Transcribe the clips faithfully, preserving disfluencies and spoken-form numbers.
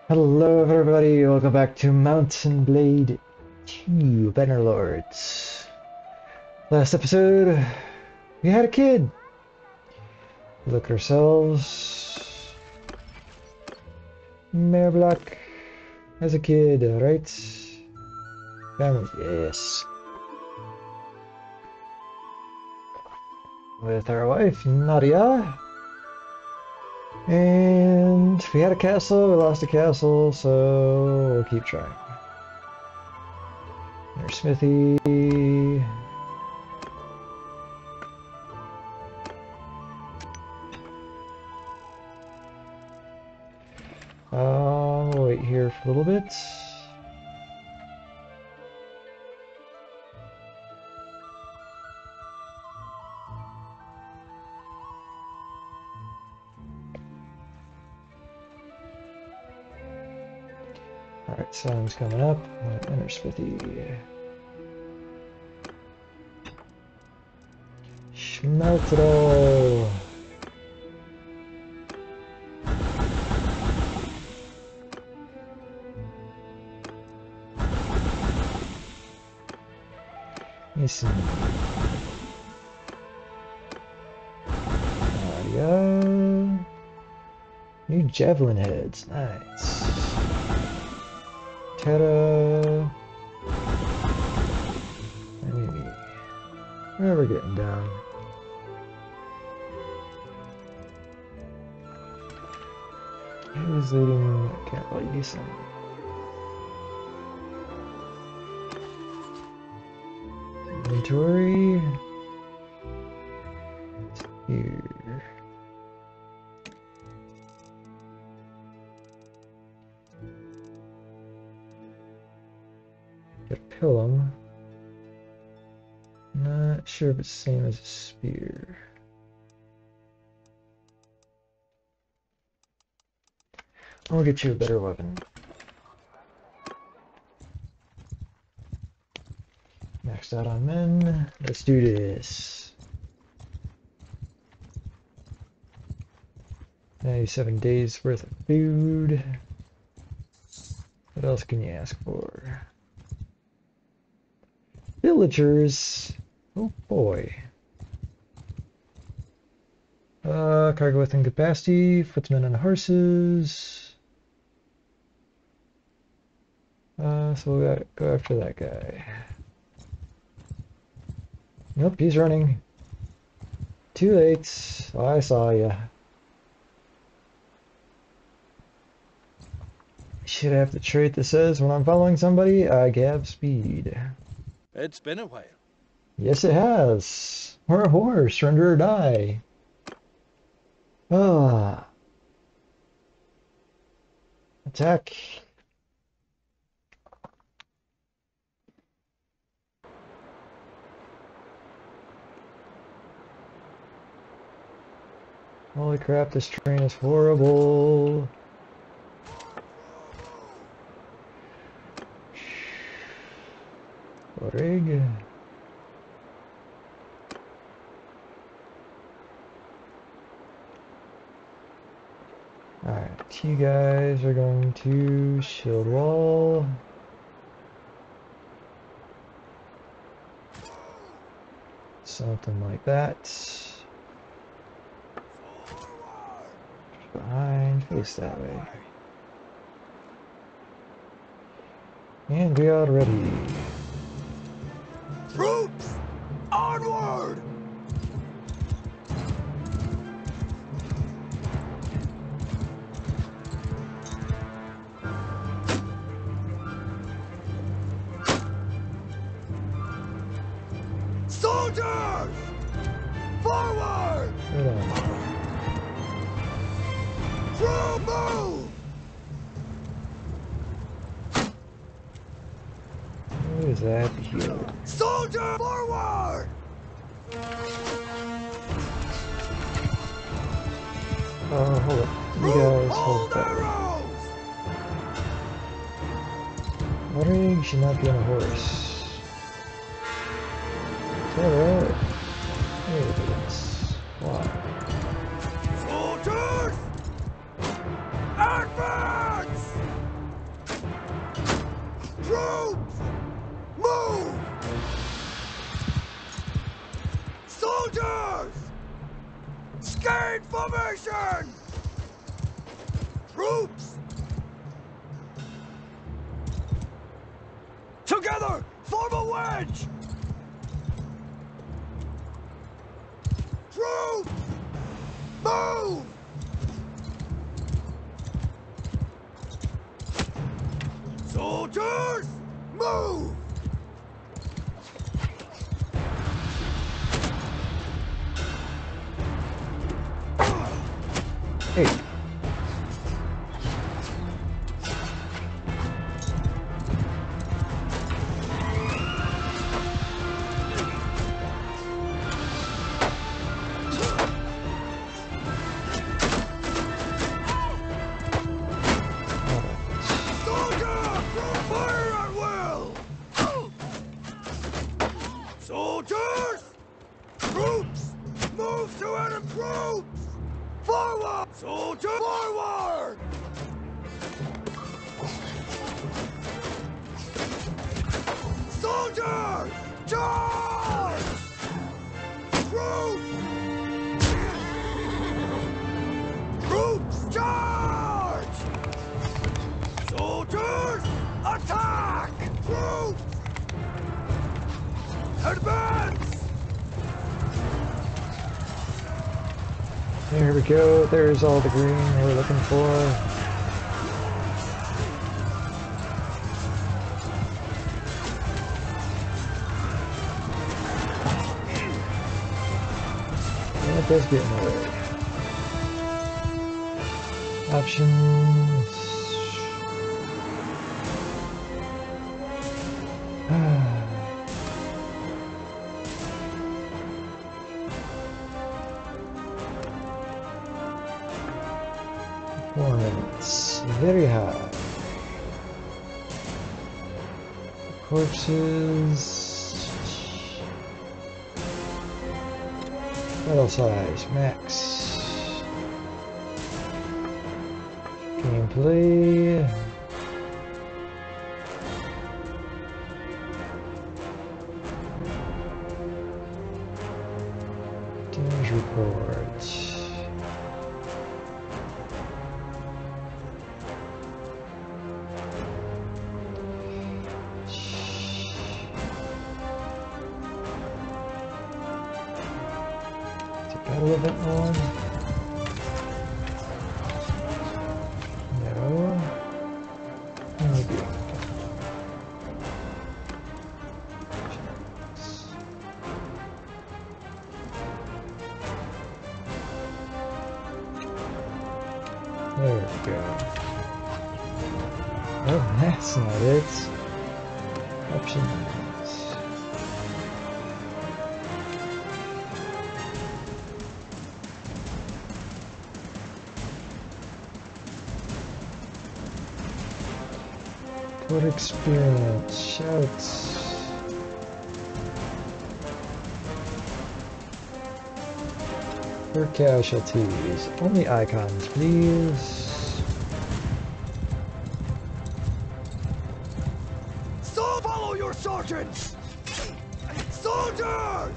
Hello everybody, welcome back to Mount Blade two Bannerlords. Last episode, we had a kid. Look at ourselves. Mayor Black has a kid, right? Family, yes. With our wife, Nadia. And we had a castle, we lost a castle, so we'll keep trying. There's Smithy. Uh, we'll wait here for a little bit. Alright, sun's coming up. Enter Smithy. Smelt it all. Listen. Audio. New javelin heads. Nice. Ta-da. Maybe. Where are we getting down? Who's leading? Can't let you some. Inventory. Here. Get a pilum. Not sure if it's the same as a spear. I'll get you a better weapon. Maxed out on men. Let's do this. ninety-seven days worth of food. What else can you ask for? Villagers. Oh boy. Uh, cargo within capacity. Footmen on horses. Uh, so we gotta go after that guy. Nope, he's running. Too late. Oh, I saw ya. Should have the trait that says when I'm following somebody, I have speed. It's been a while. Yes, it has. We're a horse, surrender or die. Ah. Attack. Holy crap, this train is horrible. Rig. Alright, you guys are going to shield wall. Something like that. Behind, face that way. And we are ready. Troops! Onward! Soldiers! Forward! Right on. Troop move! What is that here? Soldier forward! Oh, hold up. You Troop guys hold hold that. arrows! Rig should not be on a horse. Is that right? Yes. Why? Soldiers! Advance! Troops, move! Soldiers! Skate formation! Troops! Together, form a wedge! Troops! Move! Soldiers, move! Hey. Soldiers! Troops! Move to enemy troops! Forward! Soldier! Forward! Soldiers! Charge! Troops! Troops! Charge! Soldiers! Attack! Troops! Advance! There we go. There's all the green we're looking for. That does get in the way. Options. Performance. Very high. Corpses. Battle size. Max. Gameplay. Damage reports. Battle event one. No. Maybe. There we go. Oh, that's not it. Options. What experience? Shouts. For casualties. Only icons, please. So follow your sergeants! Soldiers!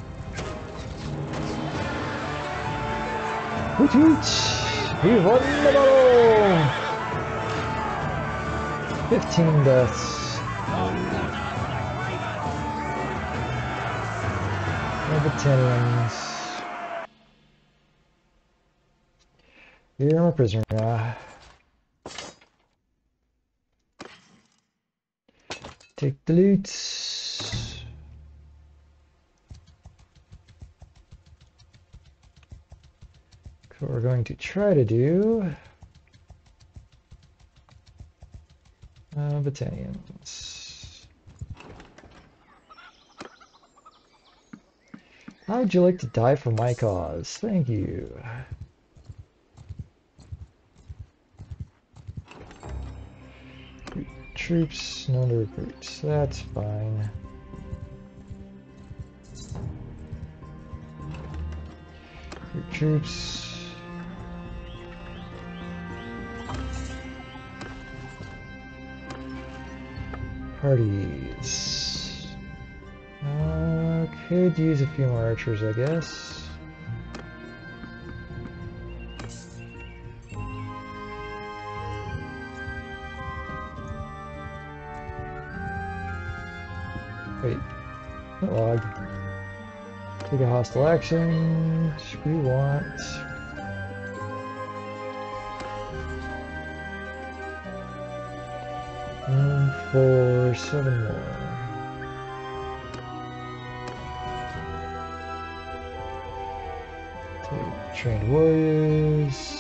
Hoot hoot! We won the battle! Fifteen deaths. No battalions. You're my prisoner now. Take the loot. So what we're going to try to do. Uh, battalions. How would you like to die for my cause? Thank you. Troops, no recruits. That's fine. Recruit troops. Parties. Uh, could use a few more archers, I guess. Wait, not log. Take a hostile action. We want room for seven more. Take trained warriors.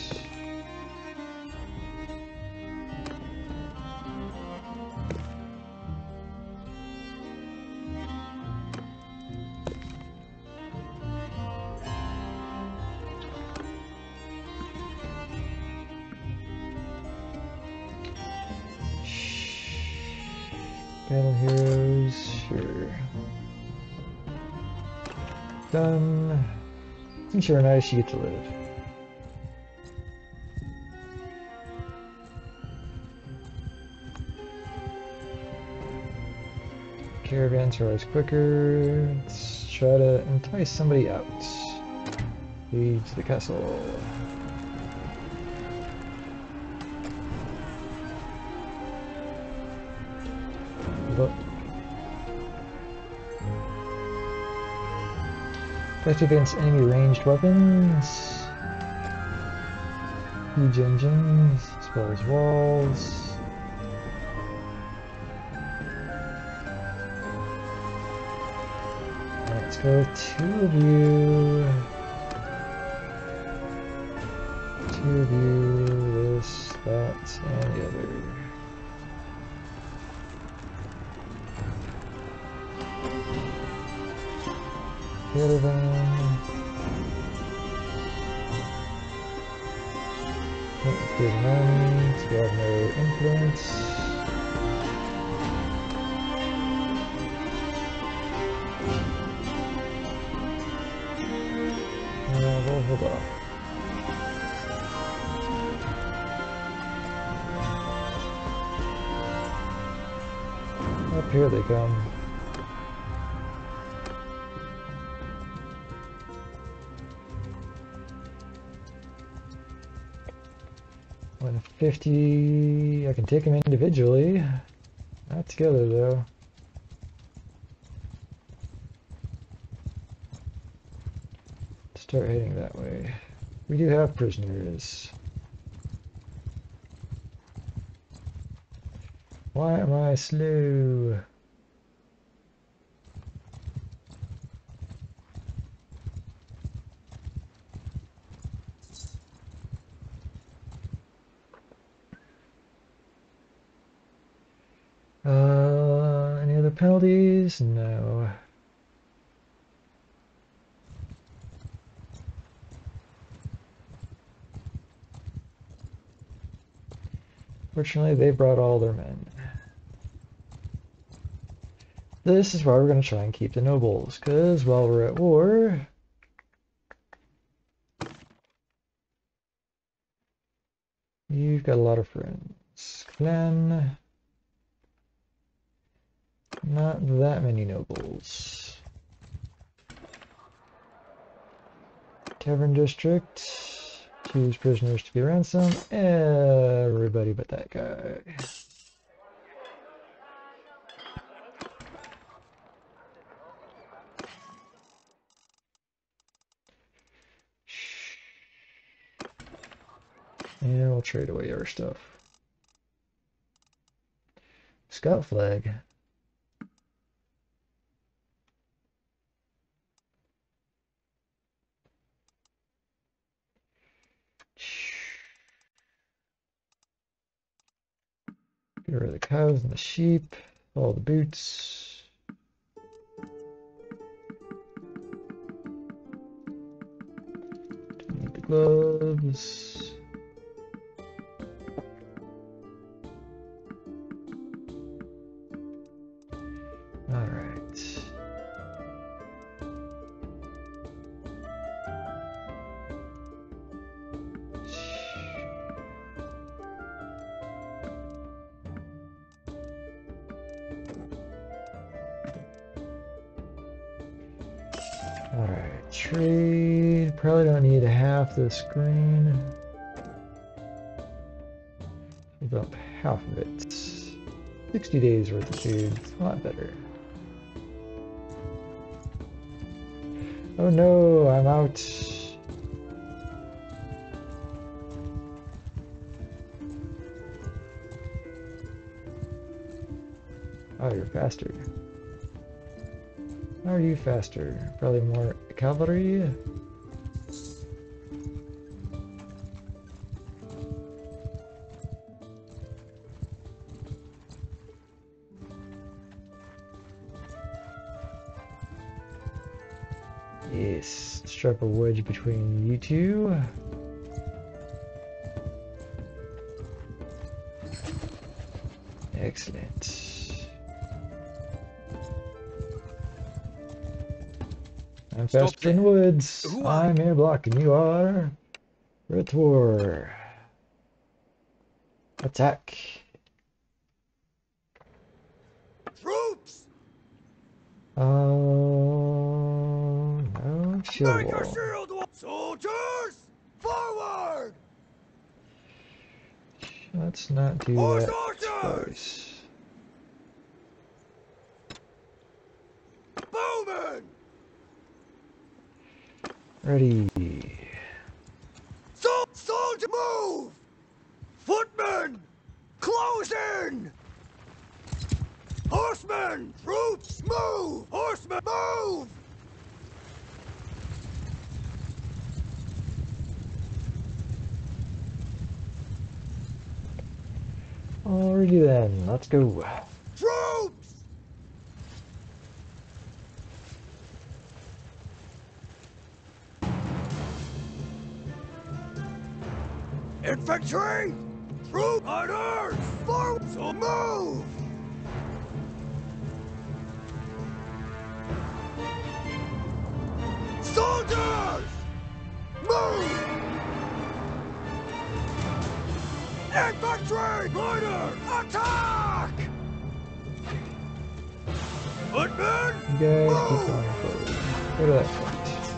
Battle heroes, sure. Done. And sure, nice, you get to live. Caravans are always quicker. Let's try to entice somebody out. Lead to the castle. But effective against enemy ranged weapons. Huge engines, as well as walls. Let's go with two of you. Two of you, this, that, and the other. Caravan. There's an army, so we have no influence. Uh, we'll hold off. Up here they come. one fifty, I can take them individually. Not together though. Start heading that way. We do have prisoners. Why am I slow? Uh, any other penalties? No. Fortunately, they brought all their men. This is why we're going to try and keep the nobles, because while we're at war, you've got a lot of friends. Clan, not that many nobles. Tavern district, choose prisoners to be ransomed. Everybody but that guy. And we'll trade away our stuff. Scout flag. Get rid of the cows and the sheep, all the boots. Don't need the gloves. All right. trade. Probably don't need half the screen. We'll bump half of it. sixty days worth of food. It's a lot better. Oh no, I'm out. Oh, you're faster. How are you faster? Probably more cavalry? Yes, strike a wedge between you two. Excellent. I'm faster than woods. Who are I'm air block and you are Retour. Attack. troops? Oh no, shield Make your wall. shield wall. Soldiers, forward! Let's not do Horse that archers! twice. Bowmen! Ready. So soldier, move! Footmen, close in! Horsemen, troops, move! Horsemen, move! Alrighty then, let's go. Troops! Infantry! Troop orders! Forward! So move! Soldiers! Move! Infantry! Order! Attack! Footmen! You guys keep Move! going forward. Go to that front.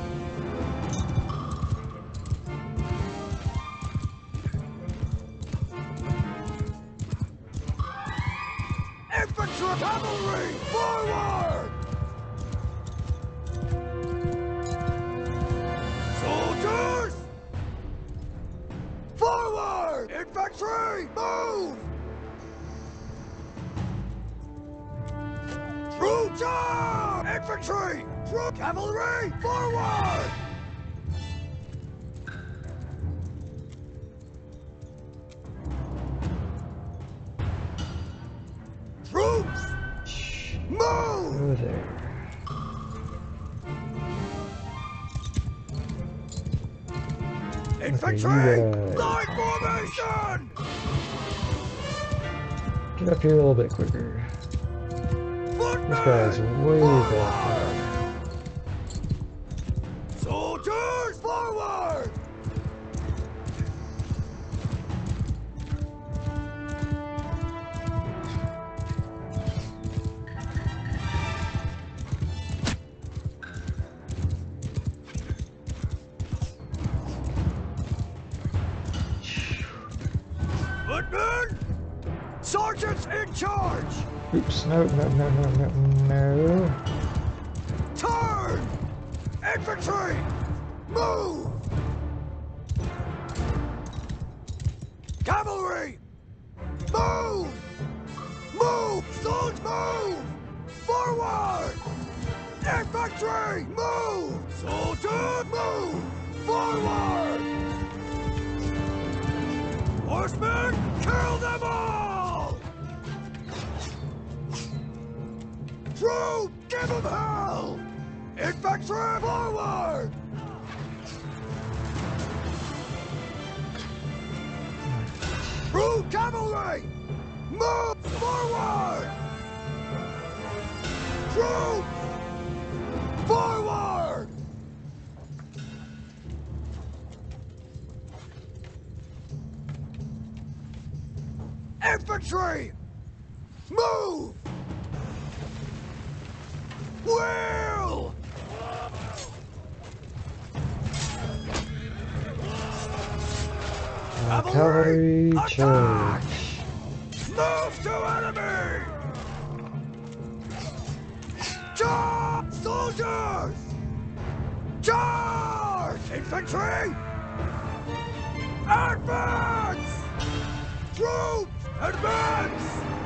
Infantry! Cavalry! Forward! Soldiers! Forward! Infantry! Move! Troops up! Infantry! Troop cavalry! Forward! Troops! Move! Go there. Infantry! gotta- Line formation! Get up here a little bit quicker. Footmen! This guy's way Forward! back. Soldiers, forward! Footmen! Sergeants in charge! Oops, no, no, no, no, no, no. Turn! Infantry! Move! Cavalry! Move! Move! Soldiers, move! Forward! Infantry! Move! Soldiers, move! Forward! Horsemen, kill them all! Troops, give them hell! Infantry, forward! Troop cavalry! Move forward! Troops! Forward! Infantry! Move! Wheel! Uh, cavalry charge. Move to enemy! Charge! Soldiers! Charge! Infantry! Advance! Troops! Advance!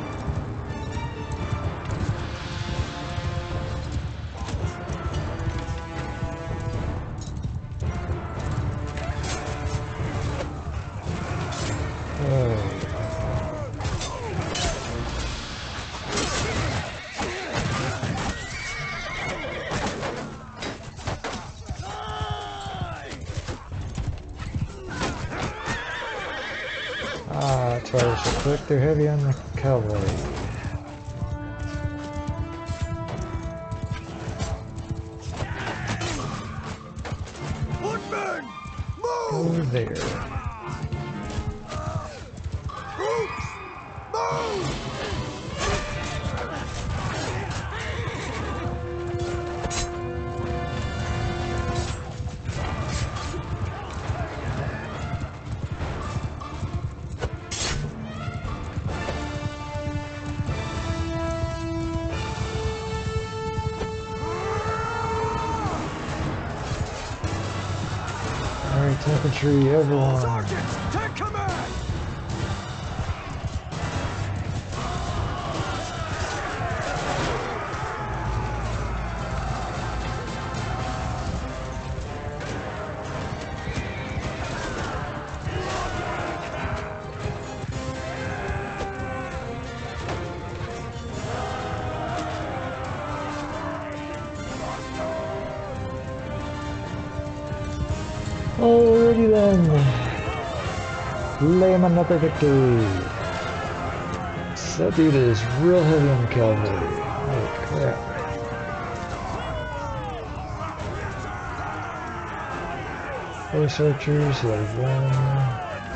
Oh. Ah, that's why they're so quick. They're heavy on the cavalry. Footmen! Go Move! there. Troops! Move! Alright, infantry, everyone. Sergeants, take command! Alrighty then. Lay him another victory. That dude is real heavy on the cavalry. Holy crap. Horse archers, he had one.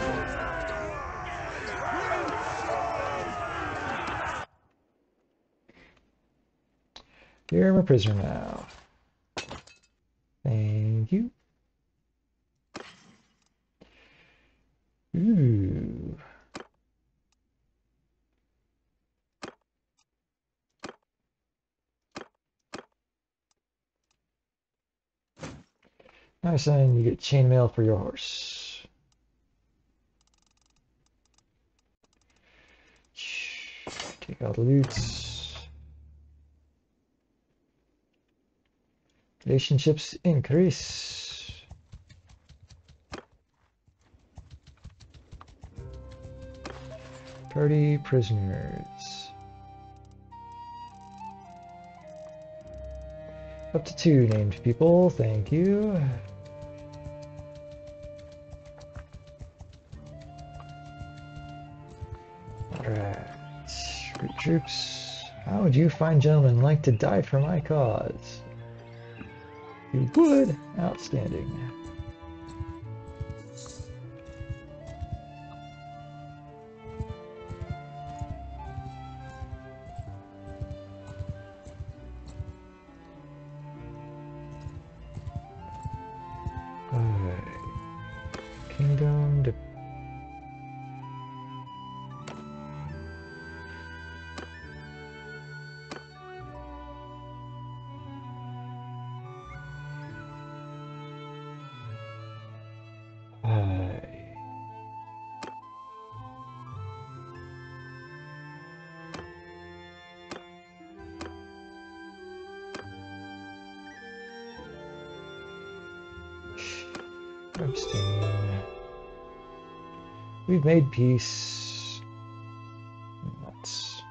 You're my prisoner now. Thank you. Ooh. Nice, and you get chainmail for your horse. Take out loots. Relationships increase. Party prisoners. Up to two named people, thank you. Alright. Recruit troops. How would you fine gentlemen like to die for my cause? You would? Outstanding. Alright. Kingdom to abstain. We've made peace. Nuts.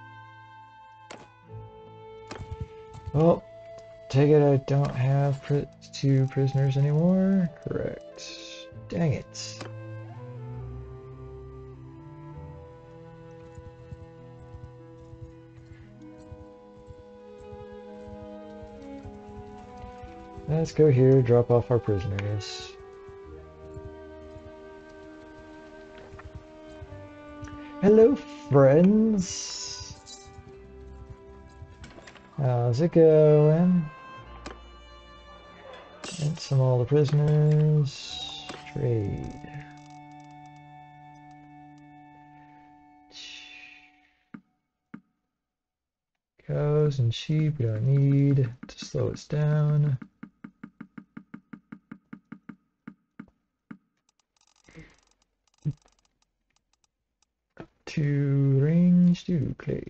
Well, take it I don't have pri two prisoners anymore. Correct. Dang it. Let's go here, drop off our prisoners. Hello, friends. How's it going? Ransom all the prisoners. Trade. Cows and sheep we don't need to slow us down. To range to clay.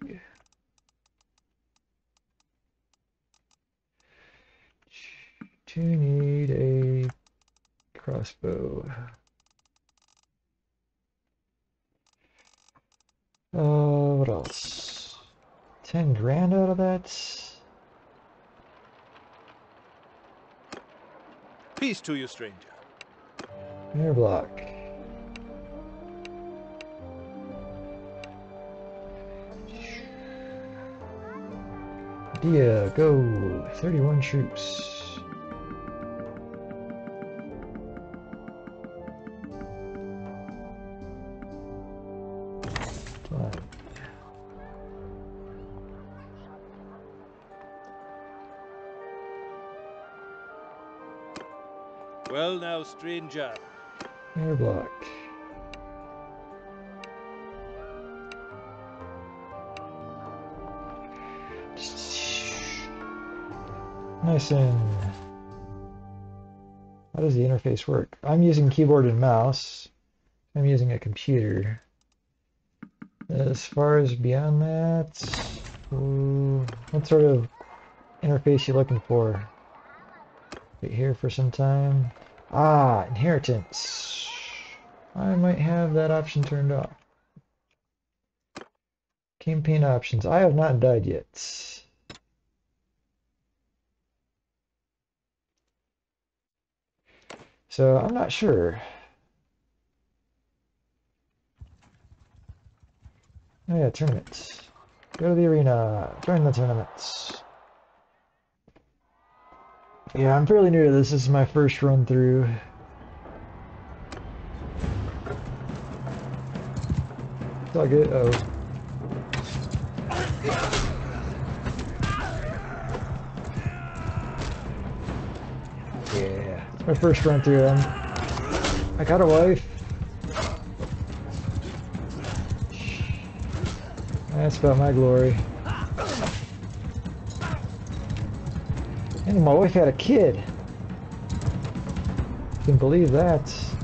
To need a crossbow. Uh, what else? Ten grand out of that. Peace to you, stranger. Air block. Dia, go. thirty-one troops. Fine. Well now, stranger. Air block. Nice and... How does the interface work? I'm using keyboard and mouse. I'm using a computer. As far as beyond that, ooh, what sort of interface you looking for? Wait here for some time. Ah, inheritance. I might have that option turned off. Campaign options. I have not died yet. So I'm not sure. Oh yeah, tournaments. Go to the arena. Join the tournaments. Yeah, I'm fairly new to this. This is my first run through. It's all good. Oh. Yeah, it's my first run through. I'm, I got a wife. That's about my glory. And my wife had a kid. Can believe that.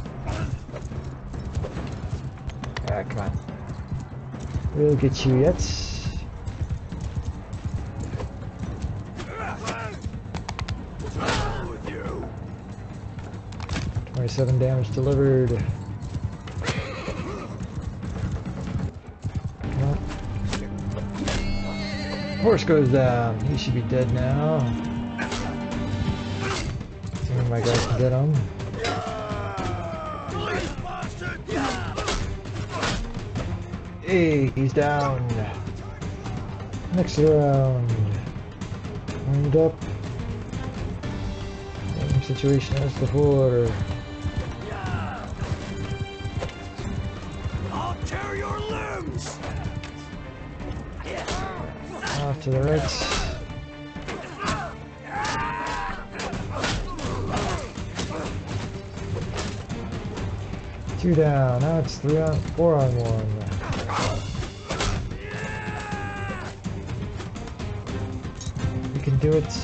Ah, come on. We'll get you yet. twenty-seven damage delivered. Come on. Horse goes down. He should be dead now. Some of my guys can get him. Hey, he's down. Next round. Wind up. Same situation as before. I'll tear your limbs. Off to the right. Two down. Now it's three on, four on one. We can do it.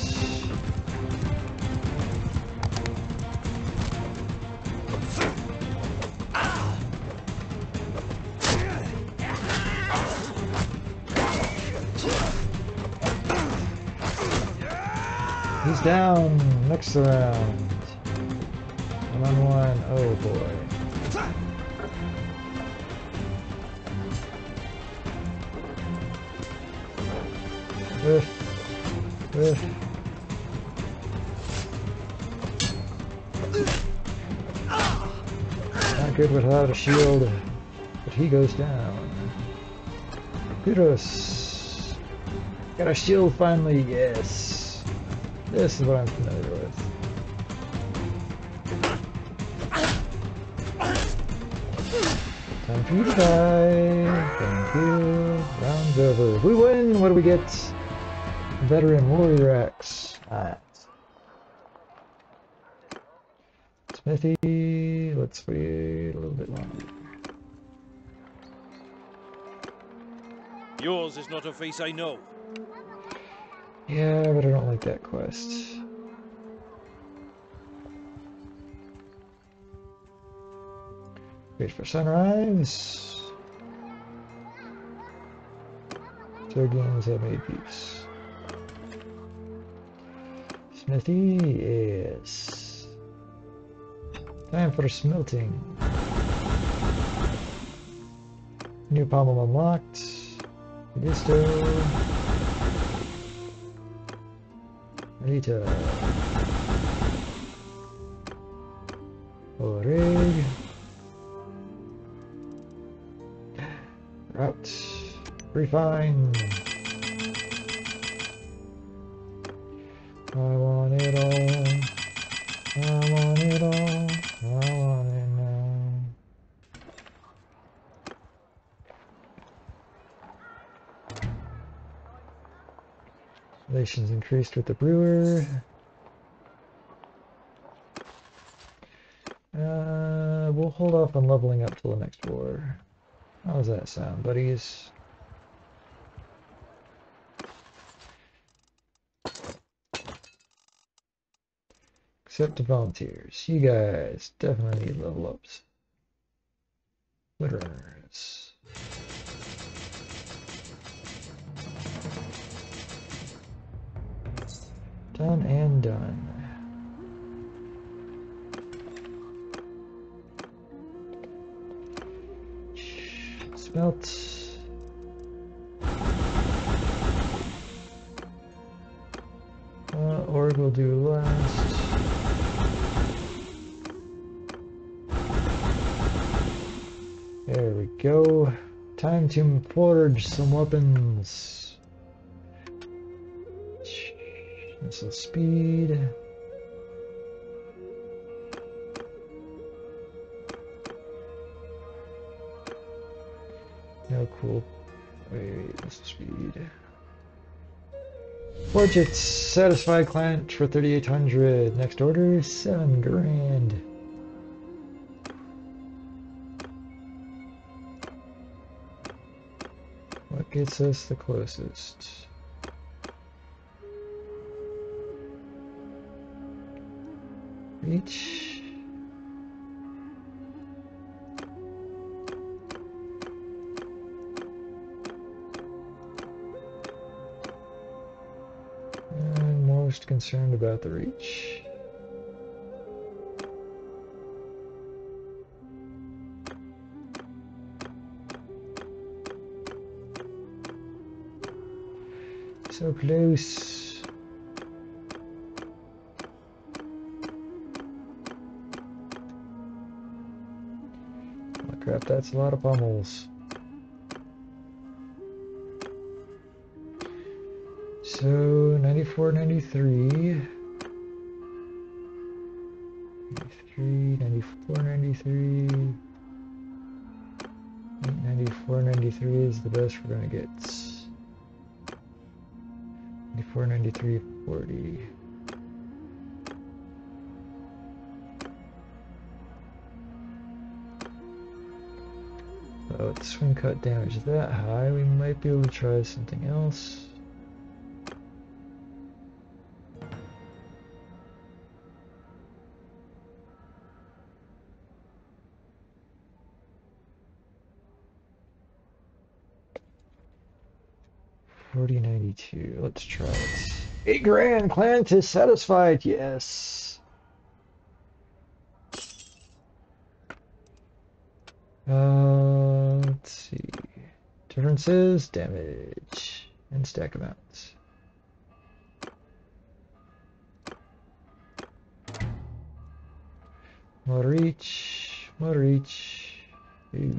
He's down. Next round. One on one. Oh boy. Whiff. Whiff. Not good without a shield, but he goes down. Kudos. Got a shield finally, yes. This is what I'm familiar with. Time for you to die. Thank you. Round's over. We win! What do we get? Veteran Warrior Axe. Alright. Smithy. Let's wait a little bit longer. Yours is not a face I know. Yeah, but I don't like that quest. Wait for sunrise. So games have made peace. Smithy is time for smelting. New pommel unlocked. Listo. Rita. Rig. Route. Refine. I want it all. I want it all. I want it now. Relations increased with the brewer. Uh, we'll hold off on leveling up till the next war. How does that sound, buddies? Except the volunteers. You guys definitely need level ups. Woodrunners. Done and done. Smelt. Uh, org will do last. There we go. Time to forge some weapons. Missile speed. No cool. Wait, wait, missile speed. Forge it. Satisfy client for thirty-eight hundred. Next order, seven grand. What gets us the closest? Reach. I'm most concerned about the reach. So close. Oh crap, that's a lot of pommels. So ninety-four, ninety-three. ninety-three, ninety-four, ninety-three. ninety-four, ninety-three is the best we're gonna get. ninety-four, ninety-three, forty. Oh, with swing cut damage that high, we might be able to try something else. forty ninety-two, let's try it. Eight grand, client is satisfied, yes. Uh, let's see. Differences, damage, and stack amounts. More reach, more reach. Ooh.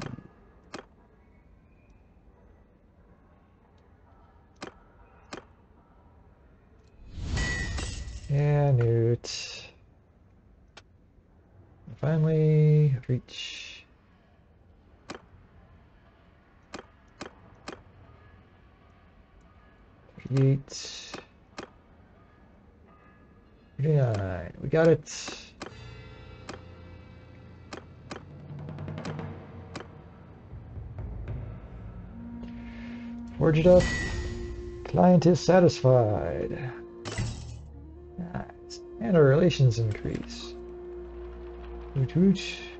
Yeah, newt. Finally, reach. thirty-eight. thirty-nine. We got it. Forge it up. Client is satisfied. Nice. And our relations increase. Hoot hoot.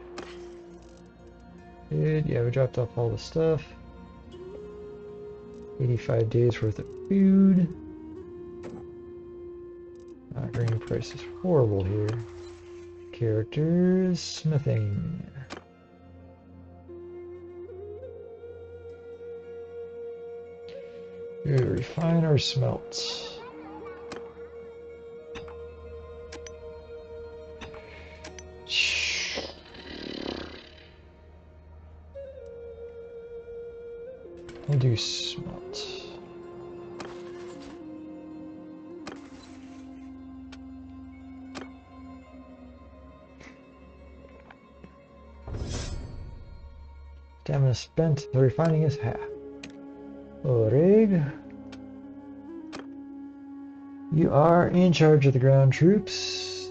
Good. Yeah, we dropped off all the stuff. eighty-five days worth of food. Uh, grain price is horrible here. Characters, smithing. Good, refine or smelt. We'll do smelt. Stamina spent, the refining is half. Orig, you are in charge of the ground troops.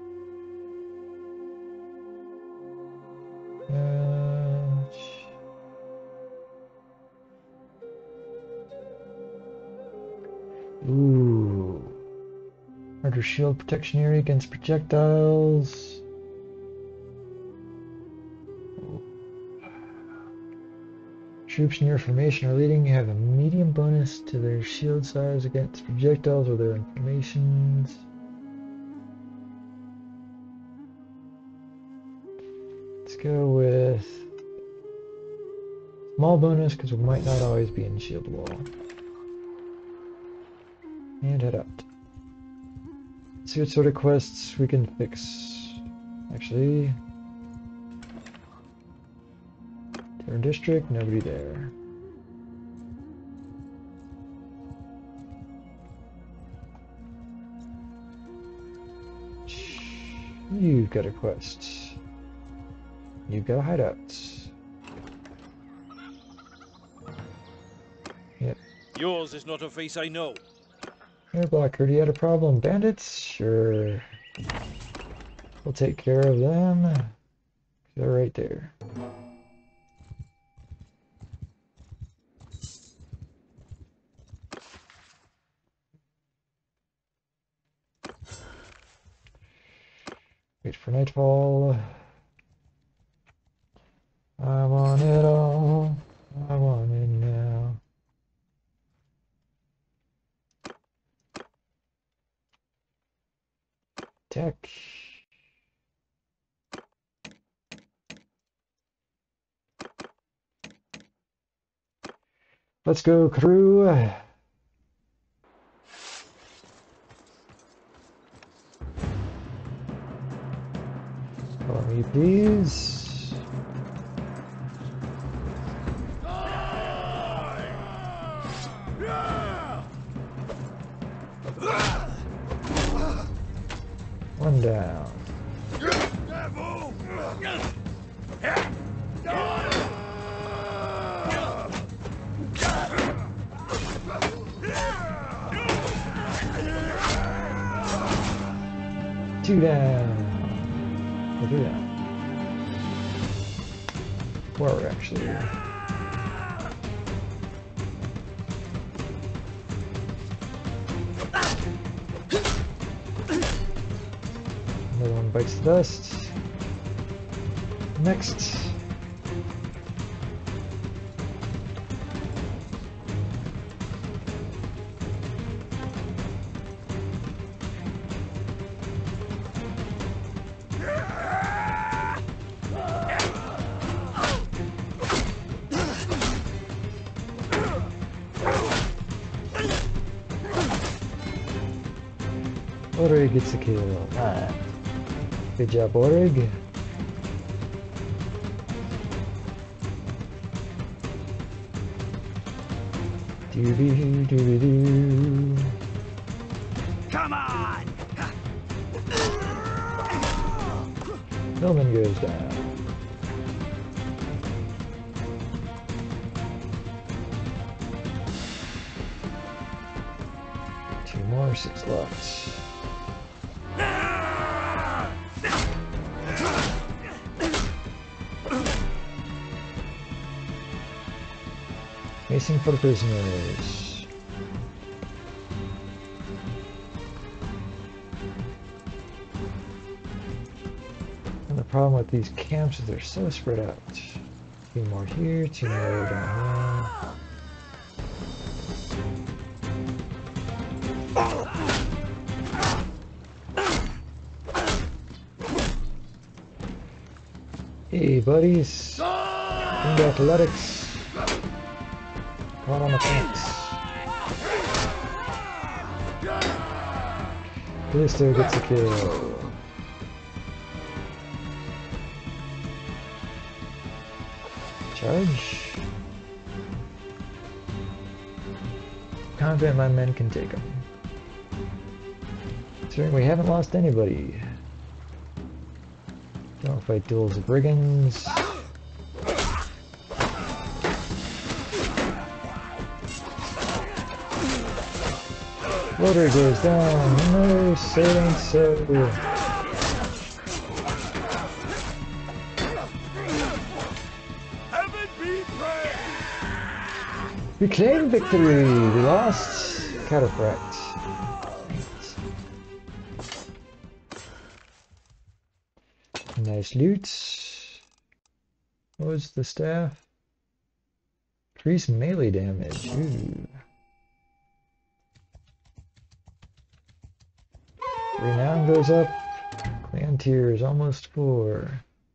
Uh, ooh. Harder shield protection area against projectiles. Troops near formation or leading have a medium bonus to their shield size against projectiles or their informations. Let's go with small bonus because we might not always be in shield wall. And head out. Let's see what sort of quests we can fix. Actually, Terran District, nobody there. You've got a quest. You've got a hideout. Yep. Yours is not a face I know. Here, Blackbeard, you had a problem. Bandits? Sure. We'll take care of them. They're right there. Wait for nightfall. I want it all. I want it now. Tech. Let's go, crew. Follow me, please. One down. Two down. Or three down. Four, actually. Another one bites the dust. Next. Orig gets a kill. Ah. Good job, Orig. Doo-doo, doo-doo-doo. Come on! Millman goes down. Two more, six left. Racing for the prisoners. problem with these camps is they're so spread out. Two more here, two more down here. Hey buddies, into athletics. Come on, on the fence. This still gets a kill. Charge. Confident my men can take them. Considering we haven't lost anybody. Don't fight duels of brigands. Loader goes down. No, sailing so. Heaven be praised! We claim victory. We lost Cataphract. Nice loot. What was the staff? Increase melee damage. Ooh. Renown goes up. Clan tier is almost four.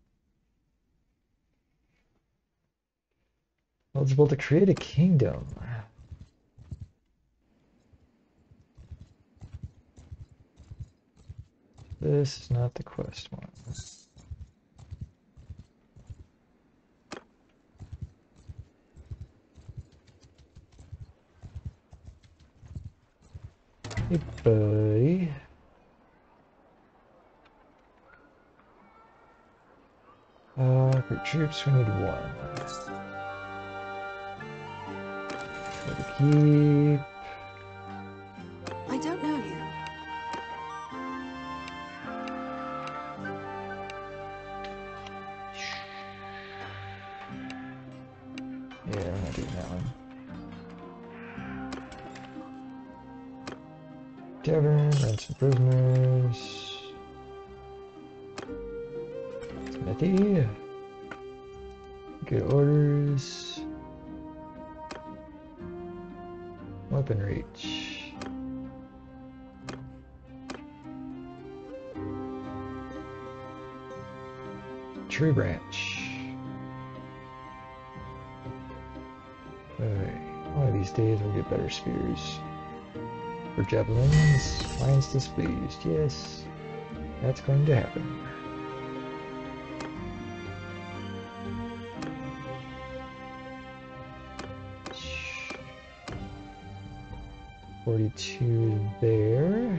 Eligible to create a kingdom. This is not the quest one. Hey buddy. Uh, for troops we need one. For the keep. I don't know you. Yeah, I'm not doing that one. Tavern, rent some prisoners. Smithy. Good orders. Weapon reach. Tree branch. Alright, one of these days we'll get better spears. For javelins, lions displeased. Yes, that's going to happen. forty-two there.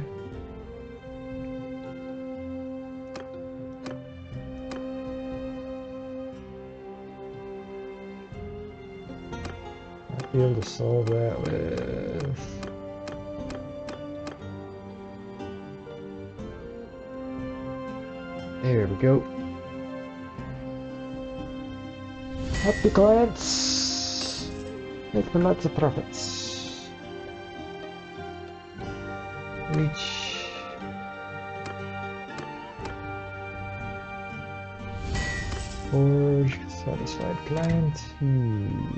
Might be able to solve that with... There we go. Happy clients! Make for lots of profits. Reach. Forge. Satisfied client. Hmm.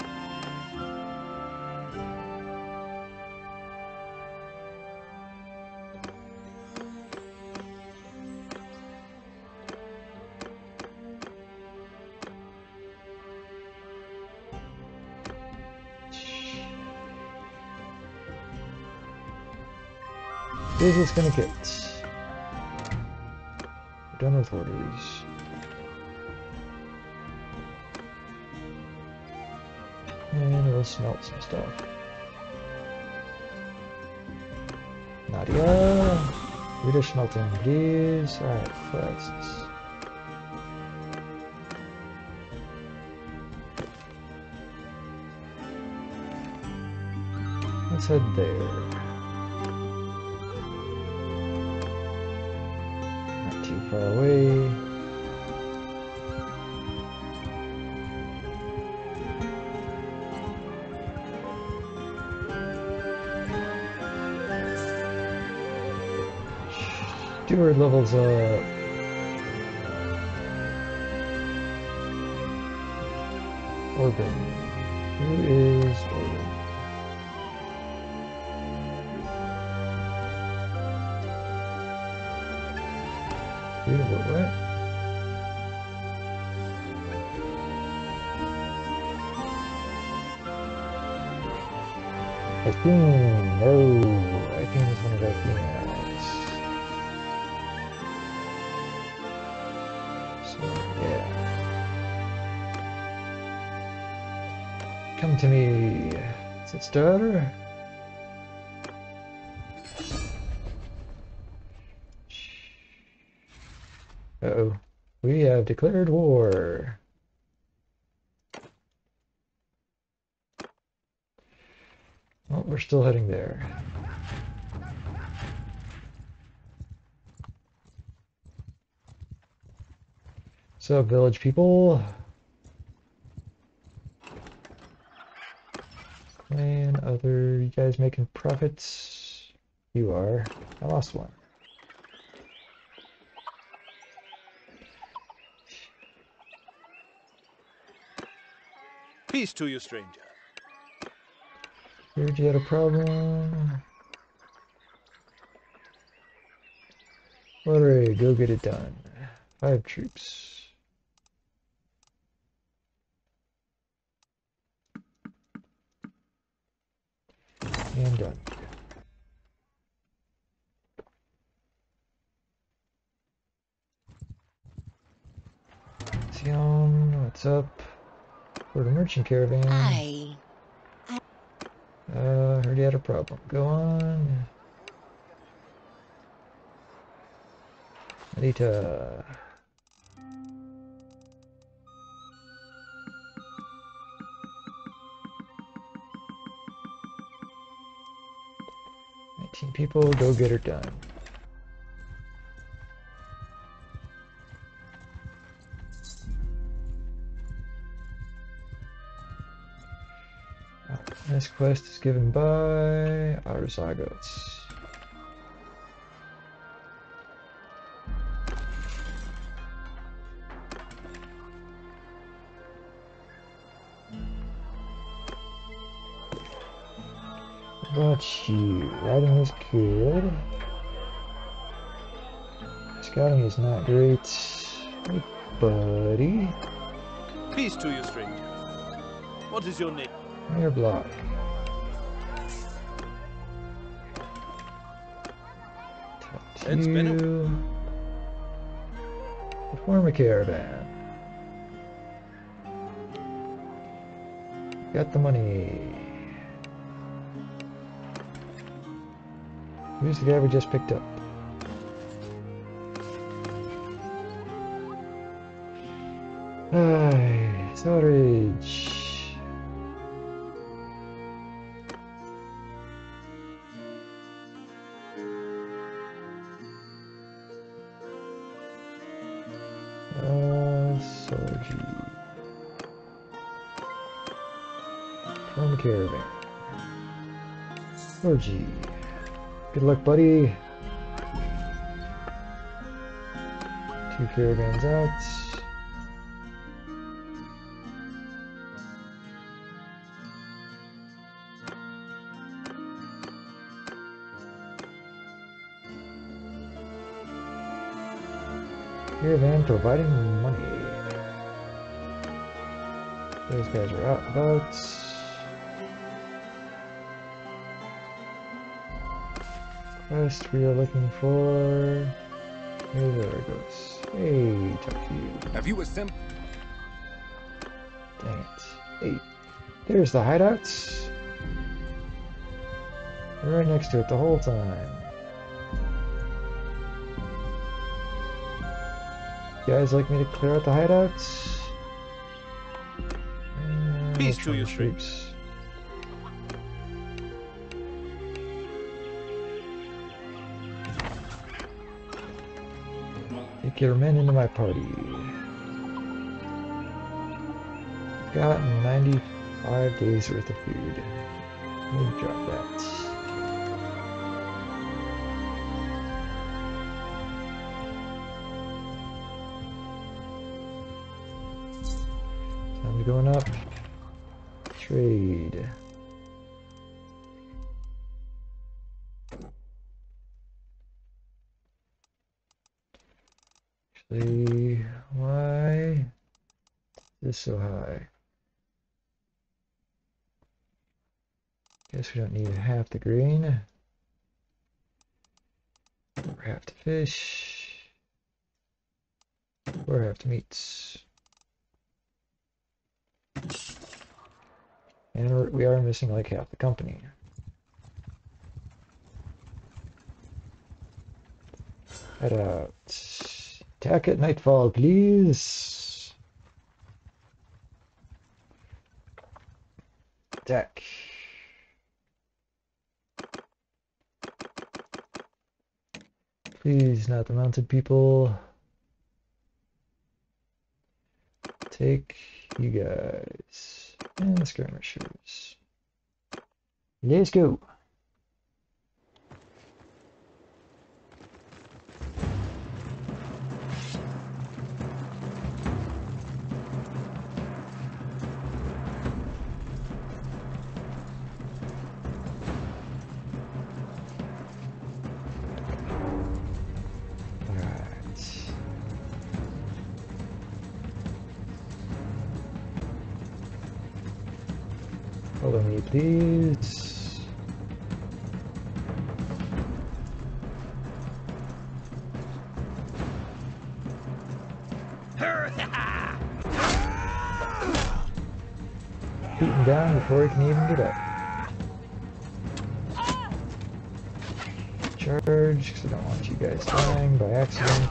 Here's what's gonna get. We're done with orders. And we'll smelt some stuff. Nadia! Wieder smelting, please. Alright, quests. Let's head there. Far away. Steward levels up. Orban. Who is Orban? Who, what, what? Athene! No! Athene is one of our females. So, yeah. Come to me. Is it daughter? Uh-oh. We have declared war. Well, we're still heading there. So, village people. Clan, other, you guys making profits? You are. I lost one. Peace to you, stranger. Heard you had a problem. Lottery, go get it done. Five troops. And done. Sion, what's up? For the merchant caravan. I. Uh, heard you had a problem. Go on. Anita. nineteen people, go get her done. This quest is given by Arzagots. What about you? Riding is good. Scouting is not great. Hey, buddy. Peace to you, stranger. What is your name? Mayor block. It's been a... Tattoo. Perform a caravan. Got the money. Who's the guy we just picked up? Ay, storage. Uh, Soji. From caravan. Soji. Good luck, buddy. Two caravans out. Caravan providing money. Those guys are out about. Quest we are looking for. Hey, there it goes. Hey, talk to you. Have you assembled? Dang it. Hey, there's the hideouts. We're right next to it the whole time. You guys like me to clear out the hideouts? Uh, Peace which to one you, troops? Take your men into my party. Got ninety-five days worth of food. Let me drop that. Time to going up. Trade. Actually, why is this so high? Guess we don't need half the grain. Or half the fish. Or half the meats. And we're, we are missing like half the company. Head out. Attack at nightfall, please. Attack. Please, not the mounted people. Take you guys. And the skirmishers. Let's go. Follow me, please. Shoot him down before he can even get up. Charge, because I don't want you guys dying by accident.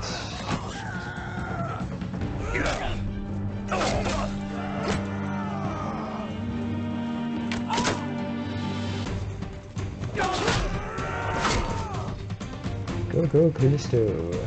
Go, go, Callisto.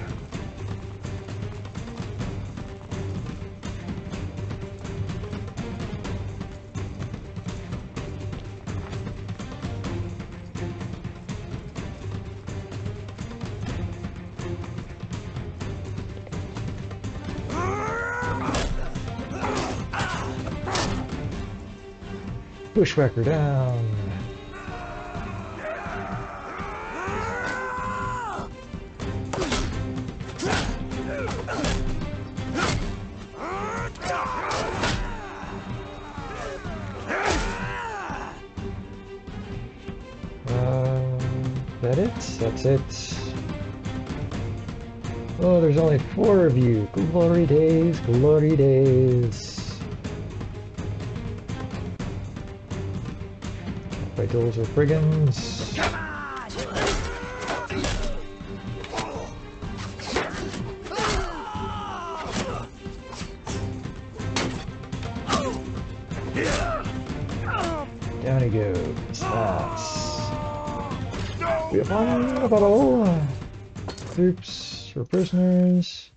Bushwhacker down. That it? That's it. Oh, there's only four of you. Glory days, glory days. Vitals are brigands. Come on! Down he goes. Nice. We have won the battle. Troops for prisoners.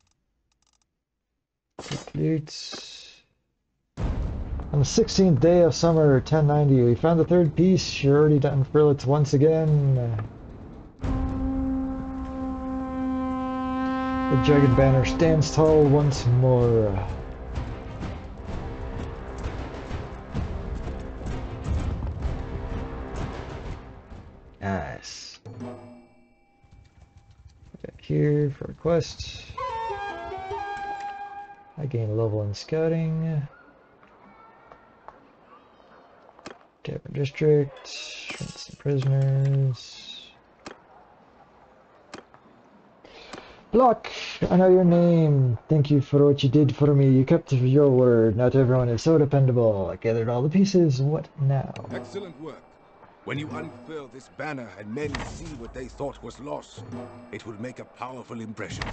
Complete. On the sixteenth day of summer, ten ninety, we found the third piece. You're already done frillets once again. The jagged banner stands tall once more. Nice. Back here for a quest. I gain a level in scouting. Tavern district. Rinse the prisoners. Block! I know your name. Thank you for what you did for me. You kept your word. Not everyone is so dependable. I gathered all the pieces. What now? Excellent work. When you unfurl this banner and men see what they thought was lost, it will make a powerful impression.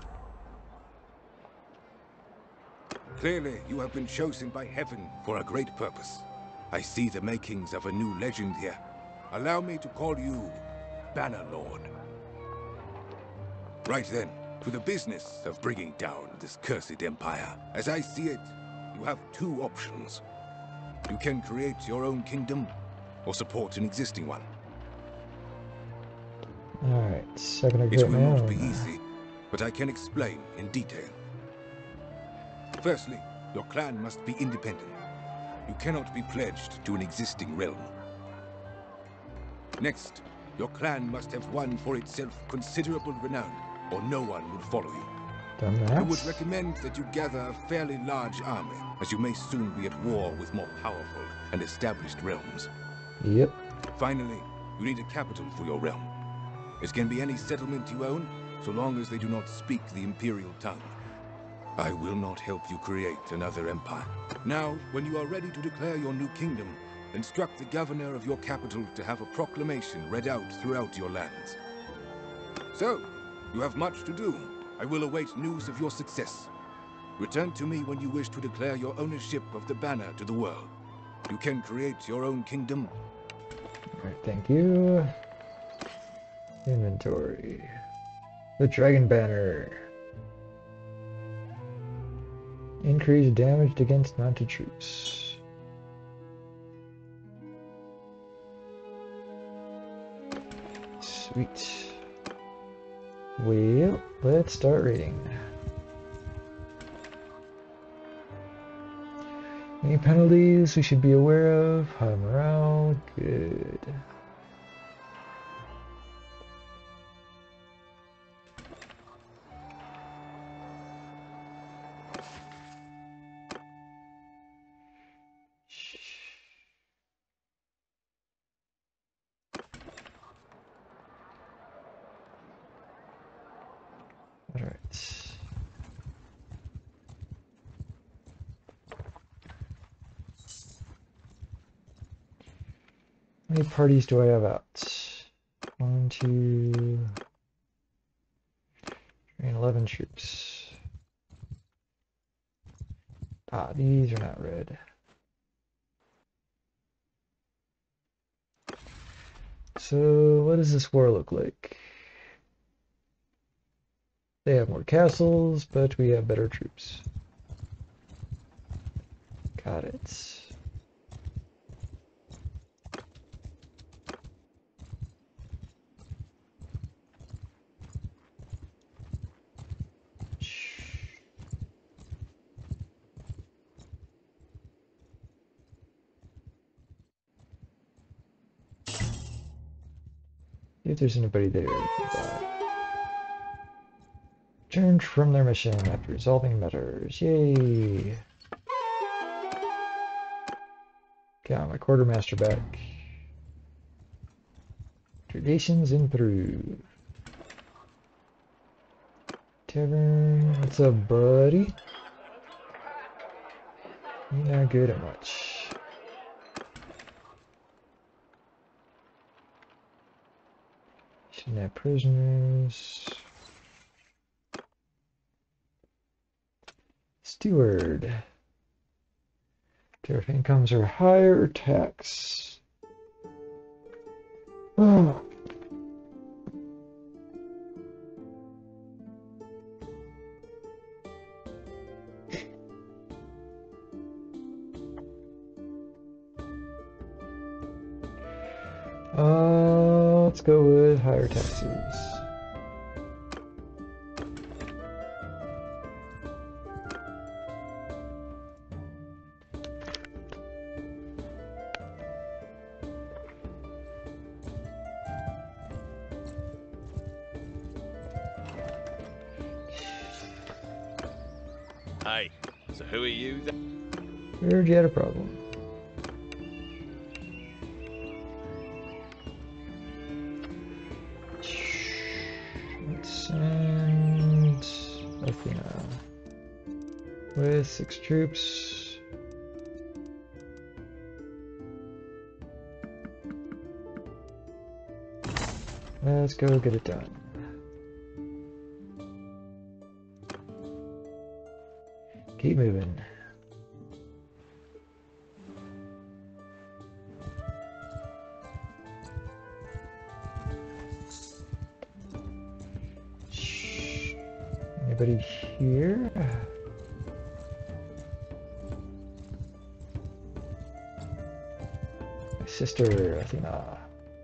Clearly, you have been chosen by heaven for a great purpose. I see the makings of a new legend here. Allow me to call you Bannerlord. Right then, to the business of bringing down this cursed empire. As I see it, you have two options. You can create your own kingdom, or support an existing one. Alright, second I It get will my not own. be easy, but I can explain in detail. Firstly, your clan must be independent. you cannot be pledged to an existing realm. Next, your clan must have won for itself considerable renown, or no one would follow you. Done that. I would recommend that you gather a fairly large army, as you may soon be at war with more powerful and established realms. Yep. Finally, you need a capital for your realm. It can be any settlement you own, so long as they do not speak the Imperial tongue. I will not help you create another empire. Now, when you are ready to declare your new kingdom, instruct the governor of your capital to have a proclamation read out throughout your lands. So, you have much to do. I will await news of your success. Return to me when you wish to declare your ownership of the banner to the world. You can create your own kingdom. Alright, thank you. Inventory. The Dragon Banner. Increase damage against mounted troops. Sweet. Well, let's start raiding. Any penalties we should be aware of? High morale, good. Alright. How many parties do I have out? One, two, and eleven troops. Ah, these are not red. So, what does this war look like? They have more castles, but we have better troops. Got it. See if there's anybody there. Returned from their mission after resolving matters. Yay! Got my quartermaster back. Traditions improve. Tavern, what's up, buddy? You're not good at much. Shouldn't have prisoners. Steward. Tariff incomes are higher tax. Oh. Uh, let's go with higher taxes. Hey, so who are you then? Heard you had a problem. Let's send Athena with six troops. Let's go get it done. Keep moving. Anybody here? My sister, Athena.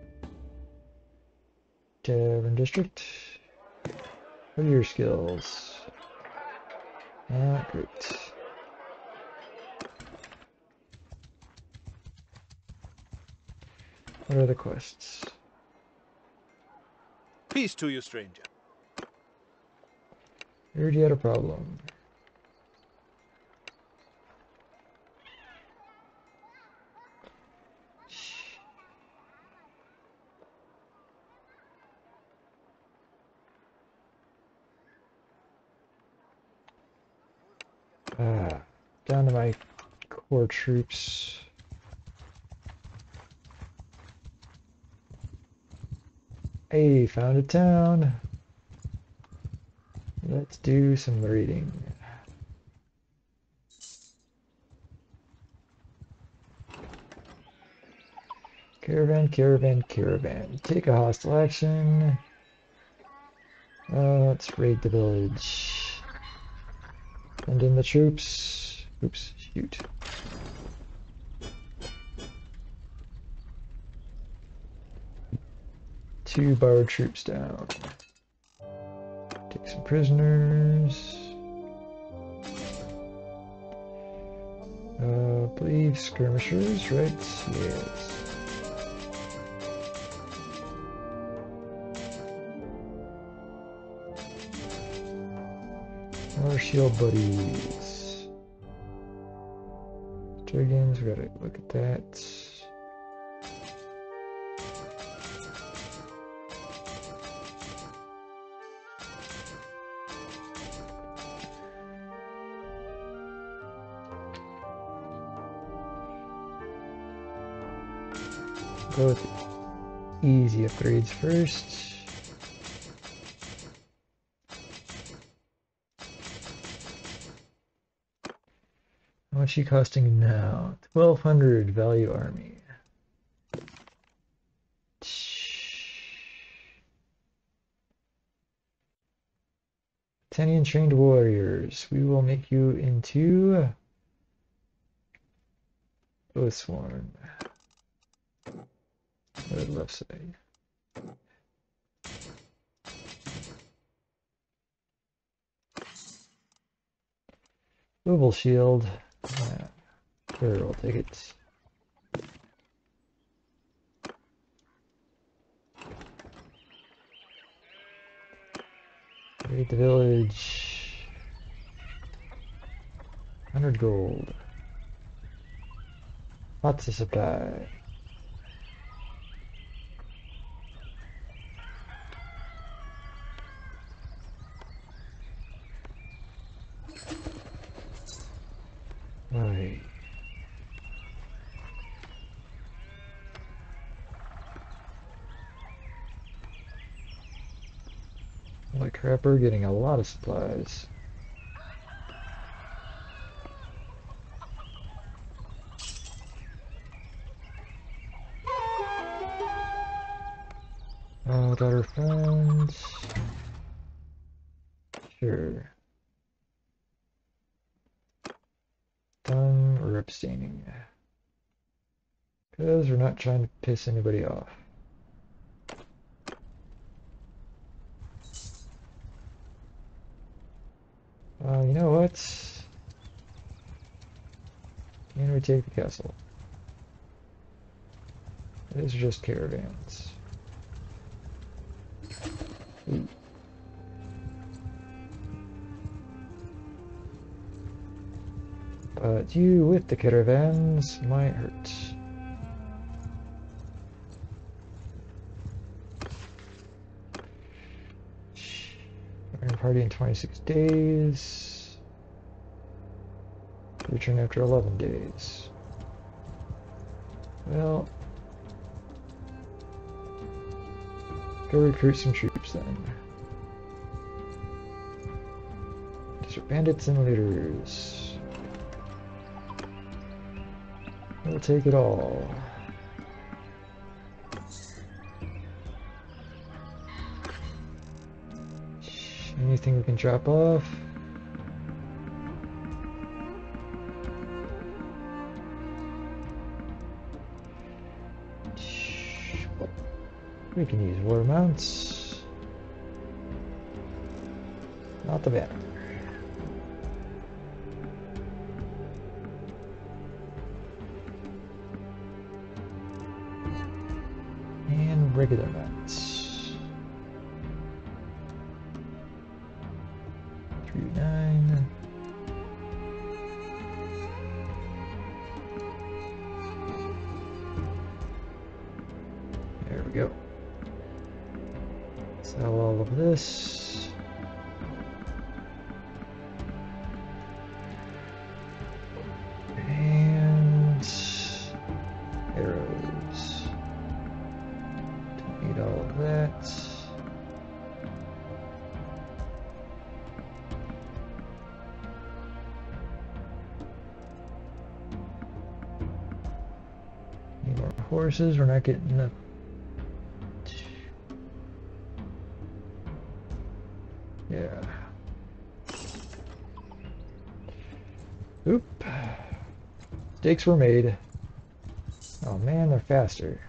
Tavern District. What are your skills? Not great. What are the quests? Peace to you, stranger. Heard you had a problem. Ah, down to my core troops. Hey, found a town. Let's do some raiding. Caravan, caravan, caravan. Take a hostile action. Uh, let's raid the village. Send in the troops. Oops, shoot. Two borrowed troops down. Take some prisoners. Uh, I believe skirmishers, right? Yes. More shield buddies. Dragons, we gotta look at that. Go with easy upgrades first. How much are you costing now? twelve hundred value army. Tenian trained warriors. We will make you into Oathsworn. What did left say? Movable shield. Yeah, sure, I'll take it. Raid the village. one hundred gold. Lots of supply. Right. Holy crap, we're getting a lot of supplies. Oh, got our friends. Sure. Done or abstaining. Because we're not trying to piss anybody off. Uh, you know what? Can we take the castle? These are just caravans. Ooh. But you with the caravans might hurt. We're gonna party in twenty-six days. Return after eleven days. Well, go recruit some troops then. Desert bandits and looters. We'll take it all. Anything we can drop off? We can use war mounts. Not the banner. regular mats. Three nine. There we go. Sell all of this. And arrows. Don't need all of that. Need more horses. We're not getting enough. Yeah. Oop. Mistakes were made. Oh man, they're faster.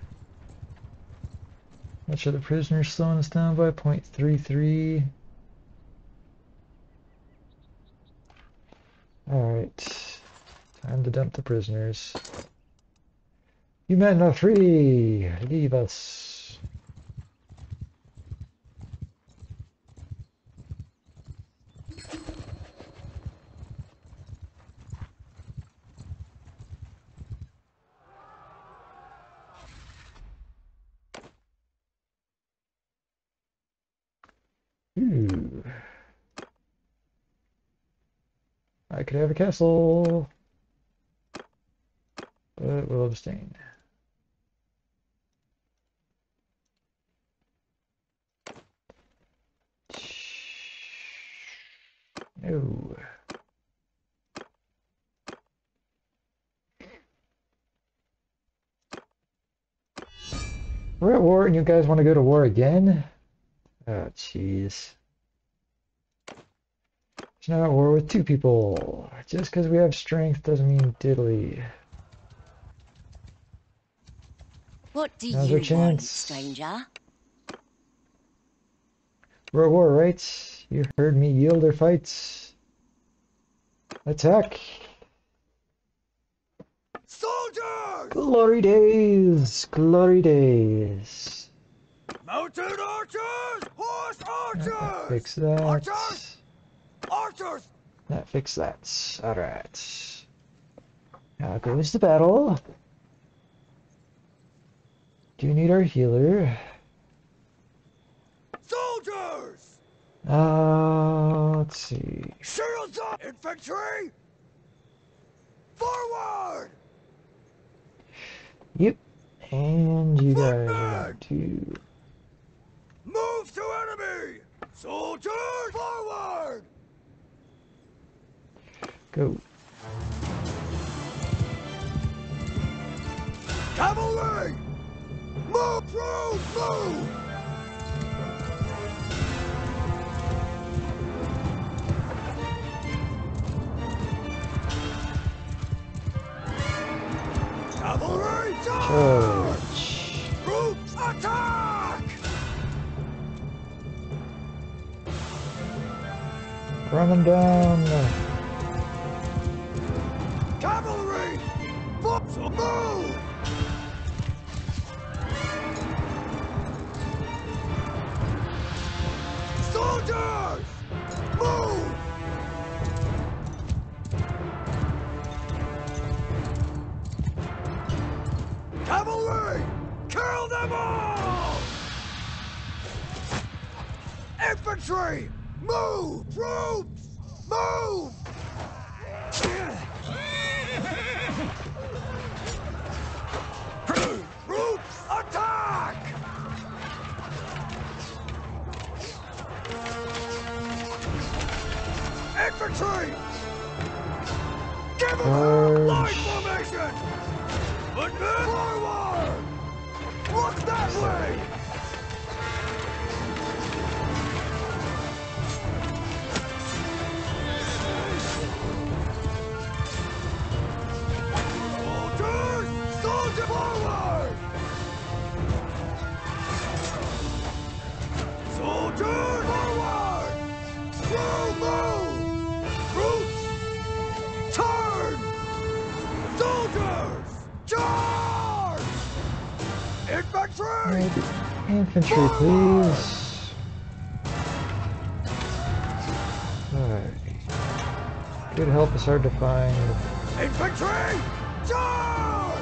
Much of the prisoners slowing us down by zero point three three. Alright. Time to dump the prisoners. You men are free! Leave us. Ooh. I could have a castle, but we'll abstain. No. We're at war and you guys want to go to war again? Oh, jeez. It's not at war with two people. Just because we have strength doesn't mean diddly. What do Now's you our chance. want, stranger? We're at war, right? You heard me. Yield or fight. Attack. Soldiers! Glory days. Glory days. Mounted archers! Horse archers! That fix that. Archers! Archers! That fix that. Alright. Now goes the battle. Do you need our healer? Soldiers! Uh, let's see. Shields up! Infantry! Forward! Yep. And you guys are Footmen! going to Move to enemy! Soldiers! Forward! go. Cavalry! Move! Troops, move! Cavalry, charge! Charge. Troops, attack! Run them down. Cavalry! Move! Move! Soldiers! Move! Cavalry! Kill them all! Infantry! Move! Troops! Move! Troops, attack! Infantry! Give them a line formation! Footmen forward! Look that way! Soldiers! Soldier forward! Soldiers forward! Crew move! Troops! Turn! Soldiers! Charge! Infantry! Infantry, please. Alright. Good help is hard to find. Infantry! Charge!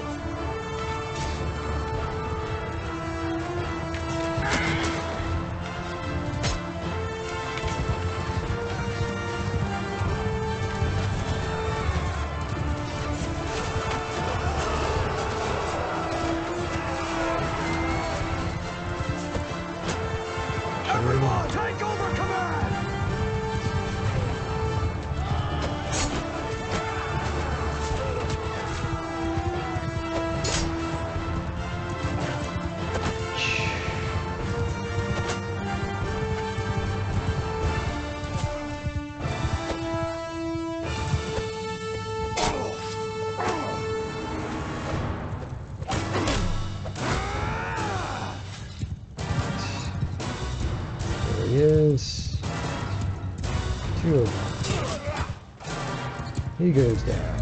Everyone, take over command! There he is. Two of them. He goes down.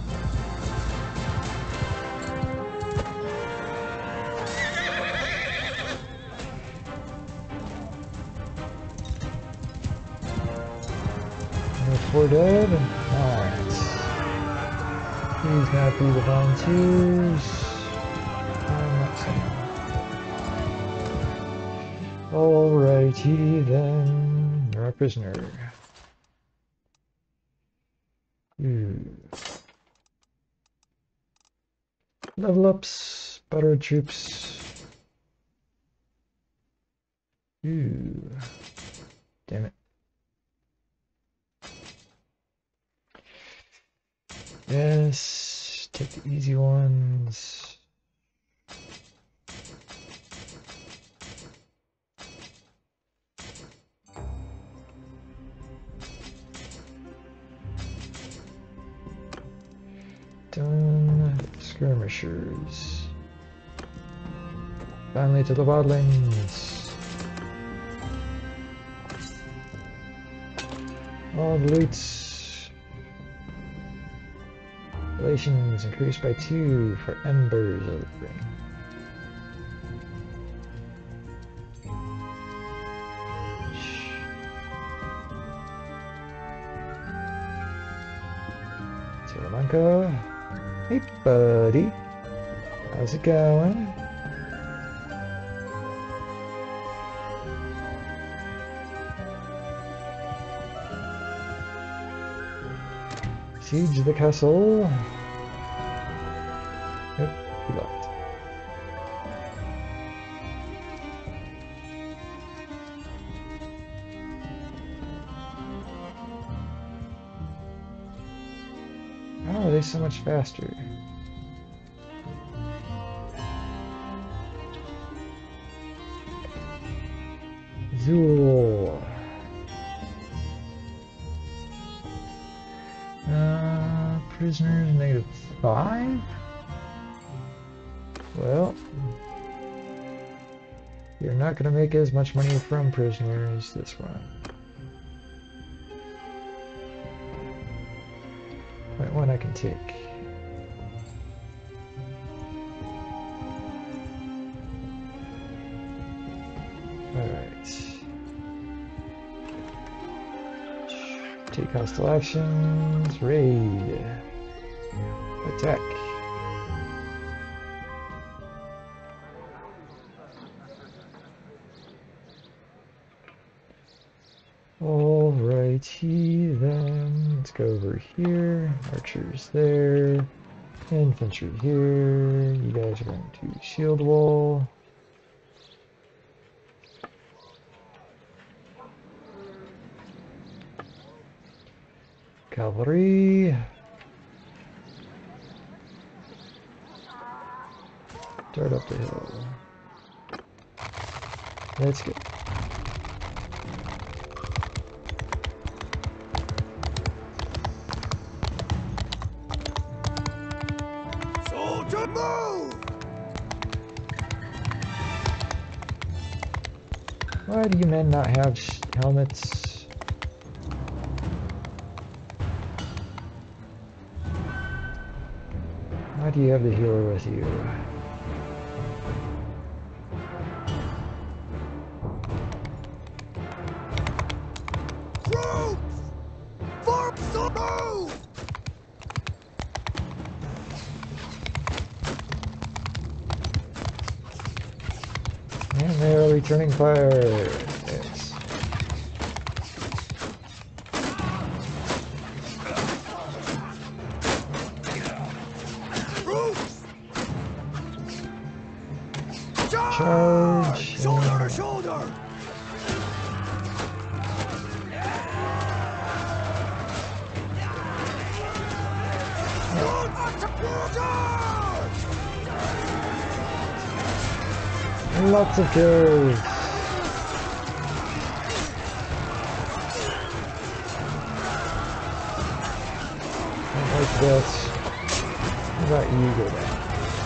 No four dead. Nice. Please not be the volunteers. I'm not saying. Alrighty then. You're a prisoner. Ooh. Level ups. Butter troops. Ooh. Damn it. Yes. Take the easy ones. Done. Skirmishers. Finally to the wildlings. All the loots. Relations increased by two for embers of the ring. Salamanca. Hey buddy. How's it going? Siege the castle. Yep, he left. How are they so much faster? Zool. Uh, prisoners negative five? Well, you're not going to make as much money from prisoners this run. Point one I can take. Alright. Take hostile actions. Raid. Attack. Alrighty then. Let's go over here. Archers there. Infantry here. You guys are going to shield wall. Cavalry. Start up the hill. Let's go. Soldier, move! Why do you men not have sh helmets? Why do you have the healer with you? And they are returning fire. Yes. Charge. Shoulder to shoulder! Lots of kills. Don't like this. How about you go down?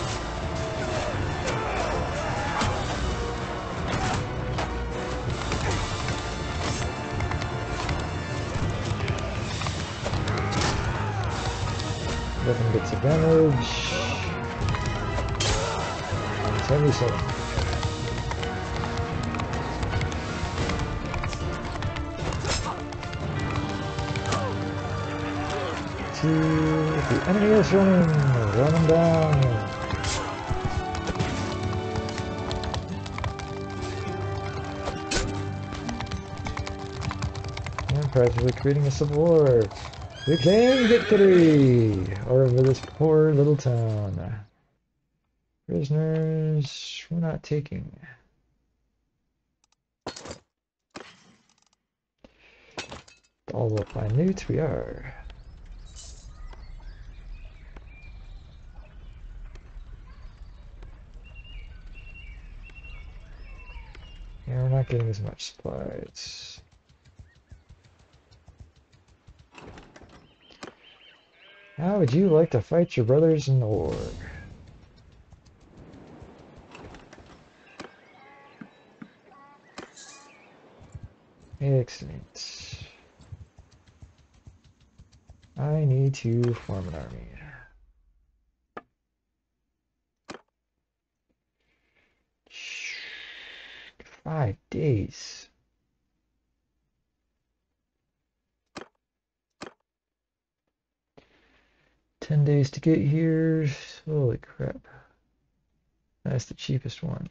Eleven bits of damage. seventy-seven. To the enemy is running, run him down. And practically creating a civil war. We claim victory over this poor little town. Prisoners, we're not taking. All up by newts, we are. Yeah, we're not getting as much supplies. How would you like to fight your brothers in the war? Excellent. I need to form an army. Five days. Ten days to get here. Holy crap. That's the cheapest one.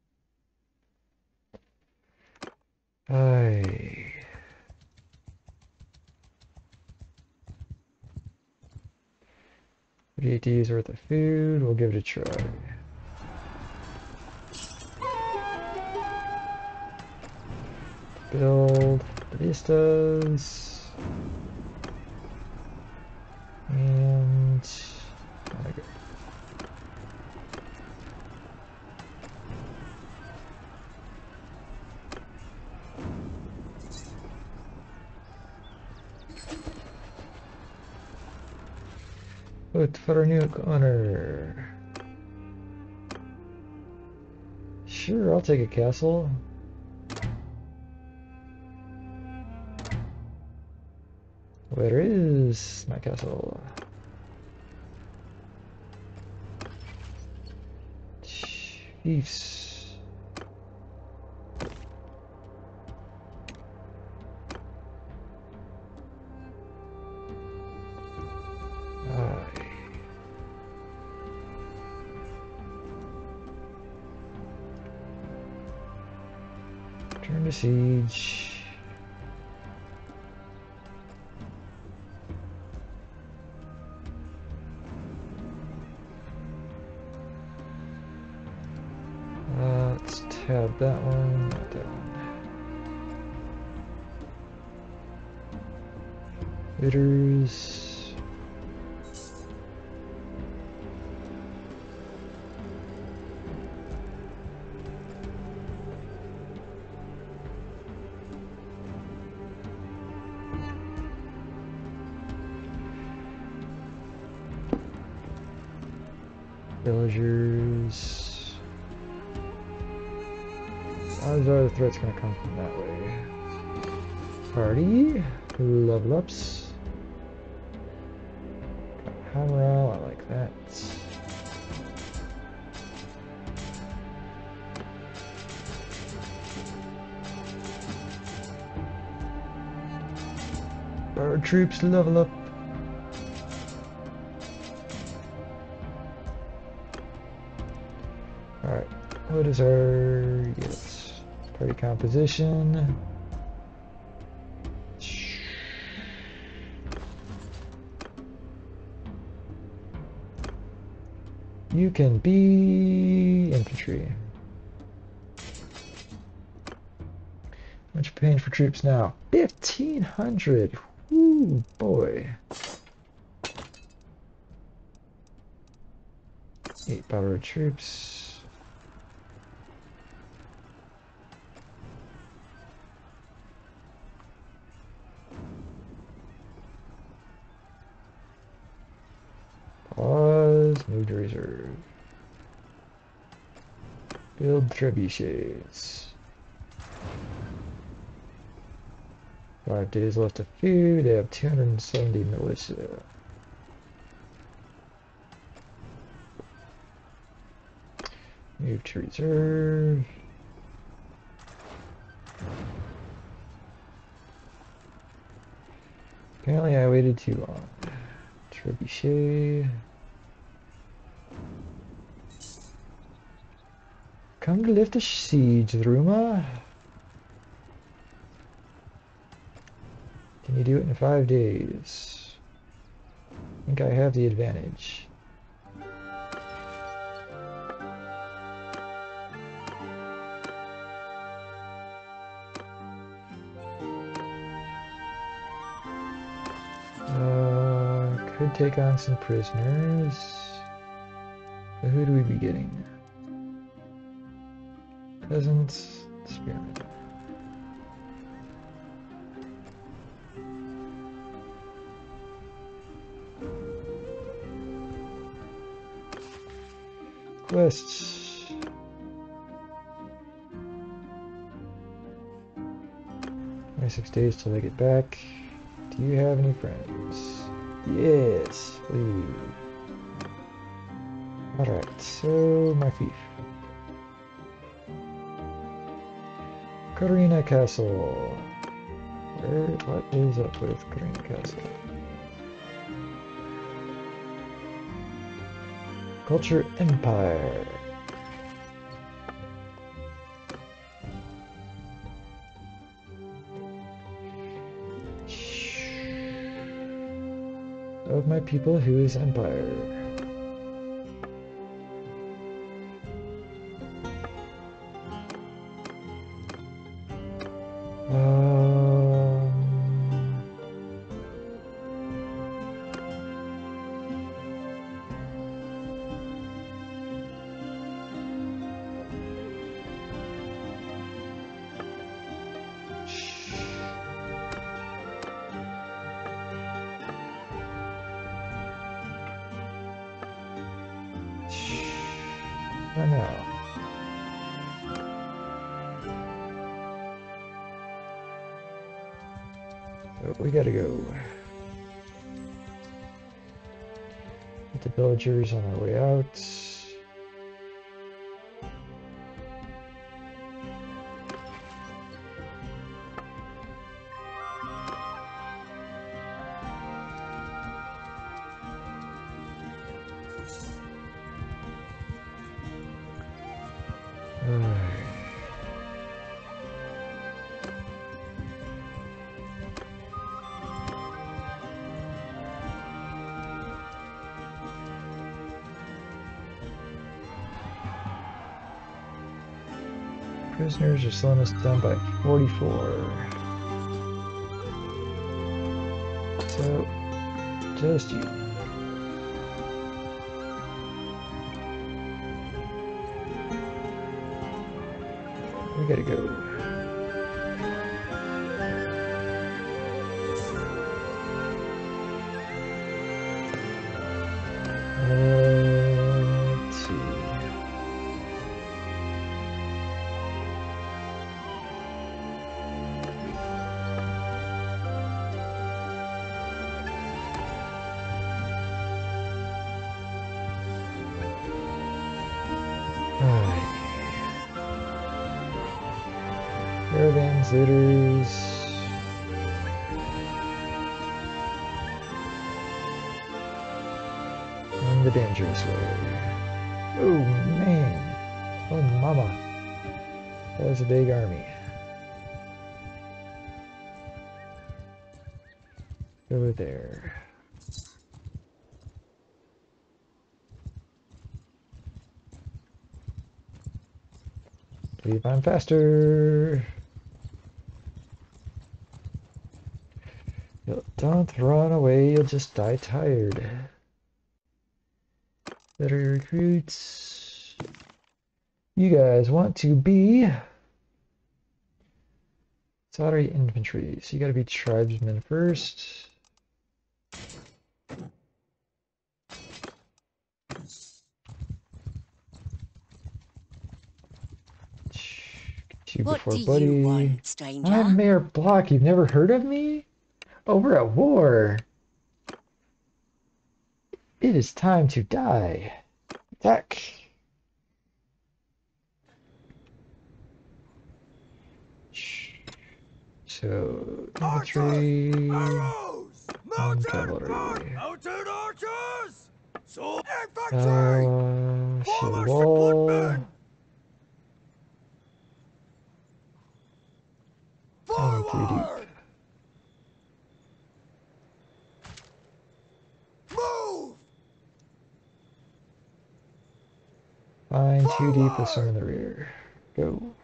Aye. thirty-eight days worth of food. We'll give it a try. Build ballistas. And there we go. Put for a new honor. Sure, I'll take a castle. Where is my castle? Chiefs. Aye. Turn to siege. Have that one, not that one. Bitters. Villagers. Odds are the threat's gonna come from that way. Party, level ups. Got high morale, I like that. Our troops level up. Alright, what is our Very good. Party composition. You can be infantry. How much paying for troops now? Fifteen hundred. Woo boy. Eight power troops. Pause. Move to reserve. Build trebuchets. Five days left of food. They have two hundred seventy militia. Move to reserve. Apparently I waited too long. Trebuchet. Come to lift the siege, Ruma. Can you do it in five days? I think I have the advantage. Uh, could take on some prisoners. But who do we be getting? Peasants, spearmen. Quests. twenty-six days till they get back. Do you have any friends? Yes, please. Alright, so my fief. Karina Castle. Where, what is up with Karina Castle? Culture Empire. Of my people, who is Empire? Um, I know. So we gotta go. Get the villagers on our way out. Prisoners are slowing us down by forty-four. So, just you. We gotta go. Uh, let's see. Caravans, looters. And the dangerous way. Oh man. Oh mama. That's a big army. Over there. Leave on faster. You'll, don't run away, you'll just die tired. Better recruits. You guys want to be Saudi infantry, so you gotta be tribesmen first. You What before do buddy. you want, I'm stranger? Mayor Block, you've never heard of me? Oh, we're at war. It is time to die. Attack. So, infantry Arrows! and Mounted guard! cavalry. Mounted archers! So infantry! Uh, shield Forward wall. footmen! And three deep. Forward! Move! Fine, two deep with some in the rear. Go.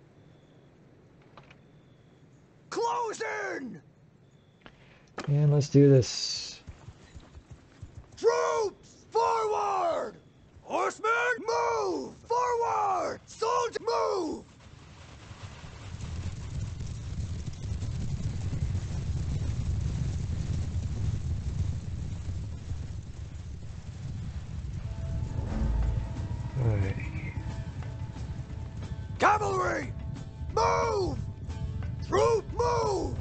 Close in! And let's do this. Troops! Forward! Horsemen, move! Forward! Soldiers, move! Alright. Cavalry! Move! Troop, move!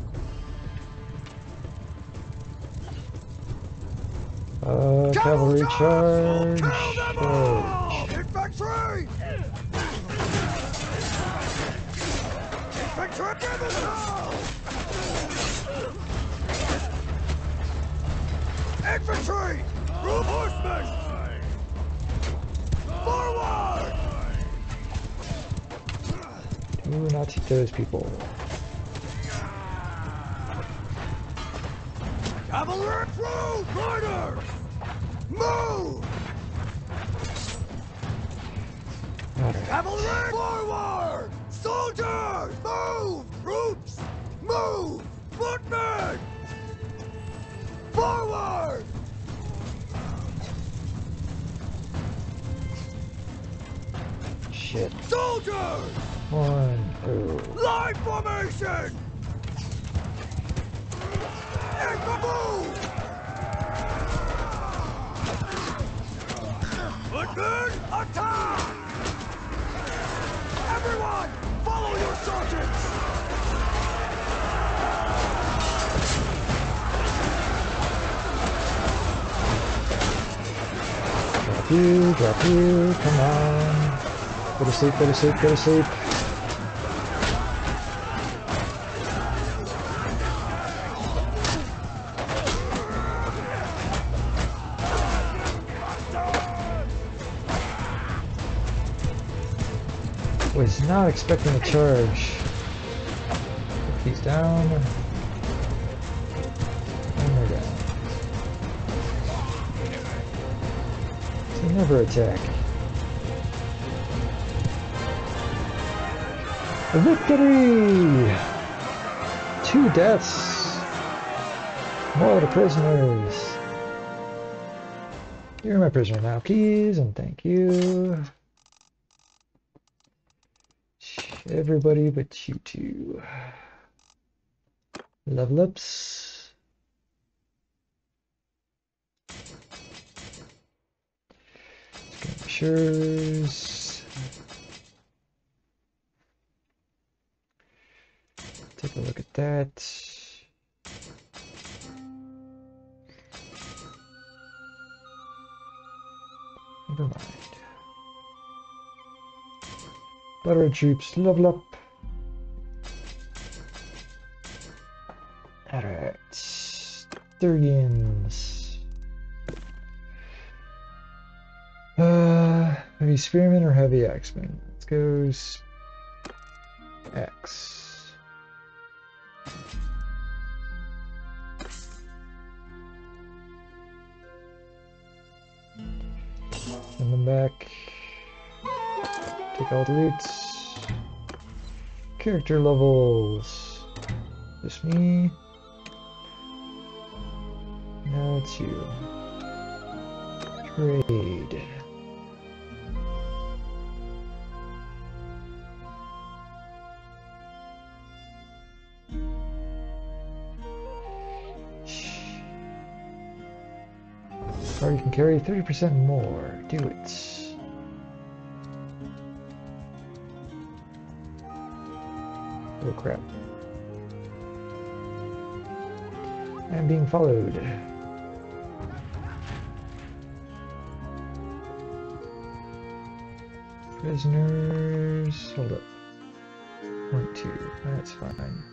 Uh, cavalry charge. Kill them all! Infantry! Infantry, give it all! Infantry! Troop horsemen! Forward! Do not hit those people. Cavalry! Troop riders! Move! Alright. Cavalry! Forward! Soldiers! Move! Troops! Move! Footmen! Forward! Shit. Soldiers! One, two. Line formation! And move! Footmen, attack! Everyone, follow your sergeants! Drop you, drop you, come on. Go to sleep, go to sleep, go to sleep. Was not expecting a charge. Put these down. And they're down. So never attack. A victory! Two deaths. More of the prisoners. You're my prisoner now, please, and thank you. Everybody but you two. Level ups. Skirmishers. Take a look at that. Never mind. Better troops, level up. Alright. Sturgians. Uh, heavy spearmen or heavy axemen? Let's go. X. Send them back. Take all the loots. Character levels. Just me. Now it's you. Trade. Party can carry thirty percent more. Do it. Oh crap. I'm being followed. Prisoners. Hold up. One, two. That's fine.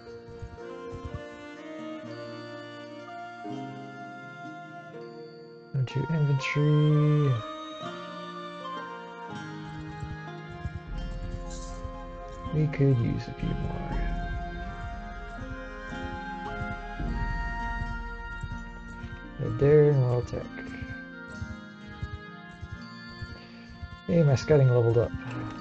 One, two, inventory. We could use a few more. Right there, and we'll attack. Hey, my scouting leveled up.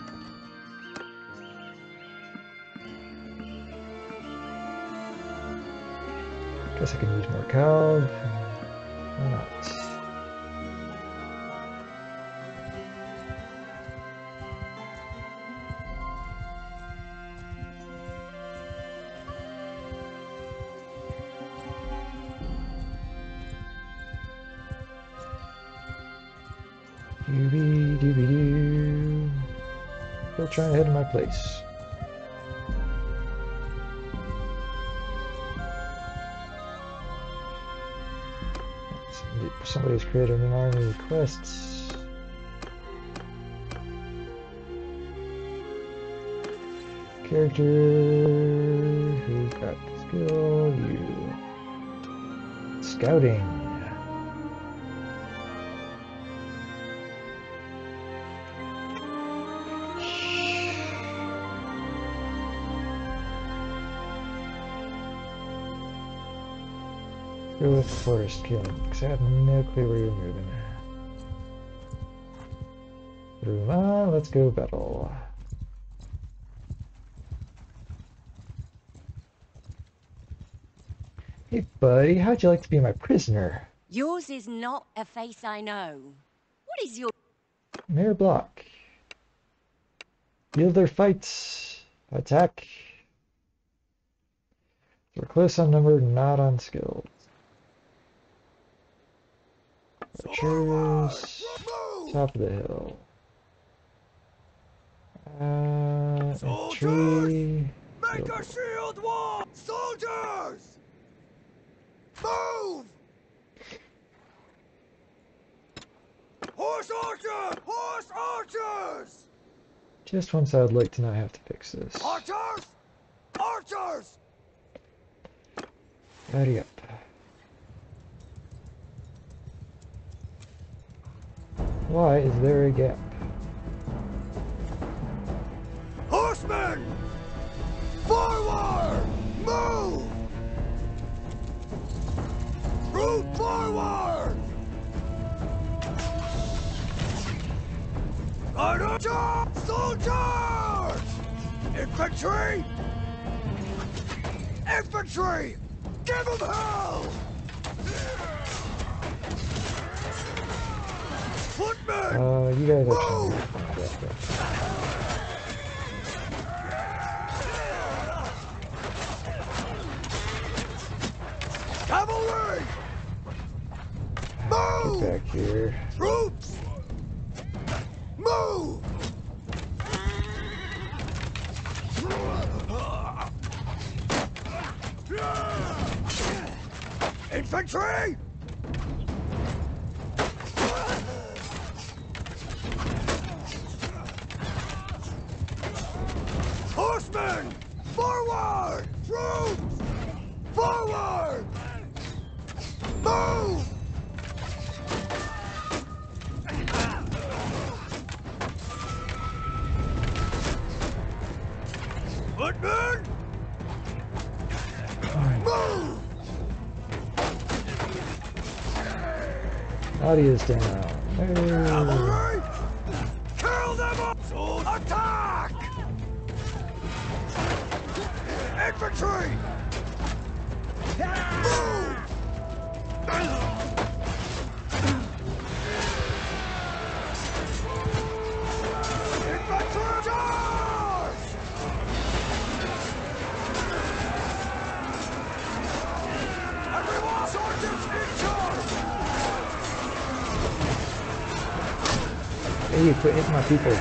Guess I can use more cav. Why not? Doobie doobie doo. Still trying to head to my place. Somebody's created an army requests. Character who got skill, you. Scouting. Go with forest killing, because I have no clue where you're moving. Ruma, let's go battle. Hey buddy, how'd you like to be my prisoner? Yours is not a face I know. What is your... Mayor Block. Yield their fights. Attack. We're close on number, not on skill. Archers. Top of the hill. Uh, a tree. Make a shield wall! Soldiers! Move! Horse archers! Horse archers! Just once I'd like to not have to fix this. Archers! Archers! Hurry up. Why is there a gap? Horsemen! Forward! Move! Root forward! Archer! Soldiers! Infantry! Infantry! Give them hell! Footmen! Uh, you guys Move! actually. Cavalry! Move! Get back here. Troops! Move! Infantry! Horsemen! Forward! Troops! Forward! Move! Footman! Move! Body is down. Hey. Cavalry! Kill them all! Soldiers, attack! Infantry! Move! Infantry, charge! Everyone, soldiers in charge! Hey, you quit hitting my people.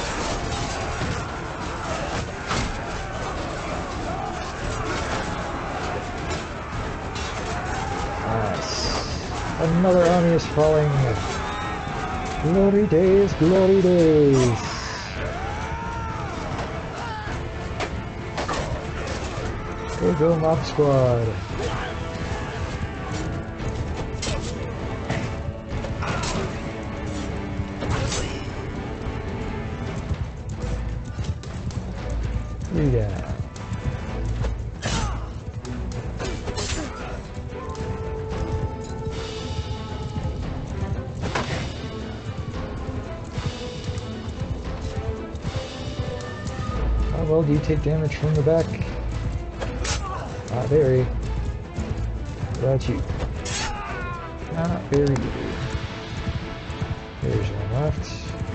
Nice. Another army is falling. Glory days, glory days. Go, go, mob squad. Three down. How well do you take damage from the back? Not very. What about you? Not very good. There's one left.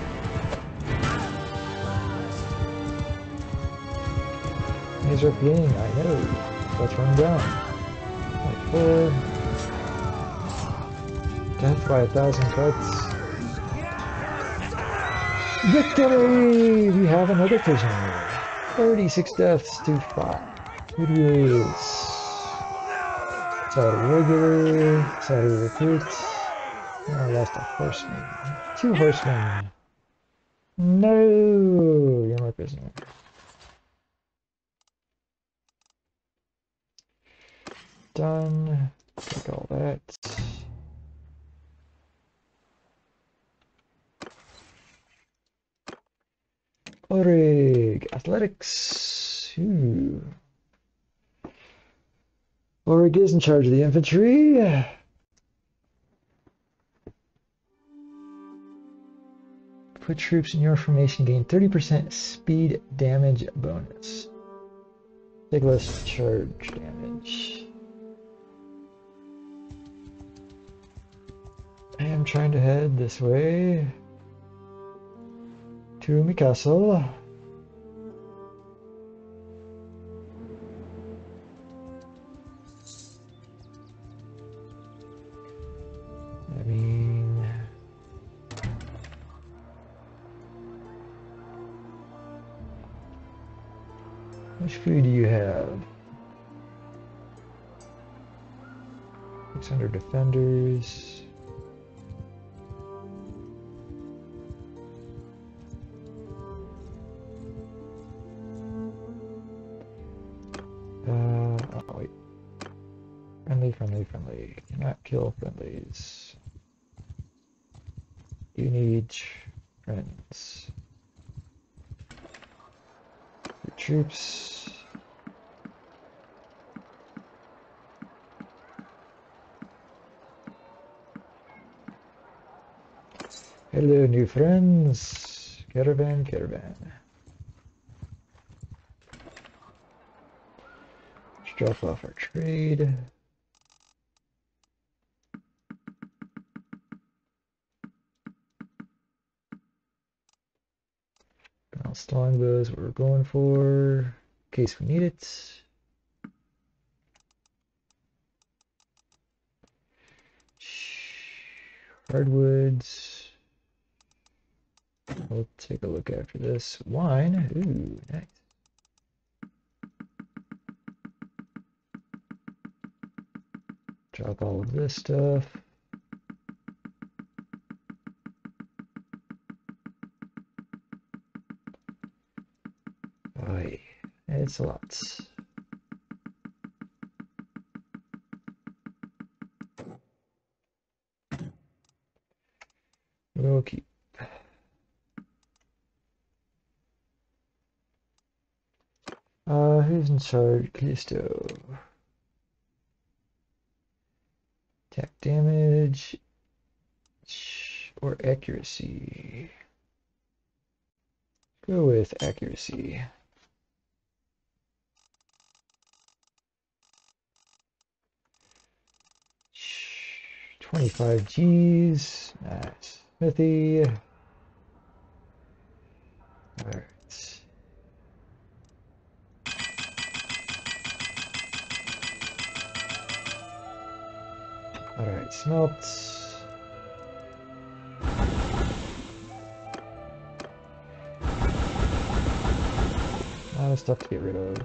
These are being, I know. Let's run down. Like four. Death by a thousand cuts. Victory! We have another prisoner. thirty-six deaths to five. It is. Sorry, regular. Sorry, recruit. Oh, I lost a horseman. Two horsemen. No! You're my prisoner. Done. Take all that. Orig. Athletics. Ooh. Orig is in charge of the infantry. Put troops in your formation, gain thirty percent speed damage bonus. Take less charge damage. I am trying to head this way to my castle. I mean, which food do you have? six hundred defenders. Uh, oh wait. Friendly, friendly, friendly. Cannot kill friendlies. You need friends. Your troops. Hello, new friends. Caravan, caravan. Let's drop off our trade. Balanced longbows, what we're going for, in case we need it. Hardwoods. We'll take a look after this. Wine. Ooh, nice. Drop all of this stuff. Oy, it's a lot. We'll keep. Uh, who's in charge? Callisto. Attack damage or accuracy? Go with accuracy. twenty-five G's. Nice. Smithy. Alright. Alright, smelts. A lot of stuff to get rid of.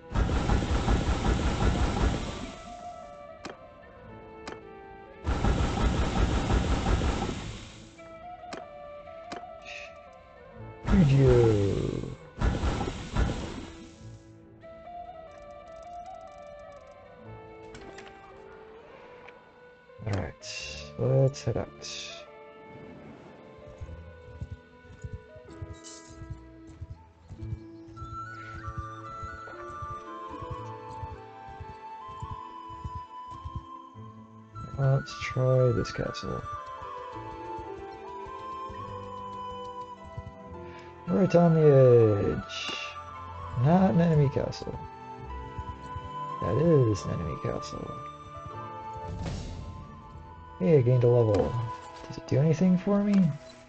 Cujo. Alright, let's head out. Let's try this castle. Right on the edge. Not an enemy castle. That is an enemy castle. Hey, I gained a level. Does it do anything for me?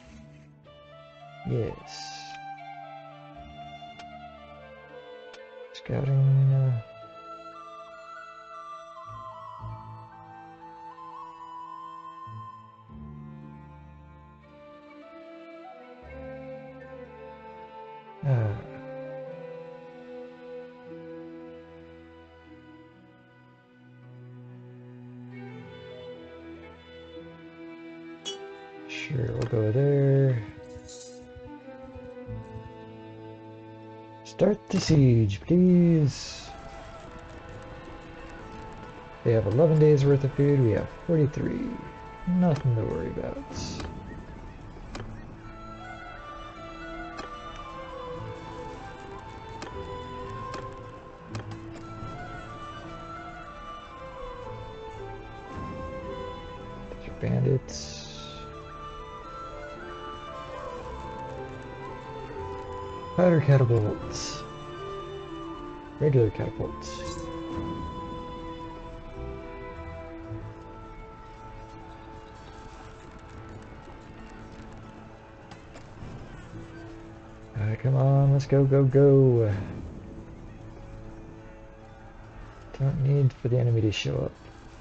Yes. Scouting. Uh... Uh, sure, we'll go there. Start the siege, please. They have eleven days worth of food, we have forty-three. Nothing to worry about. Bandits. Powder catapults. Regular catapults. Alright, come on, let's go, go, go. Don't need for the enemy to show up.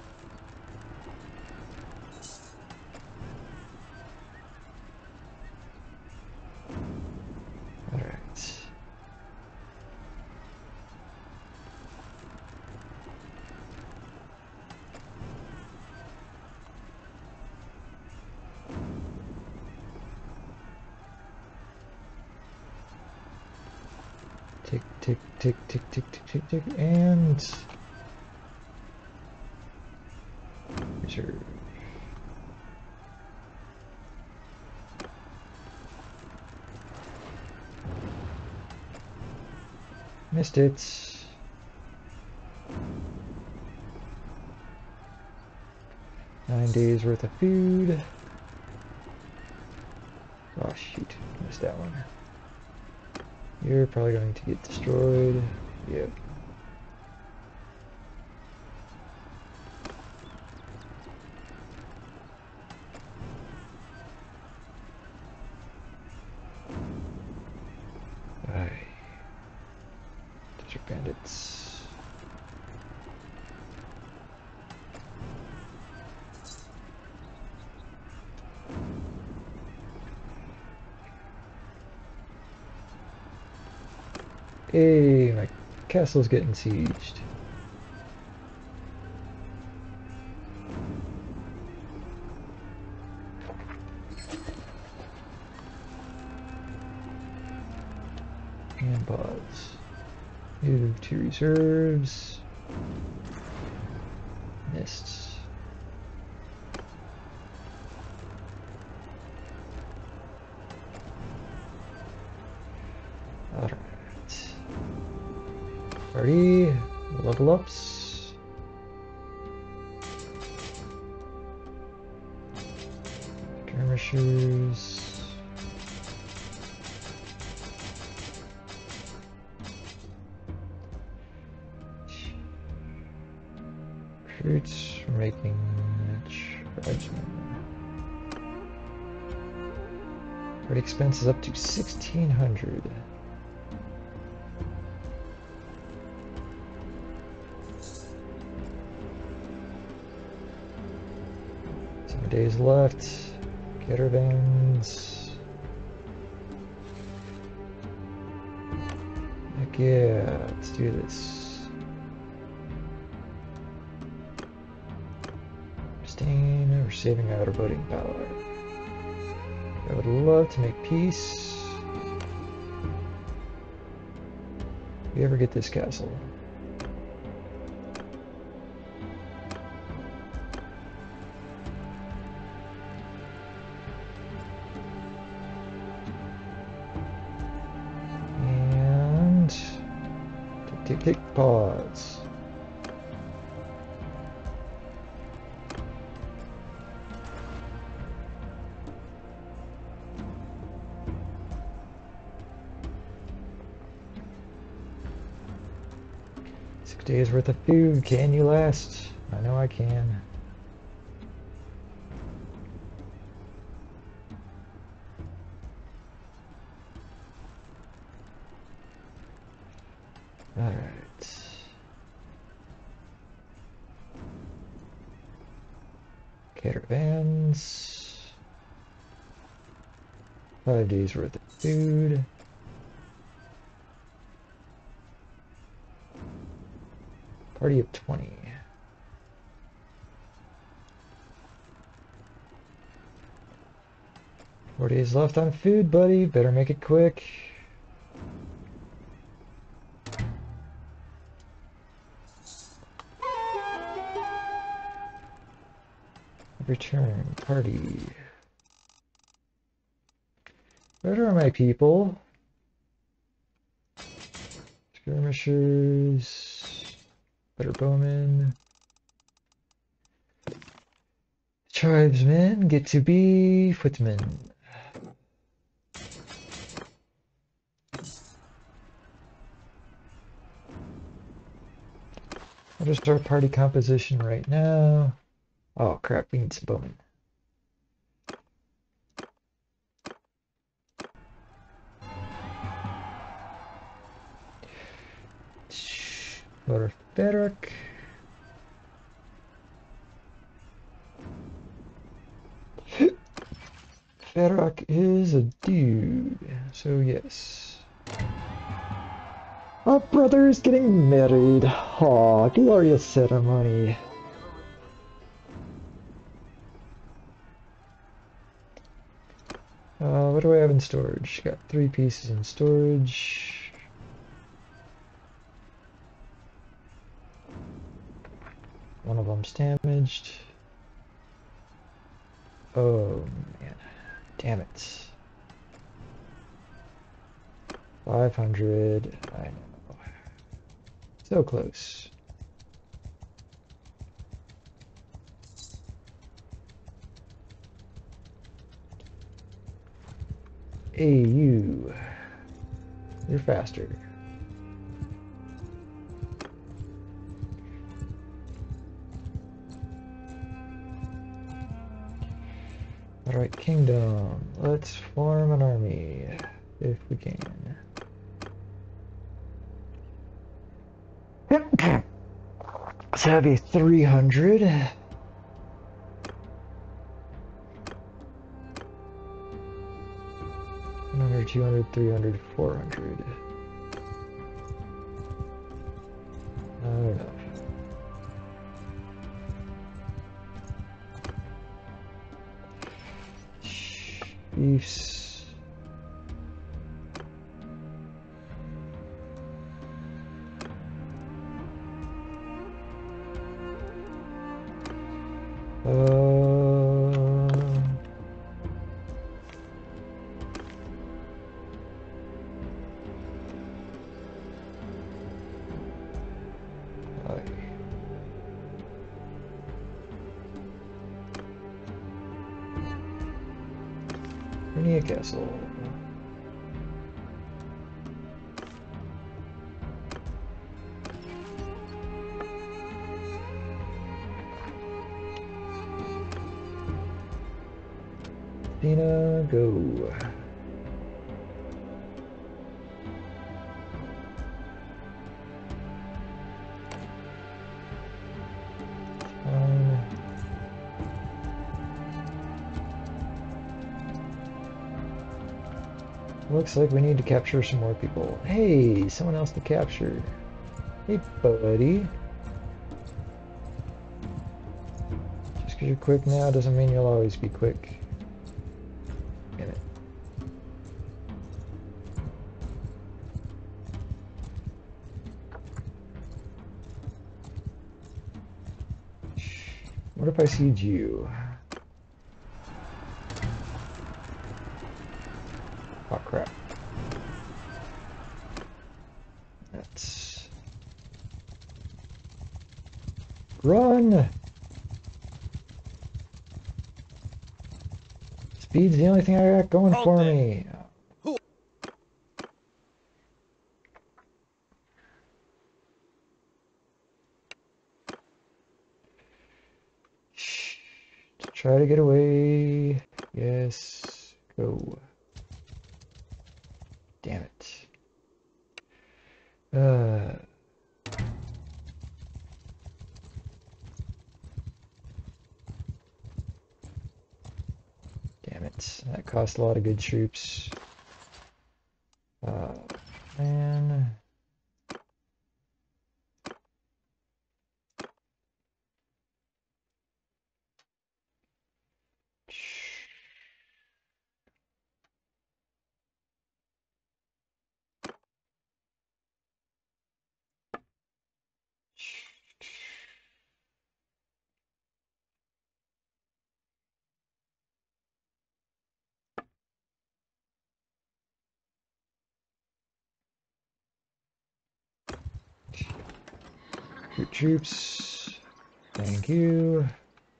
Tick, tick, tick, tick, tick, tick, tick, tick, and reserve. Missed it. Nine days worth of food. Oh shoot, missed that one. You're probably going to get destroyed. Yep. Alright. Desert bandits. Hey, my castle's getting sieged. And pause. Move to reserves. Missed. Alright. Party, level ups. Skirmishers. Recruits making tribesmen. Party expenses up to sixteen hundred. Seven days left. Caravans. Heck yeah, let's do this. Abstain, we're saving our voting power. I would love to make peace. If we ever get this castle. And tick tick tick pause. Six days worth of food. Can you last? I know I can. Alright. Caravans. Five days worth of food. Party of twenty. Four days left on food, buddy. Better make it quick. Return party. Where are my people? Skirmishers. Better bowmen. Tribesmen get to be footmen. What is our party composition right now? Oh crap, we need some bowmen. Or Federic. Federic is a dude, so yes. Our brother is getting married. Aw, glorious ceremony. Uh, what do I have in storage? Got three pieces in storage. One of them's damaged. Oh man, damn it. five hundred, I know. So close. Hey, you. You're faster. Alright, kingdom. Let's form an army, if we can. So that'd be three hundred. one hundred, two hundred, three hundred, four hundred. Not enough. Beefs. Uh, Hi. Renia Castle. Athena, go. Um, looks like we need to capture some more people. Hey, someone else to capture. Hey, buddy. Just because you're quick now doesn't mean you'll always be quick. Damn it. What if I siege you? Oh crap. That's... Run! Speed's the only thing I got going Hold for there. me. Try to get away. Yes. Go. Damn it. Uh. Damn it. That cost a lot of good troops. Uh, man. Recruit troops. Thank you.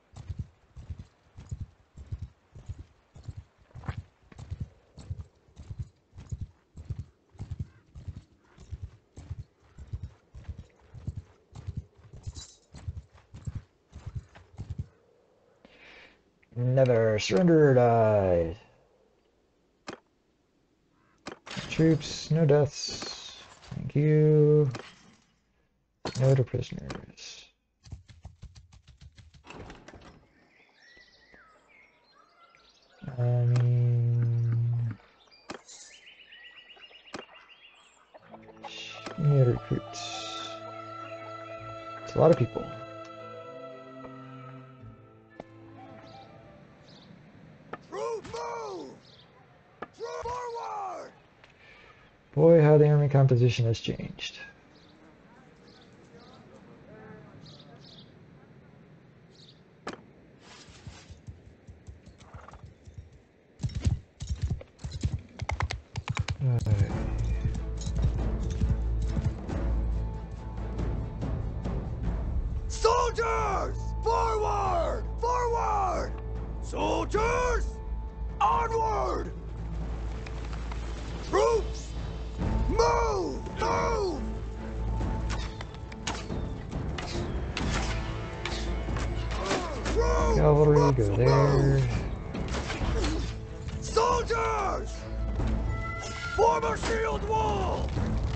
Never surrender or die. Troops, no deaths. Thank you. No to prisoners. I mean... Need recruits. It's a lot of people. Boy, how the army composition has changed. Alright. Soldiers! Forward! Forward! Soldiers! Onward! Troops! Move! Move! Troops! Cavalry, go there. Soldiers! Form a shield wall!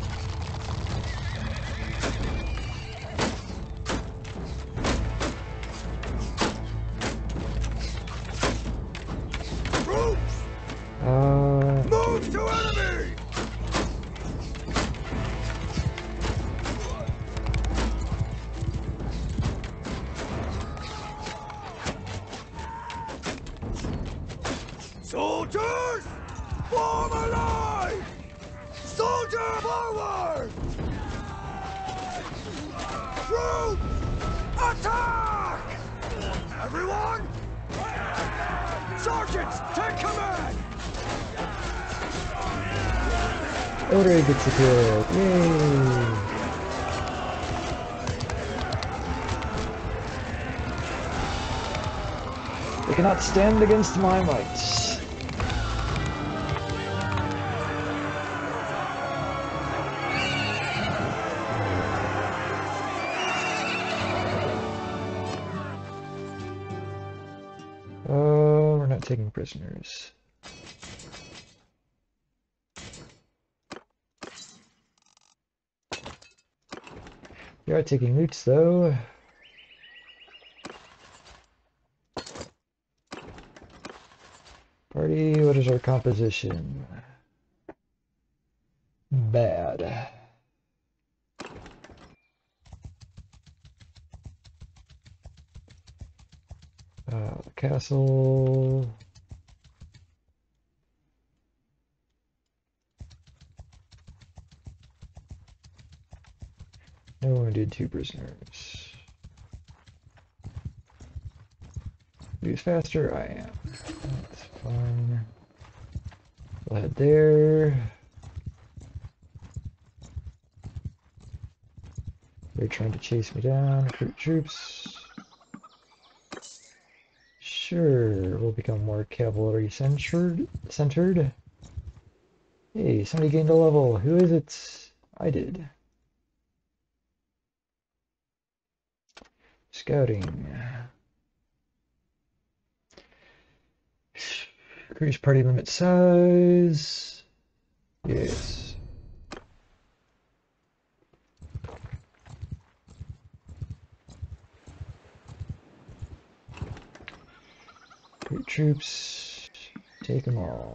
Troops! Uh, Move to enemy! Soldiers! Form a line! Soldier forward! Troops! Attack! Everyone! Sergeants, take command! Order gets the kill. Yay! cannot stand against my might. Oh, we're not taking prisoners. We are taking loots, though. Party, what is our composition? Bad. Uh, castle. No one did two prisoners. Who's faster? I am. That's fine. We'll head there. They're trying to chase me down. Recruit troops. Sure, we'll become more cavalry centered. Centered. Hey, somebody gained a level. Who is it? I did. Scouting. Increase party limit size. Yes. Recruit troops. Take them all.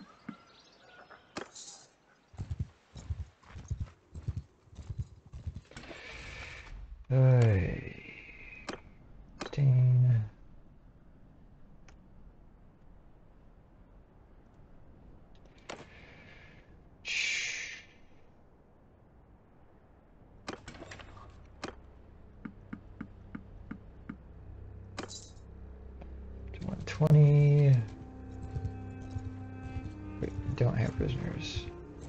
Hey. fifteen. one twenty. Wait, we don't have prisoners.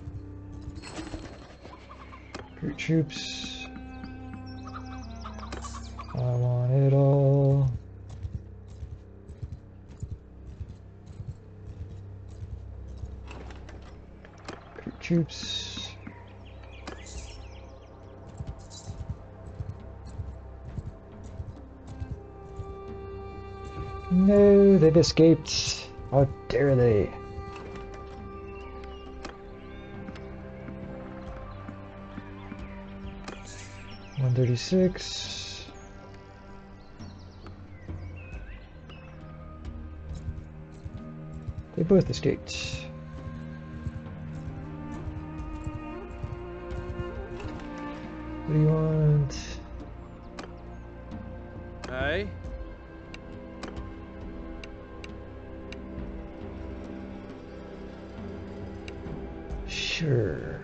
Recruit troops. I want it all. Recruit troops. No, they've escaped. How dare they? one thirty-six. They both escaped. What do you want? Hey? Sure.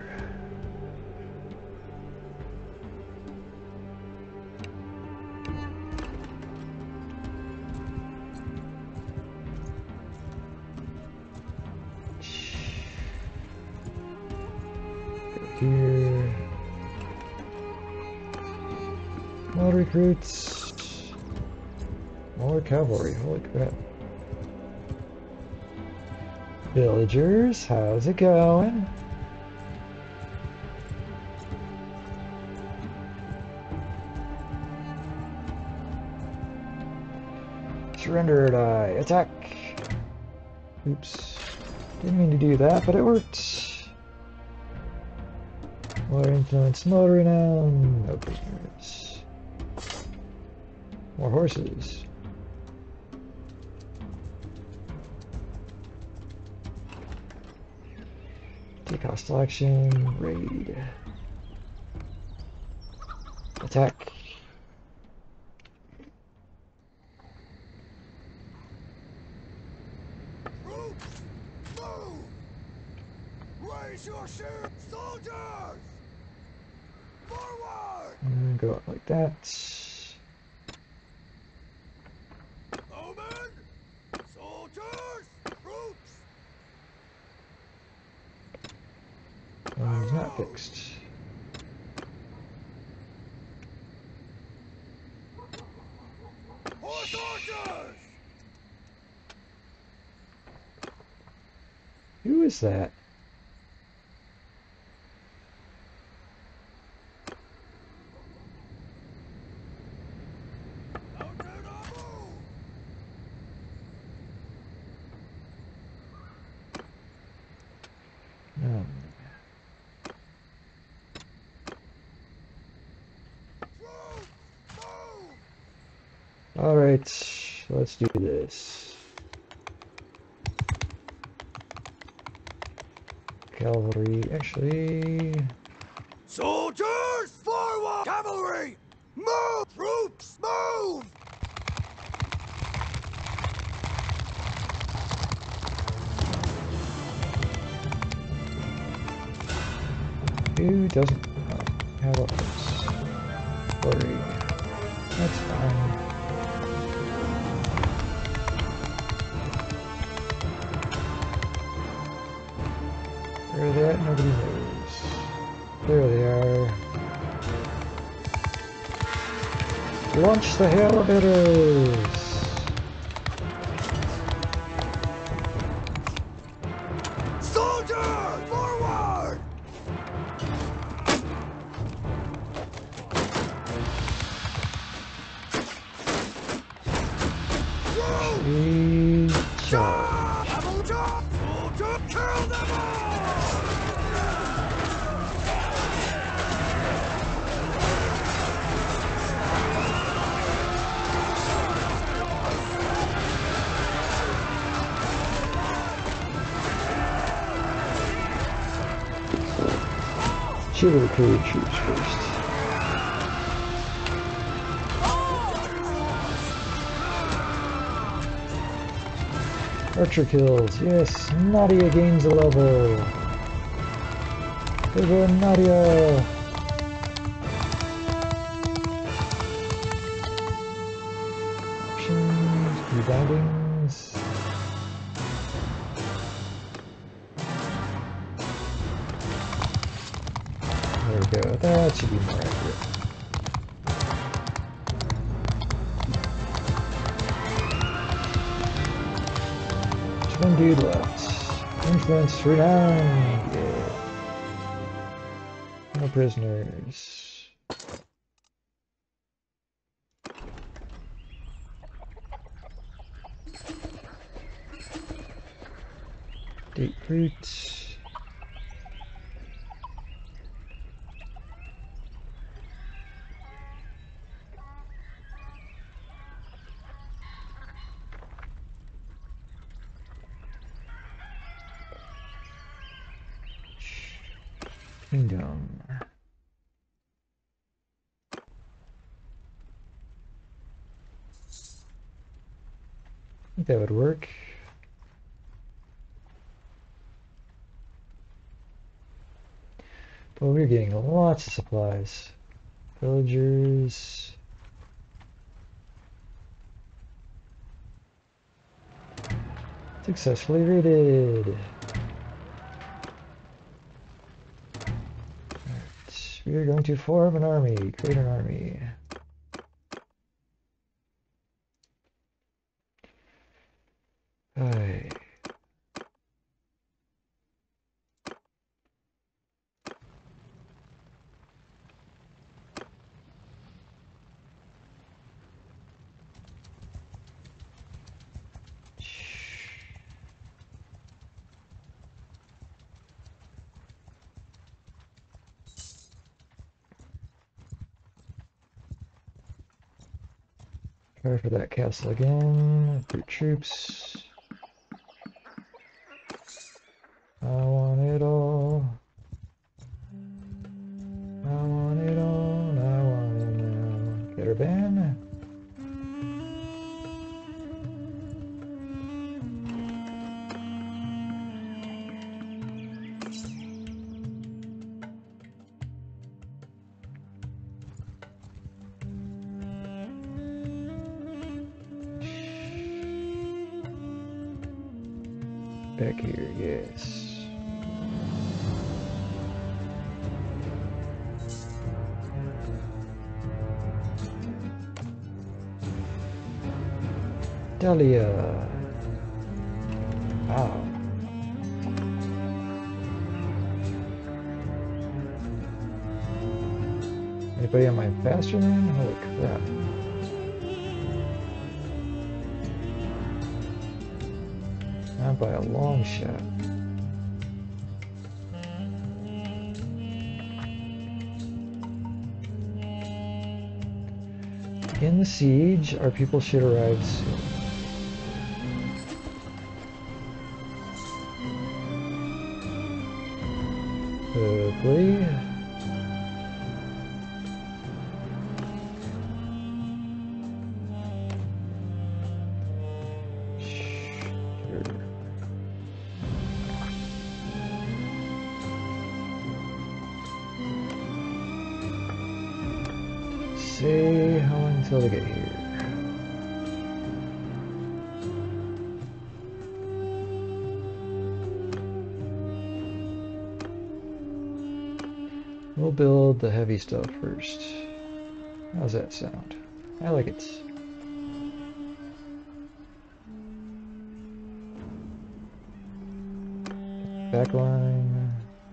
Go here. More recruits. More cavalry. Holy crap. Villagers, how's it going? Surrender or die. Attack! Oops. Didn't mean to do that, but it worked. More influence, more renown. No prisoners. More horses. Take hostile action. Raid. Attack. Raise your shield, soldiers! Forward! And go up like that. Bowmen! Soldiers! Troops! And it's not fixed. Horse archers! is that? No. All right, let's do this. Cavalry, actually. Soldiers, forward! Cavalry, move! Troops, move! Who doesn't have weapons? Worry. That's fine. Where are they at? Nobody knows. There they are. Launch the halberdiers! Soldiers, forward! We charge. Soldier, soldier, kill them all! Shoot the recruited troops first. Archer kills. Yes, Nadia gains a level. Good one, Nadia. Options, rebindings. There we go. That should be more accurate. There's one dude left. Influence renown. Yeah. No prisoners. Date route. Kingdom. I think that would work. But we're getting lots of supplies. Villagers. Successfully raided. Alright, we are going to form an army. Create an army. Aye. Fire for that castle again. Recruit troops. I want it all. I want it all. And I want it now. Get her ban. Back here, yes. Dahlia. Wow. Anybody on my faster man? Holy crap. Not by a long shot. In the siege, our people should arrive soon. Hopefully. Sure. Say how long until they get here. We'll build the heavy stuff first. How's that sound? I like it. Backline.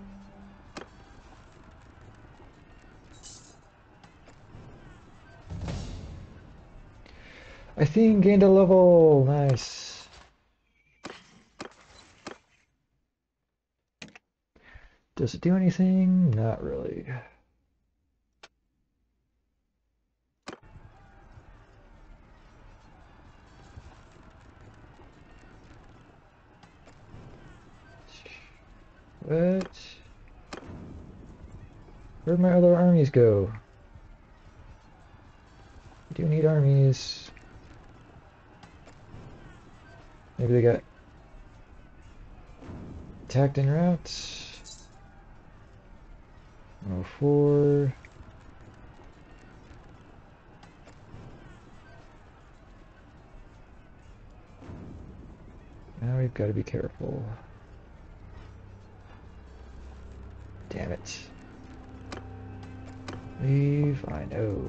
I think gained a level. Nice. Does it do anything? Not really. What? Where'd my other armies go? I do need armies. Maybe they got attacked en route. one oh four. Now we've got to be careful. Damn it. Leave, I know.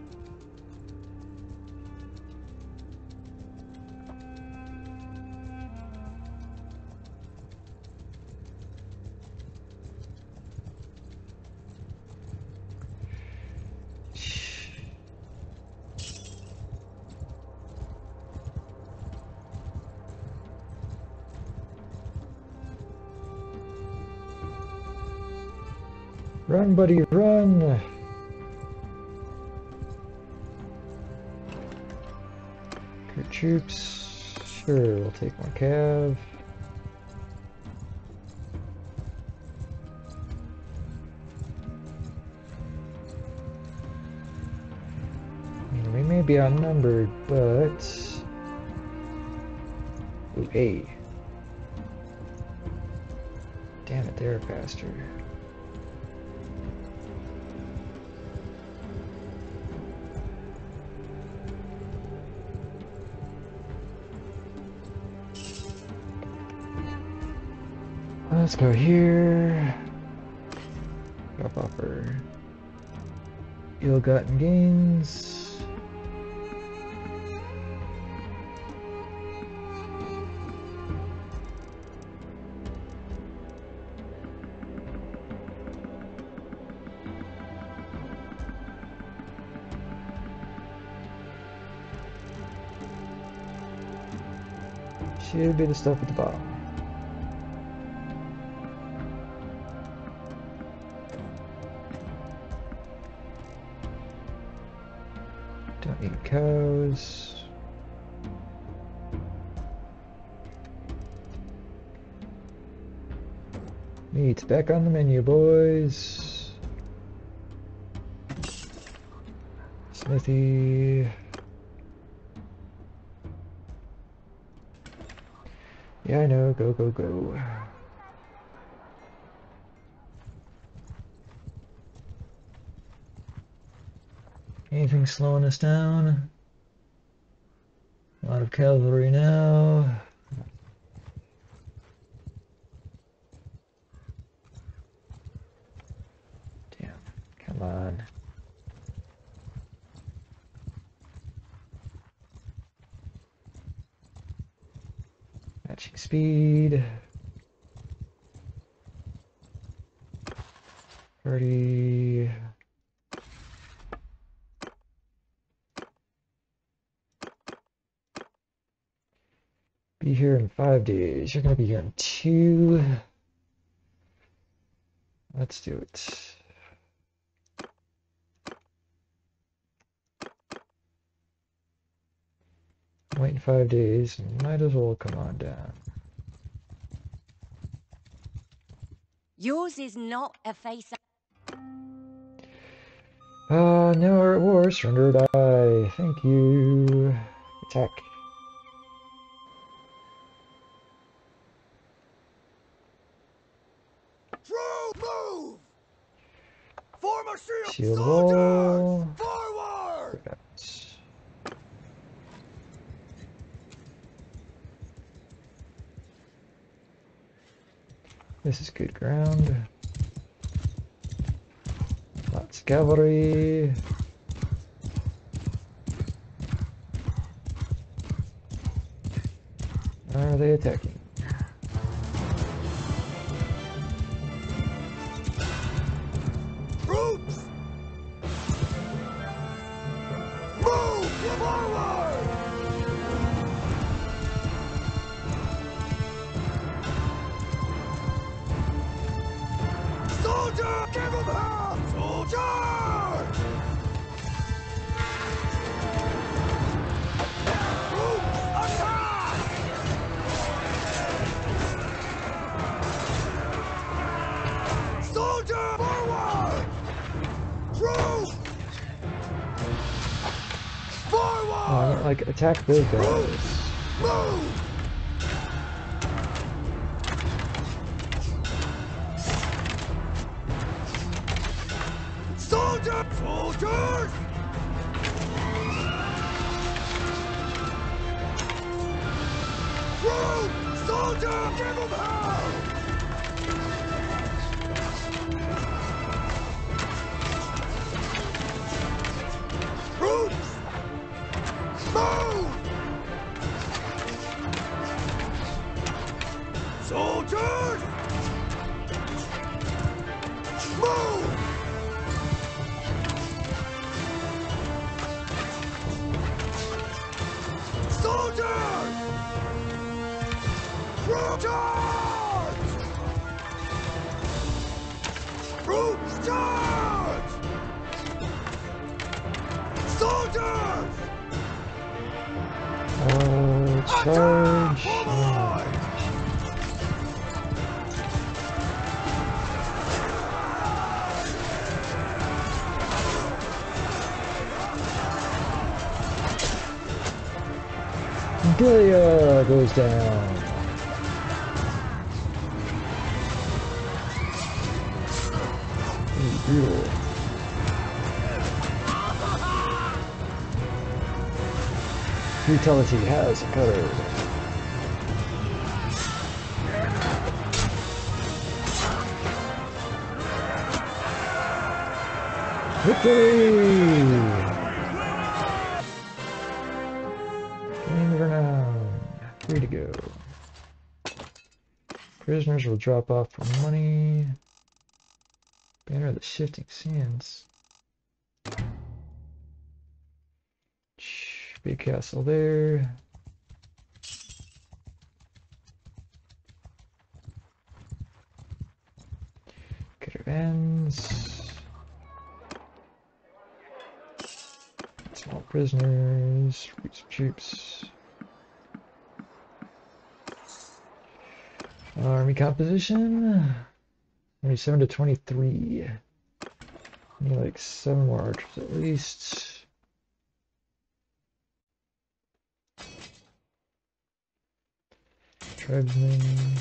Run, buddy, run! Recruit troops. Sure, we'll take more cav. I mean, we may be outnumbered, but... Ooh, hey. Damn it, they're faster. Let's go here. Drop off our ill-gotten gains. Should be the stuff at the bottom. Don't need cows. Meat's back on the menu, boys. Smithy. Yeah, I know. Go, go, go. Anything slowing us down? A lot of cavalry now. Damn, come on. Matching speed. thirty. Be here in five days. You're gonna be here in two. Let's do it. Wait five days. Might as well come on down. Yours is not a face. Uh, no, we're at war. Surrender or die. Thank you. Attack. True move! Form a shield! Shield Soldiers! wall. Forward! Perhaps. This is good ground. Lots of cavalry. Are they attacking? Troops! Move forward! Soldier! Give them hell! Soldier! Troops! Attack! Soldier! Forward! Troops! Forward! Oh, like attack those guys. Move! Soldier! Soldiers! Troops! Soldier! Give them hell! Troops! Move! Soldiers! Move! Soldiers! Troops charge! Troops charge! Soldiers! Uh, charge. Form a line! Gilia goes down. Ooh, brutal. Brutality has occurred. Victory! Game renown. Free to go. Prisoners will drop off for money. Banner of the Shifting Sands. Big castle there. Caravans. Small prisoners. Recruit some troops. Army composition. twenty-seven to twenty-three. Need like seven more archers at least. Tribesmen.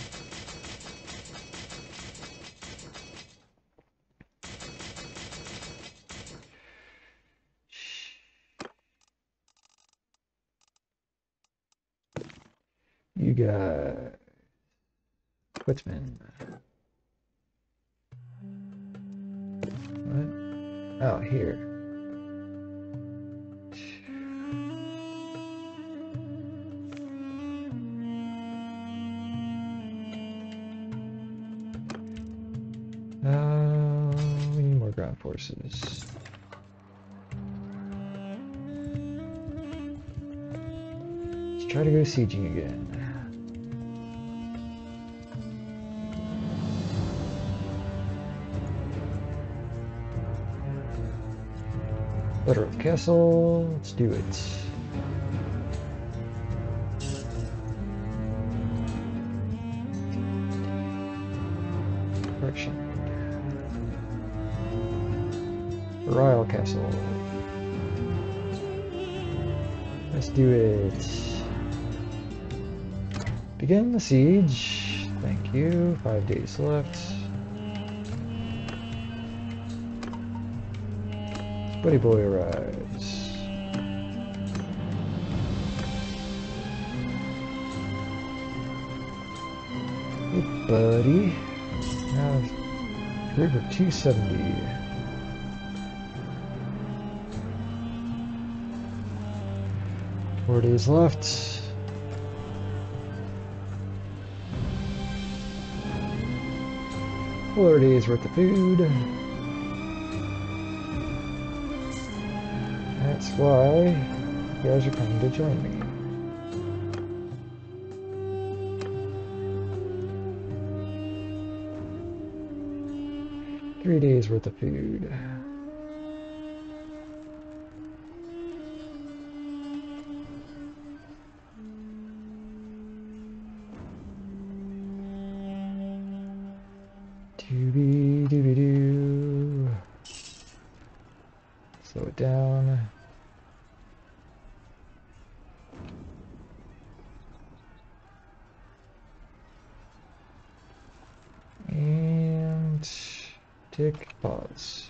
You got Quitsman. What? Oh, here. Uh, we need more ground forces. Let's try to go sieging again. Federal Castle, let's do it. Correction. Royal Castle. Let's do it. Begin the siege. Thank you. Five days left. Buddy boy arrives. Hey, buddy. Now, group of two seventy. Four days left. Four days worth of food. That's why you guys are coming to join me. Three days worth of food. Doobie doobie doo. Slow it down. And tick pause.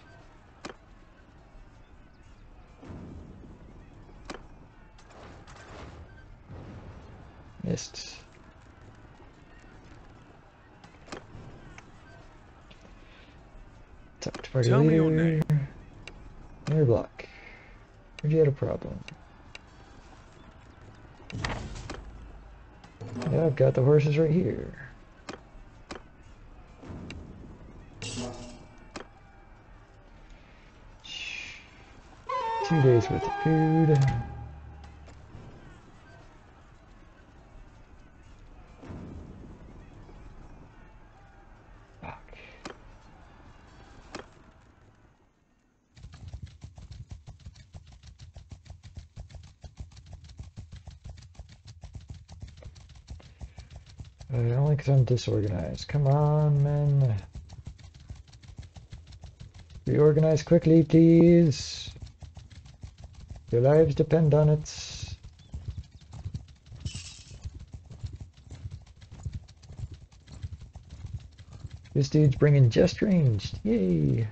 Missed. Talk to party Tell me leader. your name. Air block. Heard you had a problem. Yeah, I've got the horses right here. Two days worth of food. Fuck. Uh, only because I'm disorganized. Come on, men. Reorganize quickly, please. Your lives depend on it. This dude's bringing just ranged. Yay.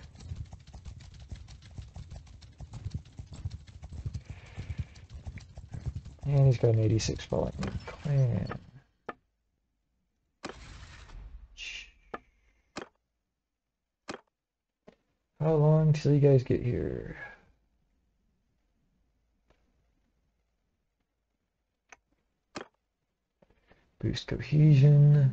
And he's got an eighty-six falling clan. How long till you guys get here? Boost cohesion.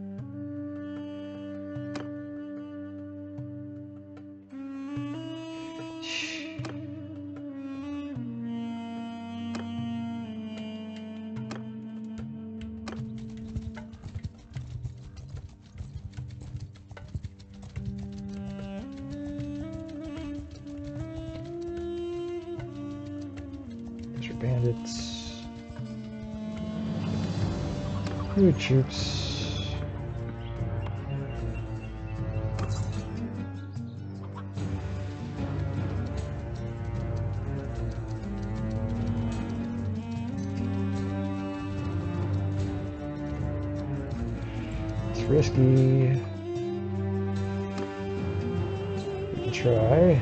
These are bandits. Recruit troops. It's risky. We can try.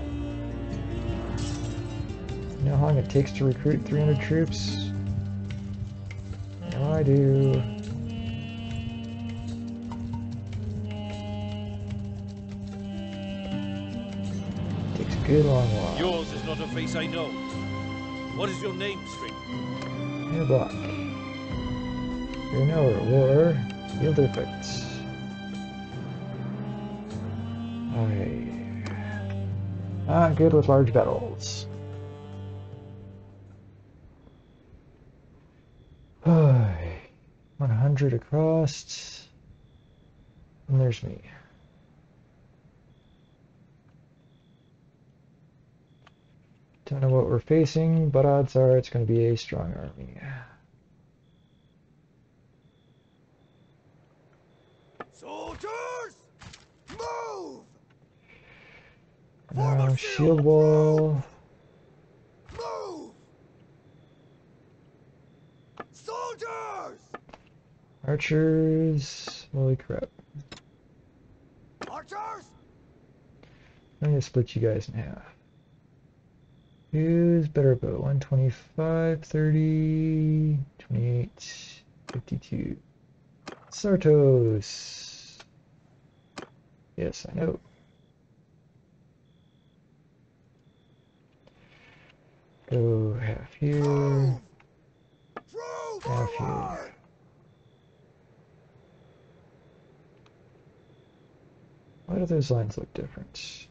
You know how long it takes to recruit three hundred troops? No, I do. Takes a good long while. Yours is not a face I know. What is your name, stranger? Air block. You're no war. Yield effects. I. Not good with large battles. one hundred across. And there's me. Don't know what we're facing, but odds are it's going to be a strong army. Soldiers, move! Now, shield wall. Move! Soldiers! Archers. Holy crap. Archers! I'm going to split you guys in half. Who's better bow? one twenty-five, thirty, twenty-eight, fifty-two. Sartos. Yes, I know. Go half here. Half here. Why do those lines look different?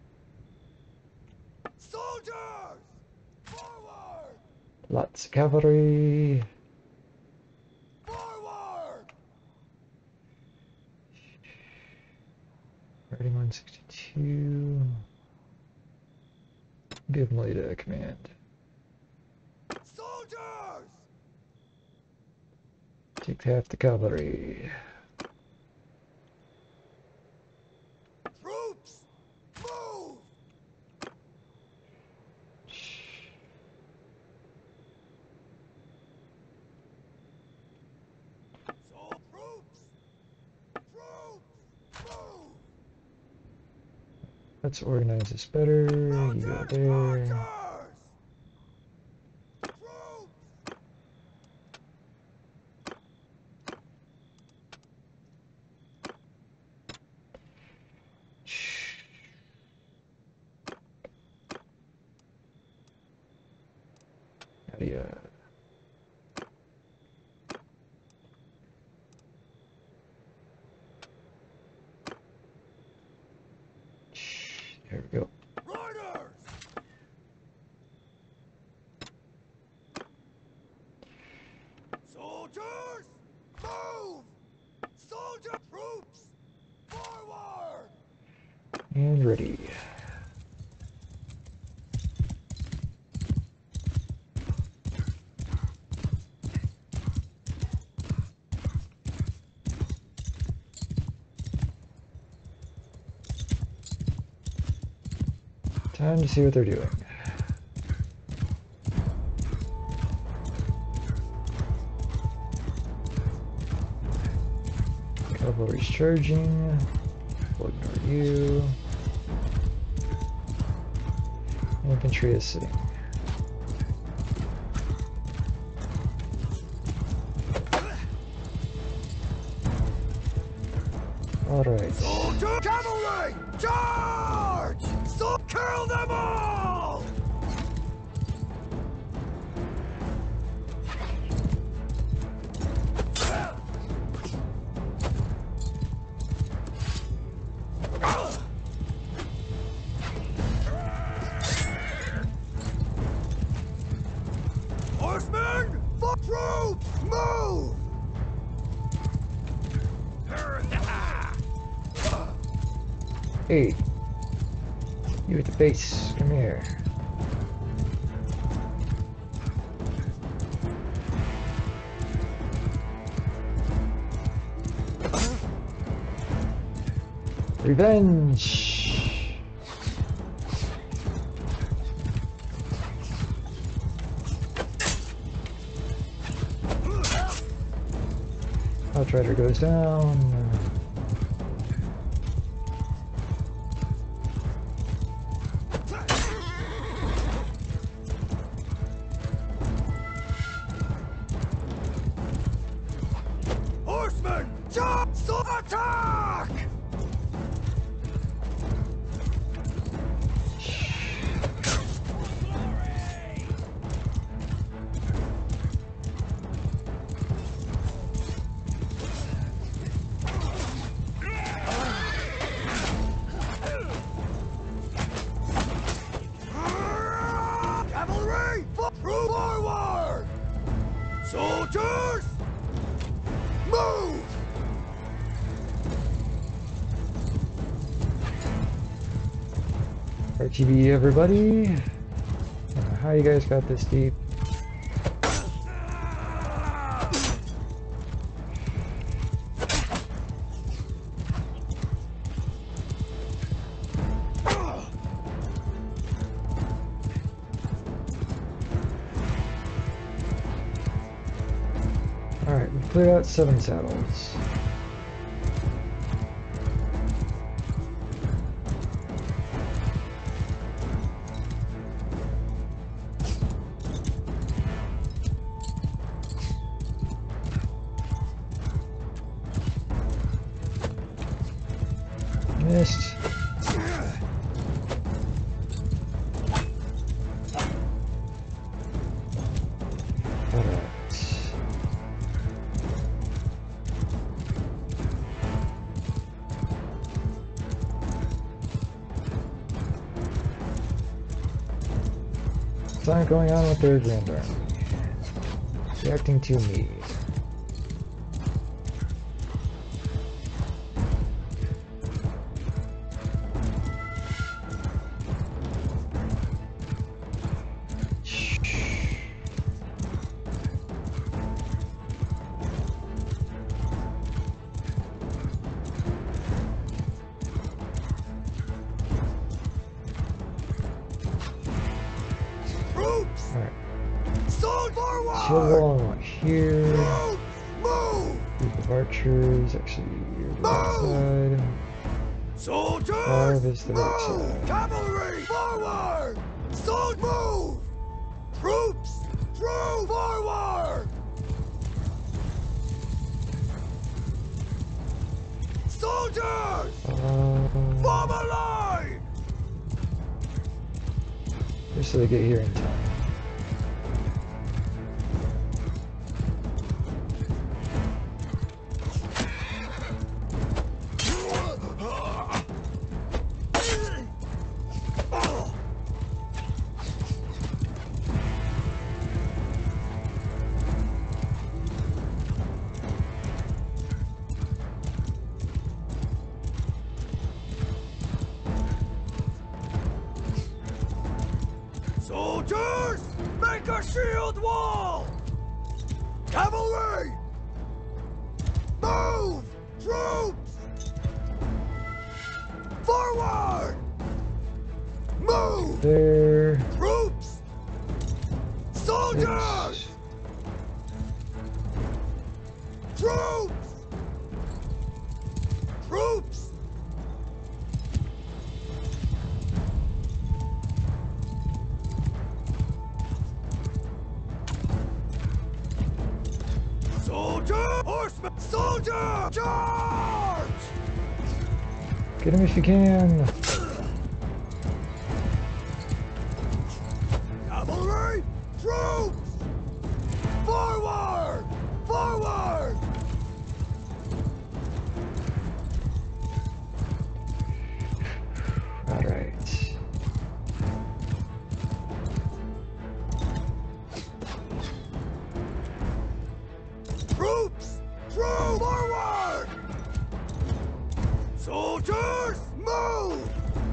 Soldiers! Forward! Lots of cavalry. Forward! Riding one sixty-two. Give Melita a command. Soldiers! Take half the cavalry. Troops! Move! So troops! Troops! Move! Let's organize this better. You go there. Yeah. There we go. Riders! Soldiers! Move! Soldier troops! Forward! And ready. Time to see what they're doing. Cavalry's charging. We'll ignore you. Infantry is sitting. Alright. Soldier cavalry! Charge! So kill them all! Horsemen! For troops! Move! Hey! You at the base, come here. Revenge! Outrider goes down. Horsemen! Charge! So attack! Cavalry! Forward! Soldiers! Move! R T B everybody. how you guys got this deep. Alright, we've cleared out seven saddles. Missed. Alright. Something going on with their Grand Army. Reacting to me. Shield wall I want here. Group of archers, actually, you're the right side. Soldiers! Five is the move! right side. Cavalry, forward! Soldiers, move! Troops, through forward! Soldiers! Uh, Form a line! just so they get here in time. Soldiers, make a shield wall! Cavalry! Move! Troops! Forward! Move! There. Troops! Soldiers! Six. Troops! Troops! Soldier! Horseman! Soldier! Charge! Get him if you can. Cavalry! Troops! Forward! Forward! Alright. Troops! Through forward! Soldiers, move!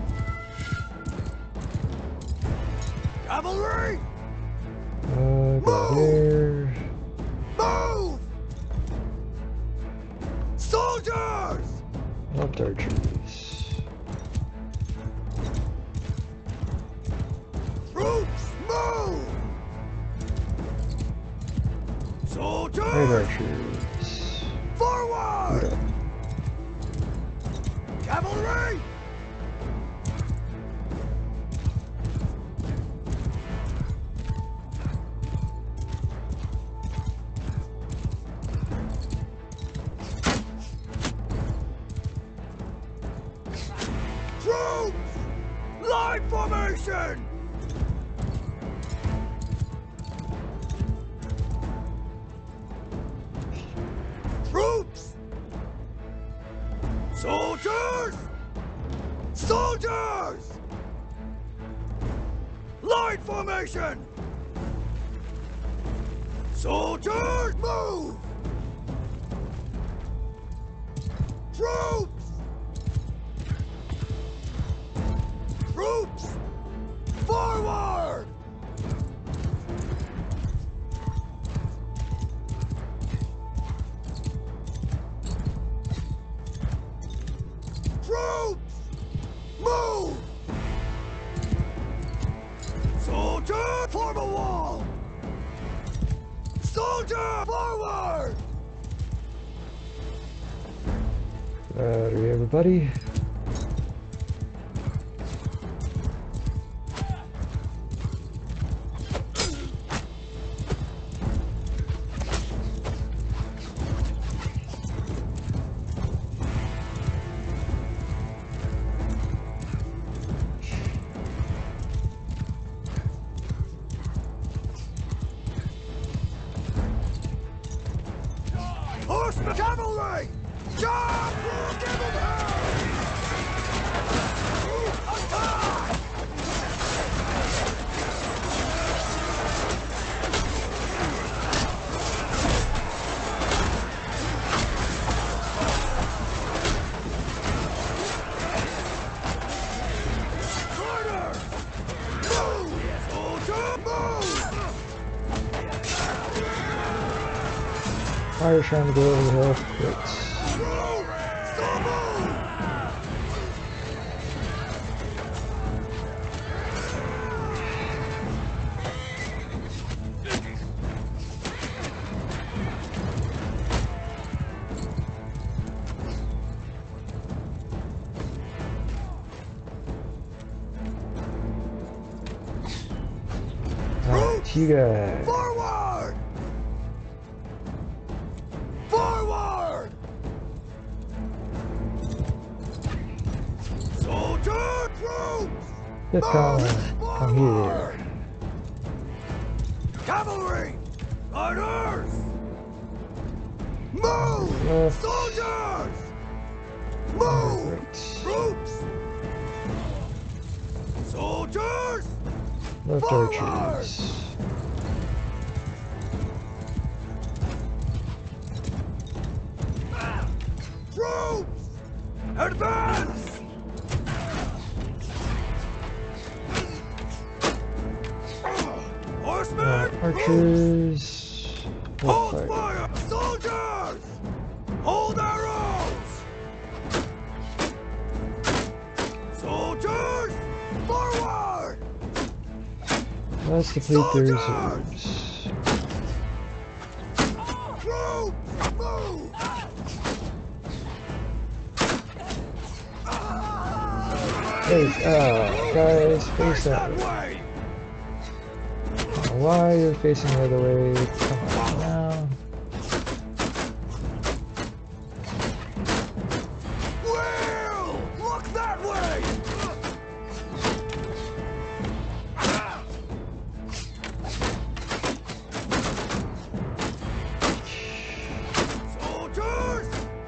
Cavalry, Uh, go there. move! Soldiers! Left archers. Troops, move! Soldiers, Right archers. forward! Good up. Cavalry! Troops! Line formation! Troops! Soldiers! Soldiers! Line formation! Soldiers, move! Troops! Troops! Forward! Form a wall! Soldier, forward! Battery, everybody. Horsemen, cavalry! Charge! Give them hell! Attack! Rider! Move! Soldier, move! Fire's trying to go over the hill. Great. Move! Stop move! Alright, you guys. Forward! Forward! Soldier troops! Fifth column, come here. Forward! Cavalry! Riders! Move! Left. Soldiers! Move! Right. Troops! Soldiers! Left Forward! archers. Troops! Advance! Horsemen! Uh, Troops! archers. Hold Left fire. fire! Soldiers! Hold arrows! Soldiers! Forward! Let's deplete the Soldiers! reserves. Troops! Move! Hey, uh, guys, face that way. way! I don't know why you're facing the other way. Come on now. Will! Look that way! Soldiers!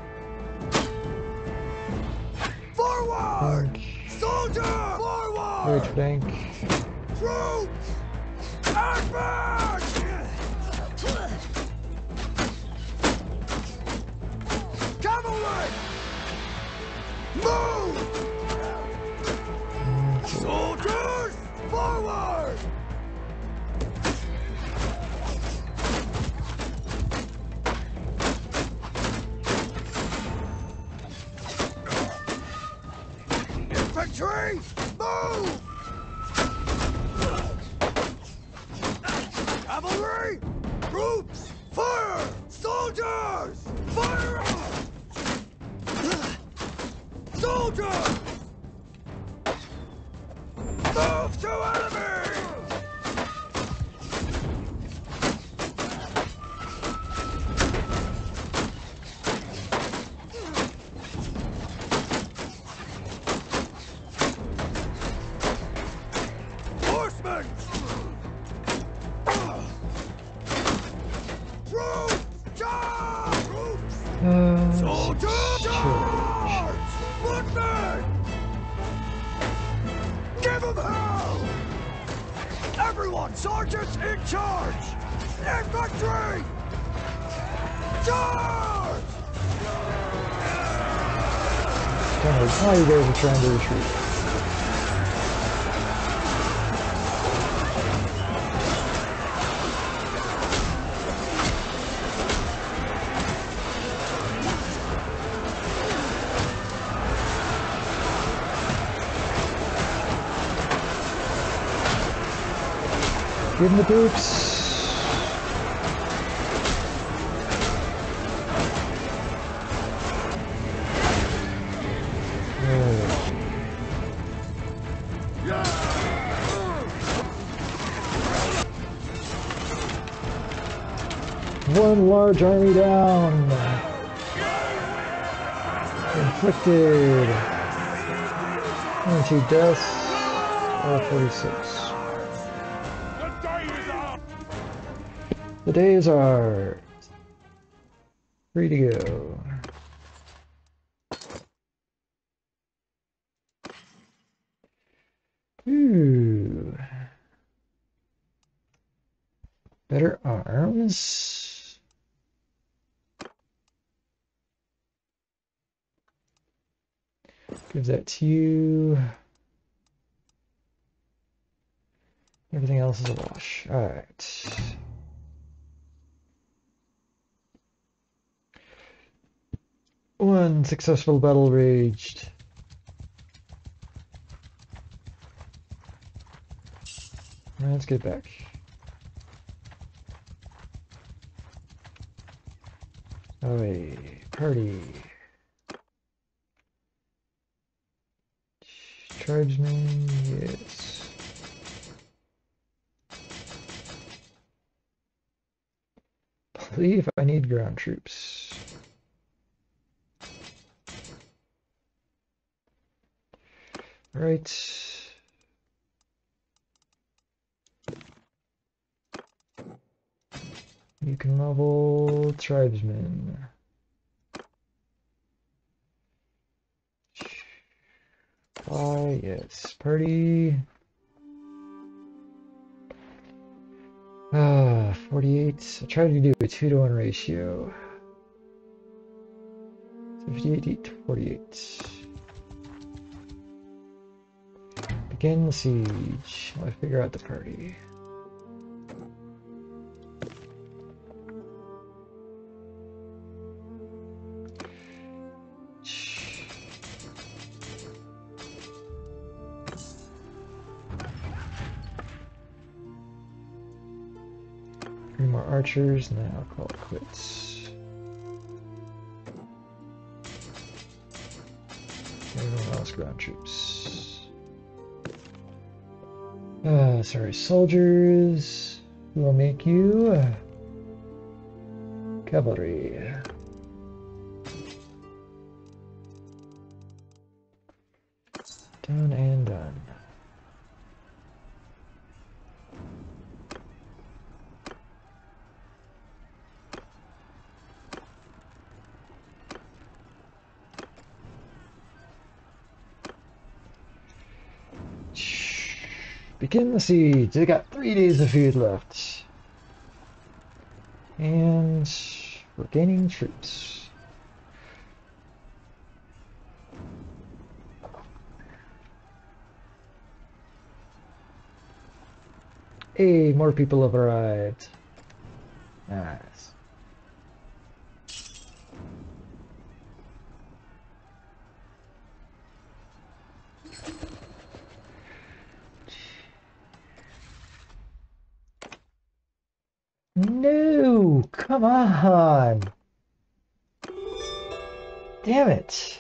Forward! Flank. Soldier! Right Forward! flank. Troops! Advance! Cavalry! Move! Soldiers! Forward! Infantry! Move! Cavalry! Troops! Fire! Soldiers! Fire! Soldiers! Move to enemy! Horsemen! Troops! Charge! Troops! Uh, Soldiers! charge. Charge! Footmen! Give them hell! Everyone, sergeants in charge! Infantry! Charge! Don't know why you guys are trying to retreat. Give him the boots. One large army down. Inflicted. twenty-two deaths. Or forty-six. The days are free to go. Ooh. Better arms. Give that to you. Everything else is a wash. Alright. One successful battle raged. Let's get back. Away. Party. Tribesmen, yes. Believe I need ground troops. Right. You can level tribesmen. Why, yes. Party. Ah, forty-eight. I tried to do a two to one ratio. fifty-eight to forty-eight. Begin the siege. I'll figure out the party. Three more archers, and then I'll call it quits. Everyone else ground troops. Uh, sorry, soldiers. Who will make you uh, cavalry. Done and done. Begin the siege. They got three days of food left. And we're gaining troops. Hey, more people have arrived. Nice. No, come on. Damn it.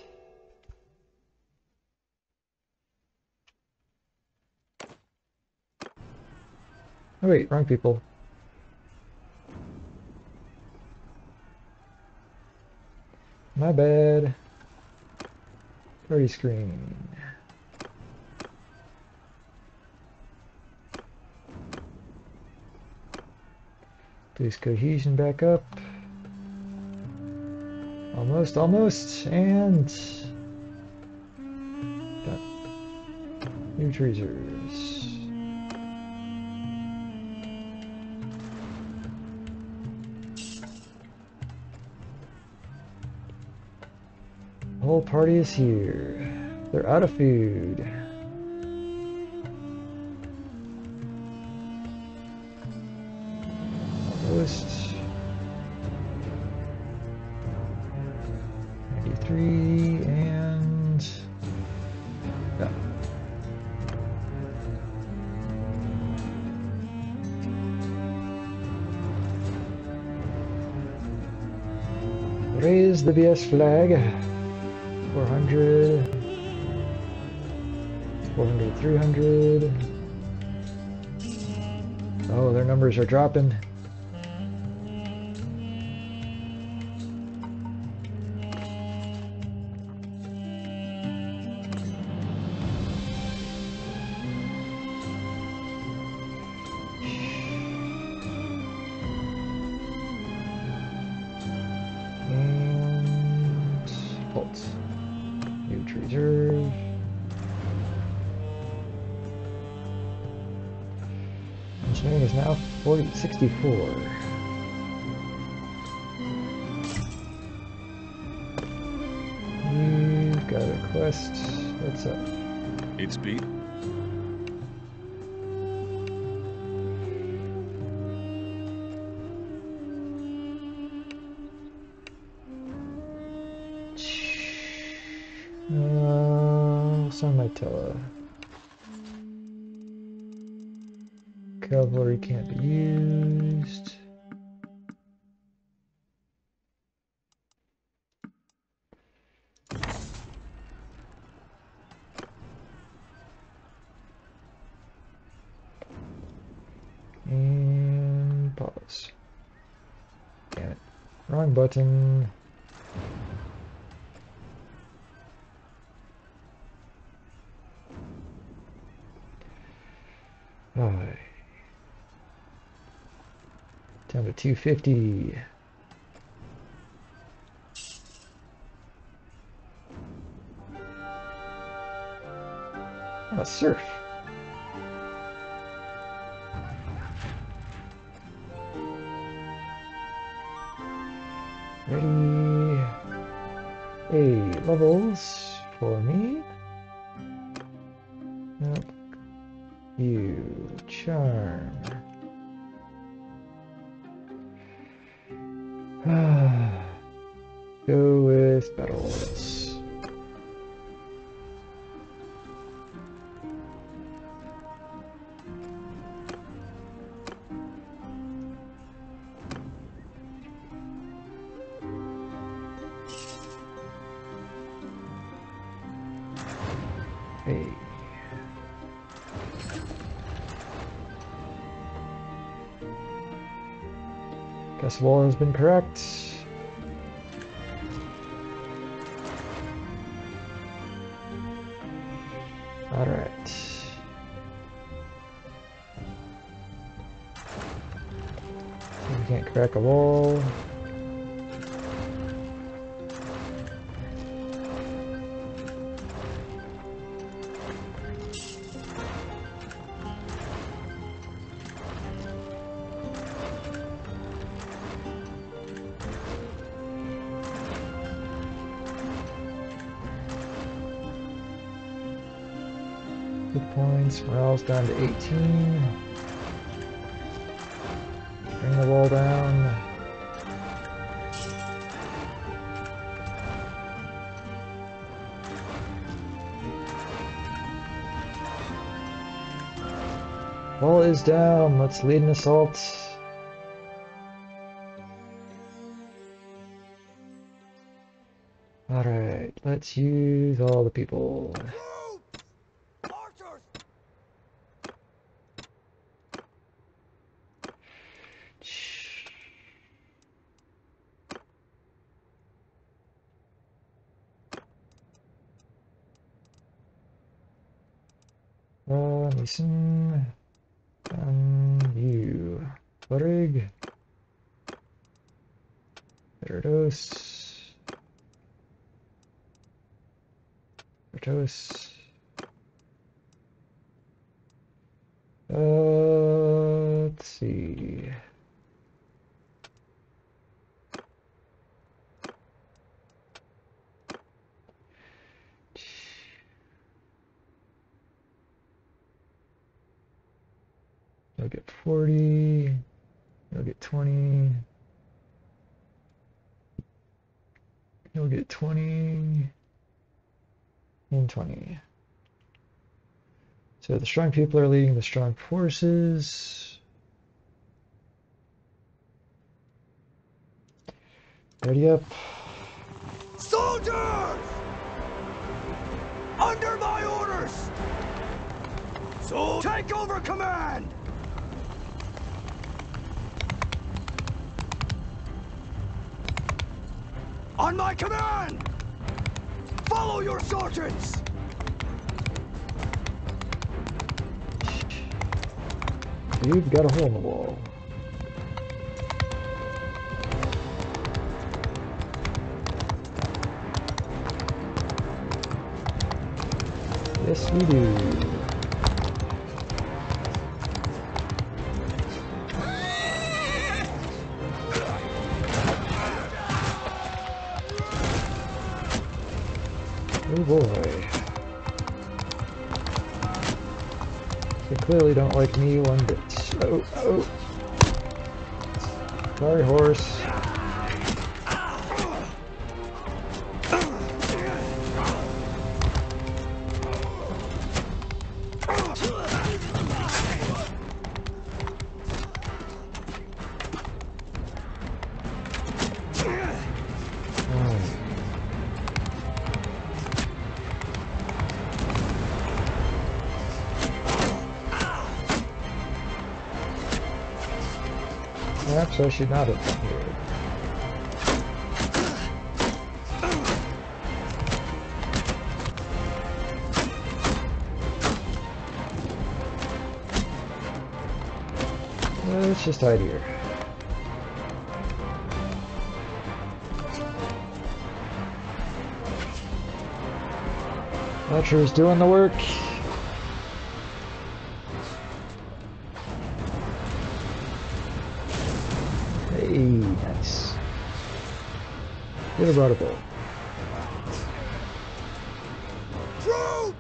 Oh wait, wrong people. My bad. Party screen. Boost cohesion back up. Almost, almost, and done. New treasures. The whole party is here. They're out of food. List. ninety-three and yeah. Raise the B S flag. four hundred. four hundred, three hundred. Oh, their numbers are dropping. And halt. Move to reserve. Engineering is now forty sixty-four. You've got a quest. What's up? Need speed? Uh, send my tele. Cavalry can't be used. And pause. Damn it. Wrong button. Alright. Down to two fifty. Oh, surf. Ready. Hey, levels for me. Nope. You. Charm. Go with battles. Hey. Castle wall has been correct. Alright. We can't crack a wall. Hit points, morale's down to eighteen. Bring the wall down. Wall is down, let's lead an assault. Alright, let's use all the people. Archers! Uh, listen. And you. Butterig. Gyarados. Gyarados. Uh, let's see. You'll get forty. You'll get twenty. You'll get twenty. And twenty. So the strong people are leading the strong forces. Ready up. Soldiers! Under my orders! So take over command! On my command! Follow your sergeants! You've got a hole in the wall. Yes, we do. Oh boy. They clearly don't like me one bit. Oh, oh. Sorry, horse. Perhaps I should not have come here. Let's just hide here. Thatcher's doing the work. Hey, nice. Get a brought a bow. Troops!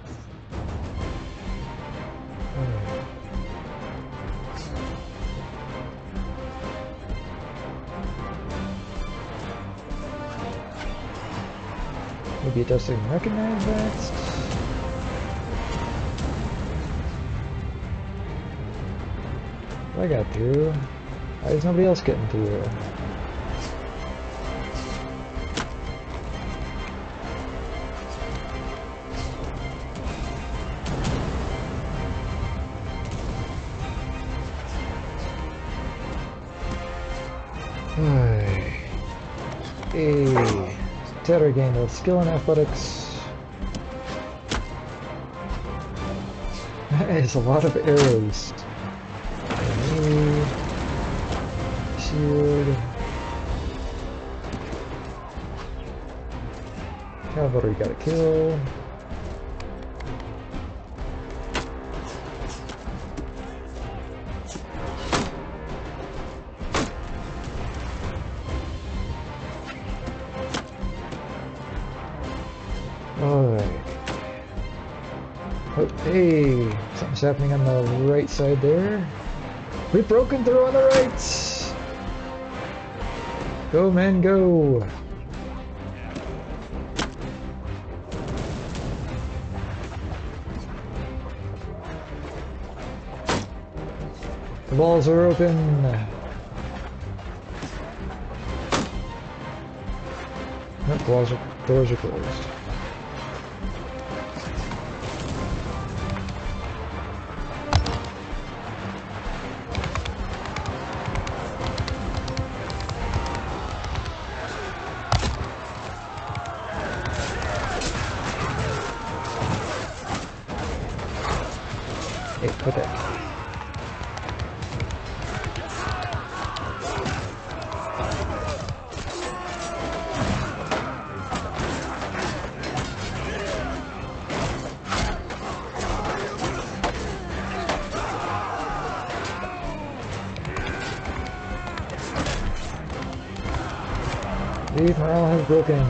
Maybe it doesn't recognize that. I got through. Why is nobody else getting through? Hey, Terra gained a skill in athletics. That is a lot of arrows. Shield. Cavalry got a kill. Alright. Oh, hey! Something's happening on the right side there. We've broken through on the right! Go, men, go! The walls are open. Nope, walls are, doors are closed. Hey, put that. Leave, morale has broken.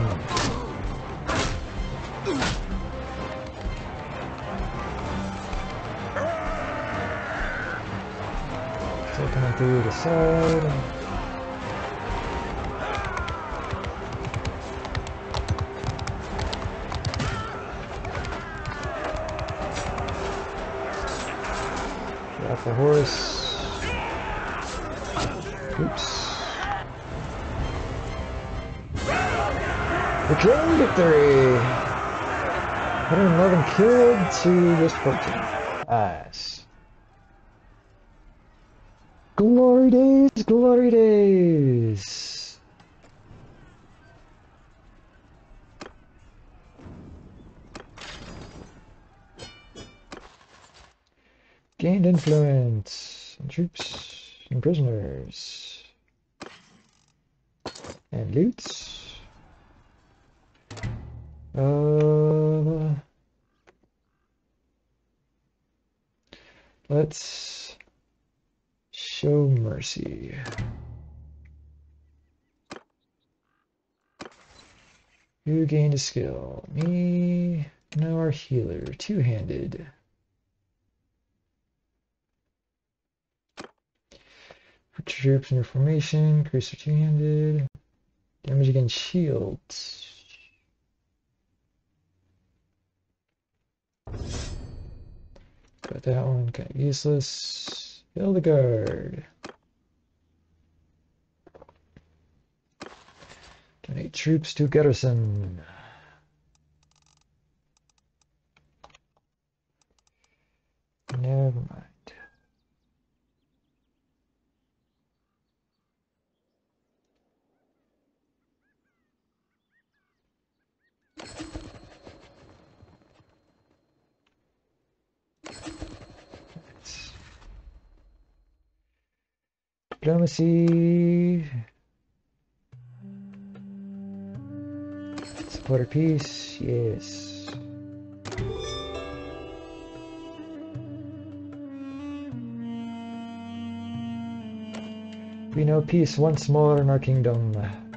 Still coming through the side. Get off the horse. Oops. Reclaim victory! one hundred eleven killed to just fourteen. Nice. Glory days, glory days! Gained influence on troops and prisoners. And loots. Uh, let's show mercy. Who gained a skill? Me? No, our healer. Two-handed. Put troops in your formation. Increase their two-handed. Damage against shields. Got that one, kind of useless. Build a guard. Donate troops to garrison. Never mind. Diplomacy. Support of peace, yes. We know peace once more in our kingdom.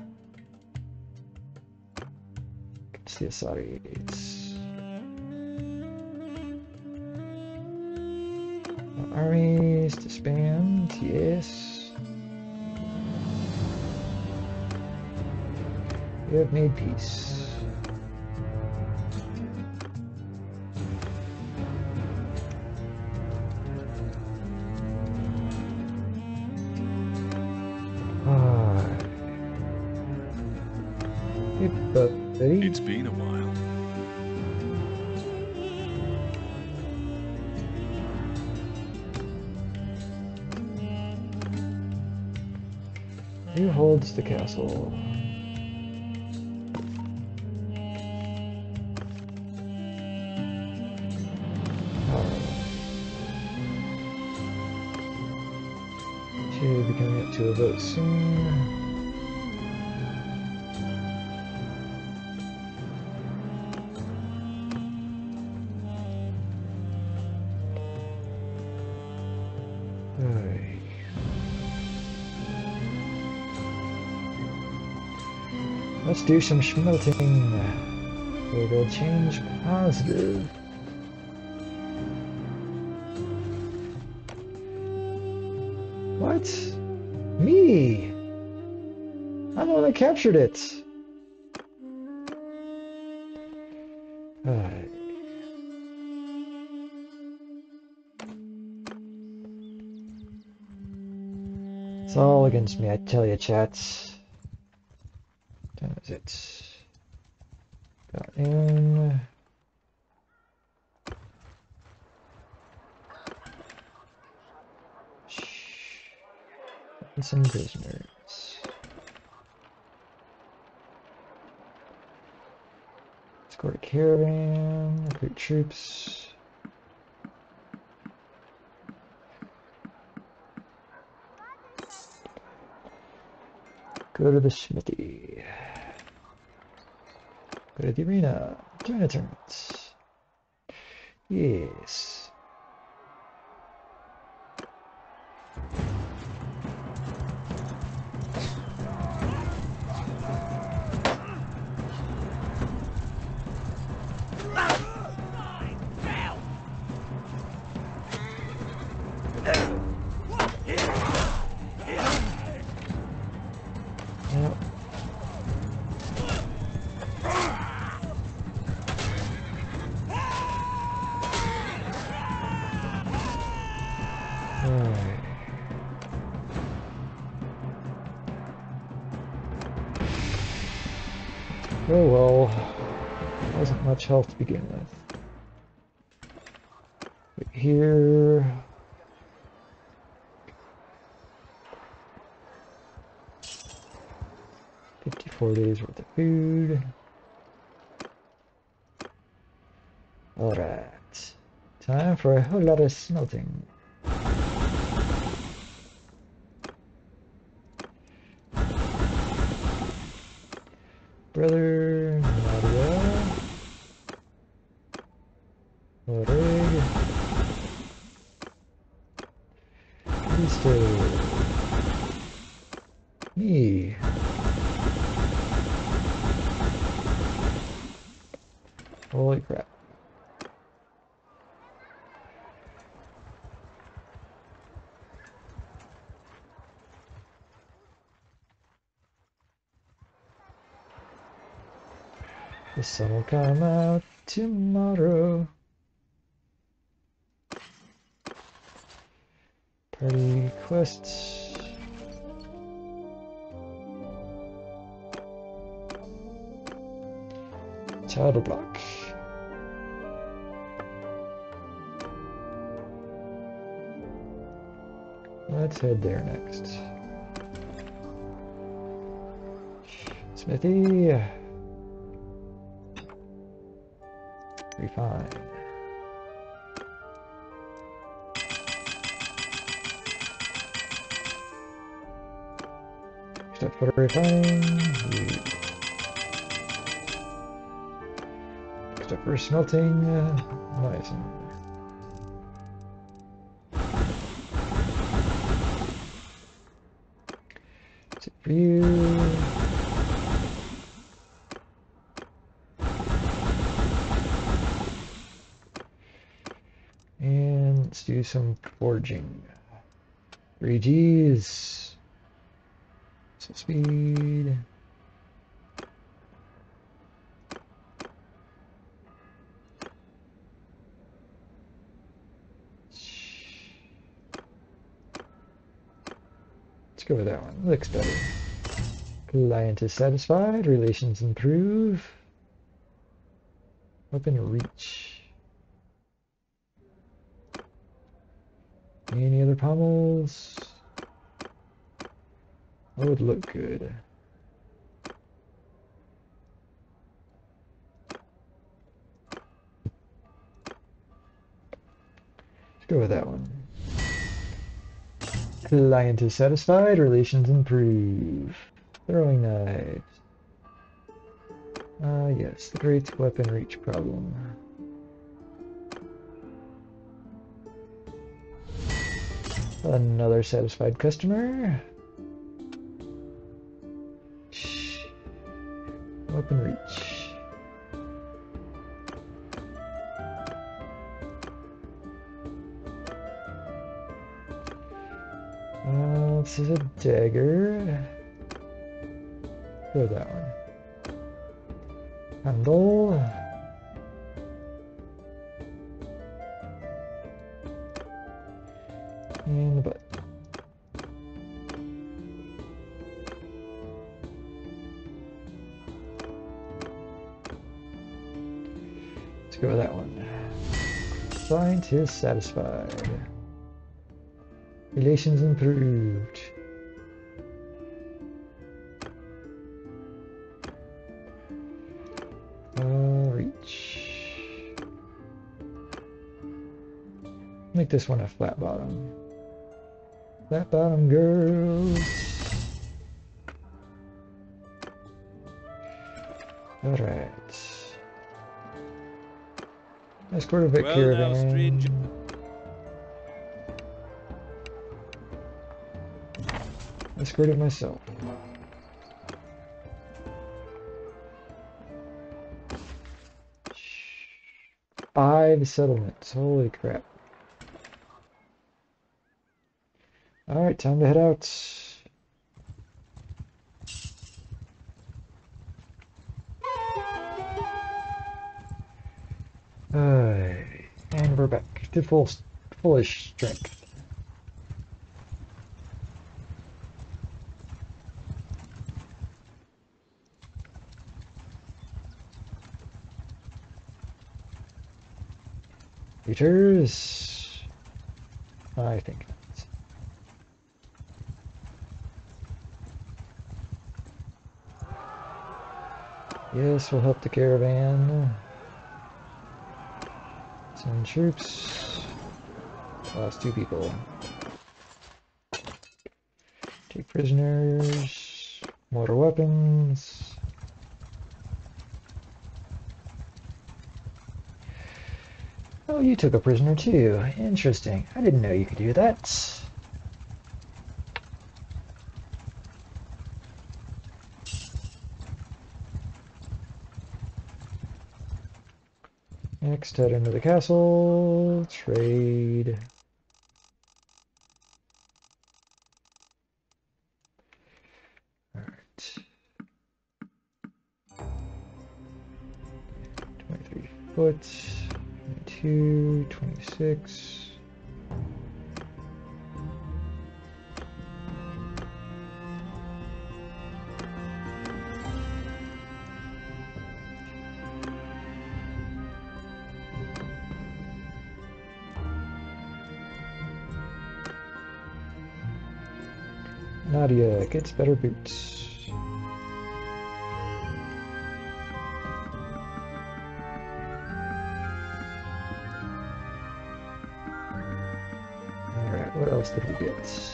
Against the Asarites. Armies disband, yes. We have made peace. Ah. Hey, buddy. It's been a while. Who holds the castle? Should be coming up to a vote soon. Alright. Let's do some schmelting. We'll go change positive. What? Me? I'm the one that captured it. Alright. It's all against me, I tell you, chats. What time is it? Got in. And some prisoners. Escort a caravan, recruit troops. Go to the smithy. Go to the arena. Join a tournament. Yes. Oh well. Wasn't much health to begin with. But here... fifty-four days worth of food. Alright. Time for a whole lot of smelting. Brother, Nadia. Orig. Listo. Me. Holy crap. The sun will come out tomorrow. Party quests. Title block. Let's head there next. Smithy. Refine. Step for refining. Step for smelting. Uh, nice. Sit for you. And let's do some forging. Three G's. Some speed. Let's go with that one. Looks better. Client is satisfied. Relations improve. Weapon reach. Any other pommels? That would look good. Let's go with that one. Client is satisfied. Relations improve. Throwing knives. Ah, uh, yes, the great weapon reach problem. Another satisfied customer. Weapon reach. Uh, this is a dagger. Go with that one. Handle. And the butt. Let's go with that one. Client is satisfied. Relations improved. Uh, reach. Make this one a flat bottom. Flat bottom girls. Alright. Escort a Vic Well caravan. now, stranger. Escort it myself. Five settlements. Holy crap. Alright, time to head out. Uh, and we're back to full, fullish strength. Creatures? I think not. Yes, we'll help the caravan. Send troops. Lost two people. Take prisoners. Mortar weapons. Oh, you took a prisoner too. Interesting. I didn't know you could do that. Next, head into the castle. Trade. Alright. twenty-three foot. twenty-two, twenty-six. Nadia gets better boots. Alright, what else did we get?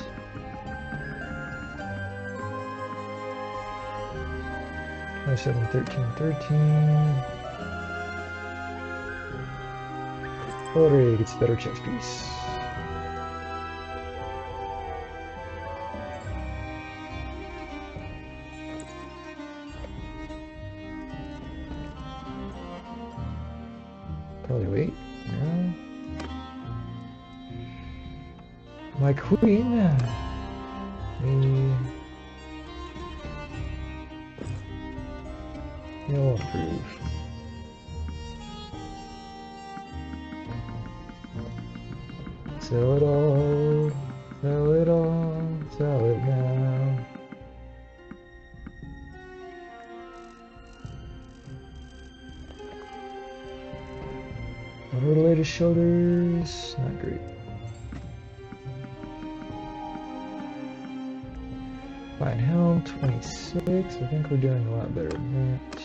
twenty-seven, thirteen, thirteen. Hillary gets better chest piece. Probably wait. No. My queen. Me. You'll improve. Sell it all. Sell it all. Sell it now. What are the latest shoulders? Not great. Fine helm, twenty-six. I think we're doing a lot better than that.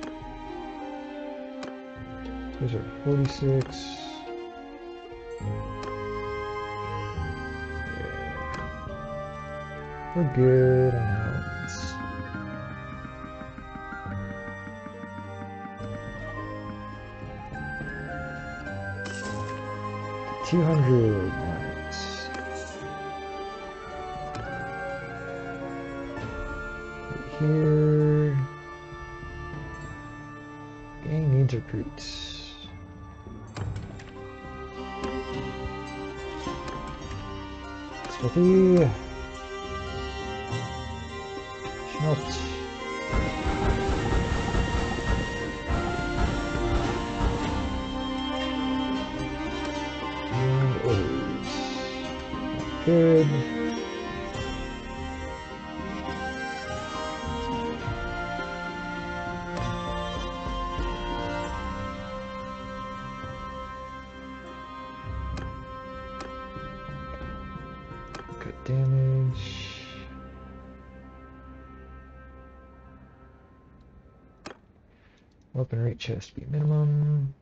Those are forty-six. Yeah. We're good on helms. two hundred. Nice. Right here. Gang needs recruits. Smithy. Schmeltz. And orders. Good. Good damage. Weapon rate chest be minimum.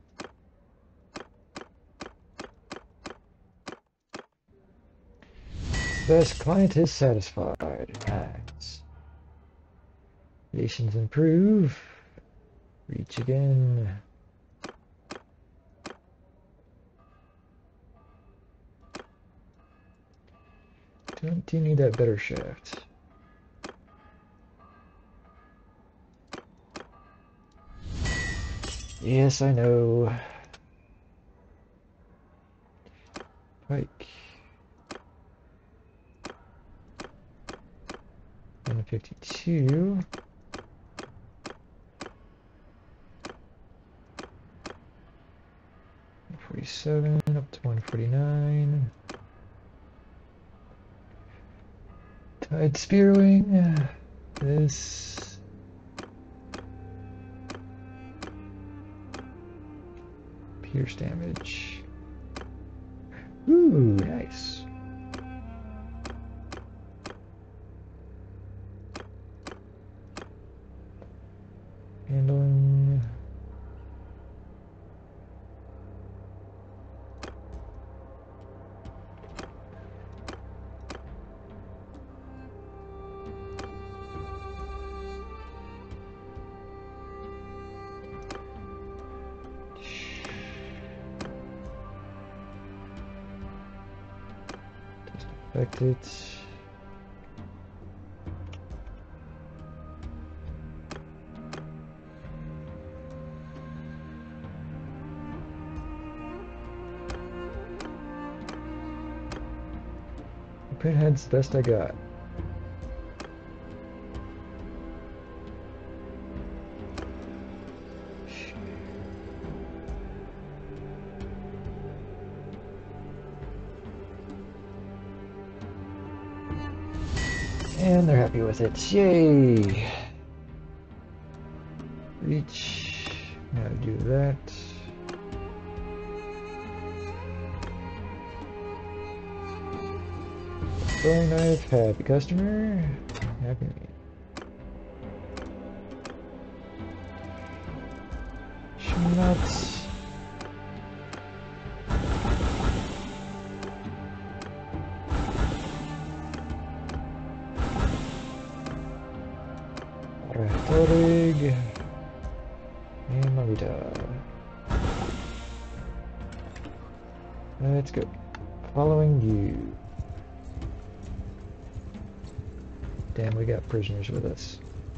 Best client is satisfied. Nice. Relations improve. Reach again. Don't do you need that better shaft? Yes, I know. Pike. one fifty-two. forty-seven up to one forty-nine. Tide Spearwing. This. Pierce damage. Ooh, nice. Handling. Affect it. Pinhead's the best I got. And they're happy with it. Yay! Reach. Now do that. Throwing knife. Happy customer. Happy me. Schmutz. Rhetorig. And Marita. Let's go. Following you. Damn, we got prisoners with us.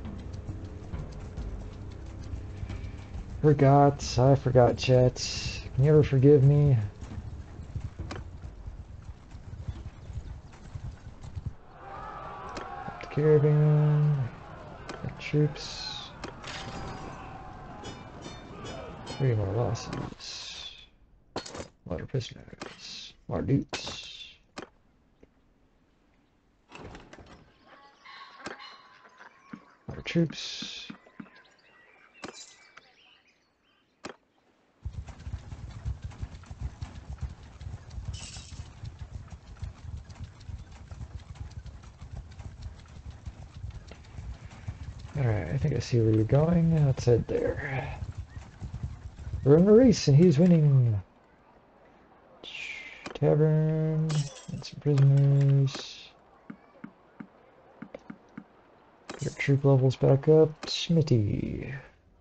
Forgot. I forgot, chat. Can you ever forgive me? Up the caravan. Got troops. Three more losses. A lot of prisoners. More loots. A lot of troops. Alright, I think I see where you're going. Let's head there. We're in a race and he's winning. Tavern. And some prisoners. Get our troop levels back up. Schmitty.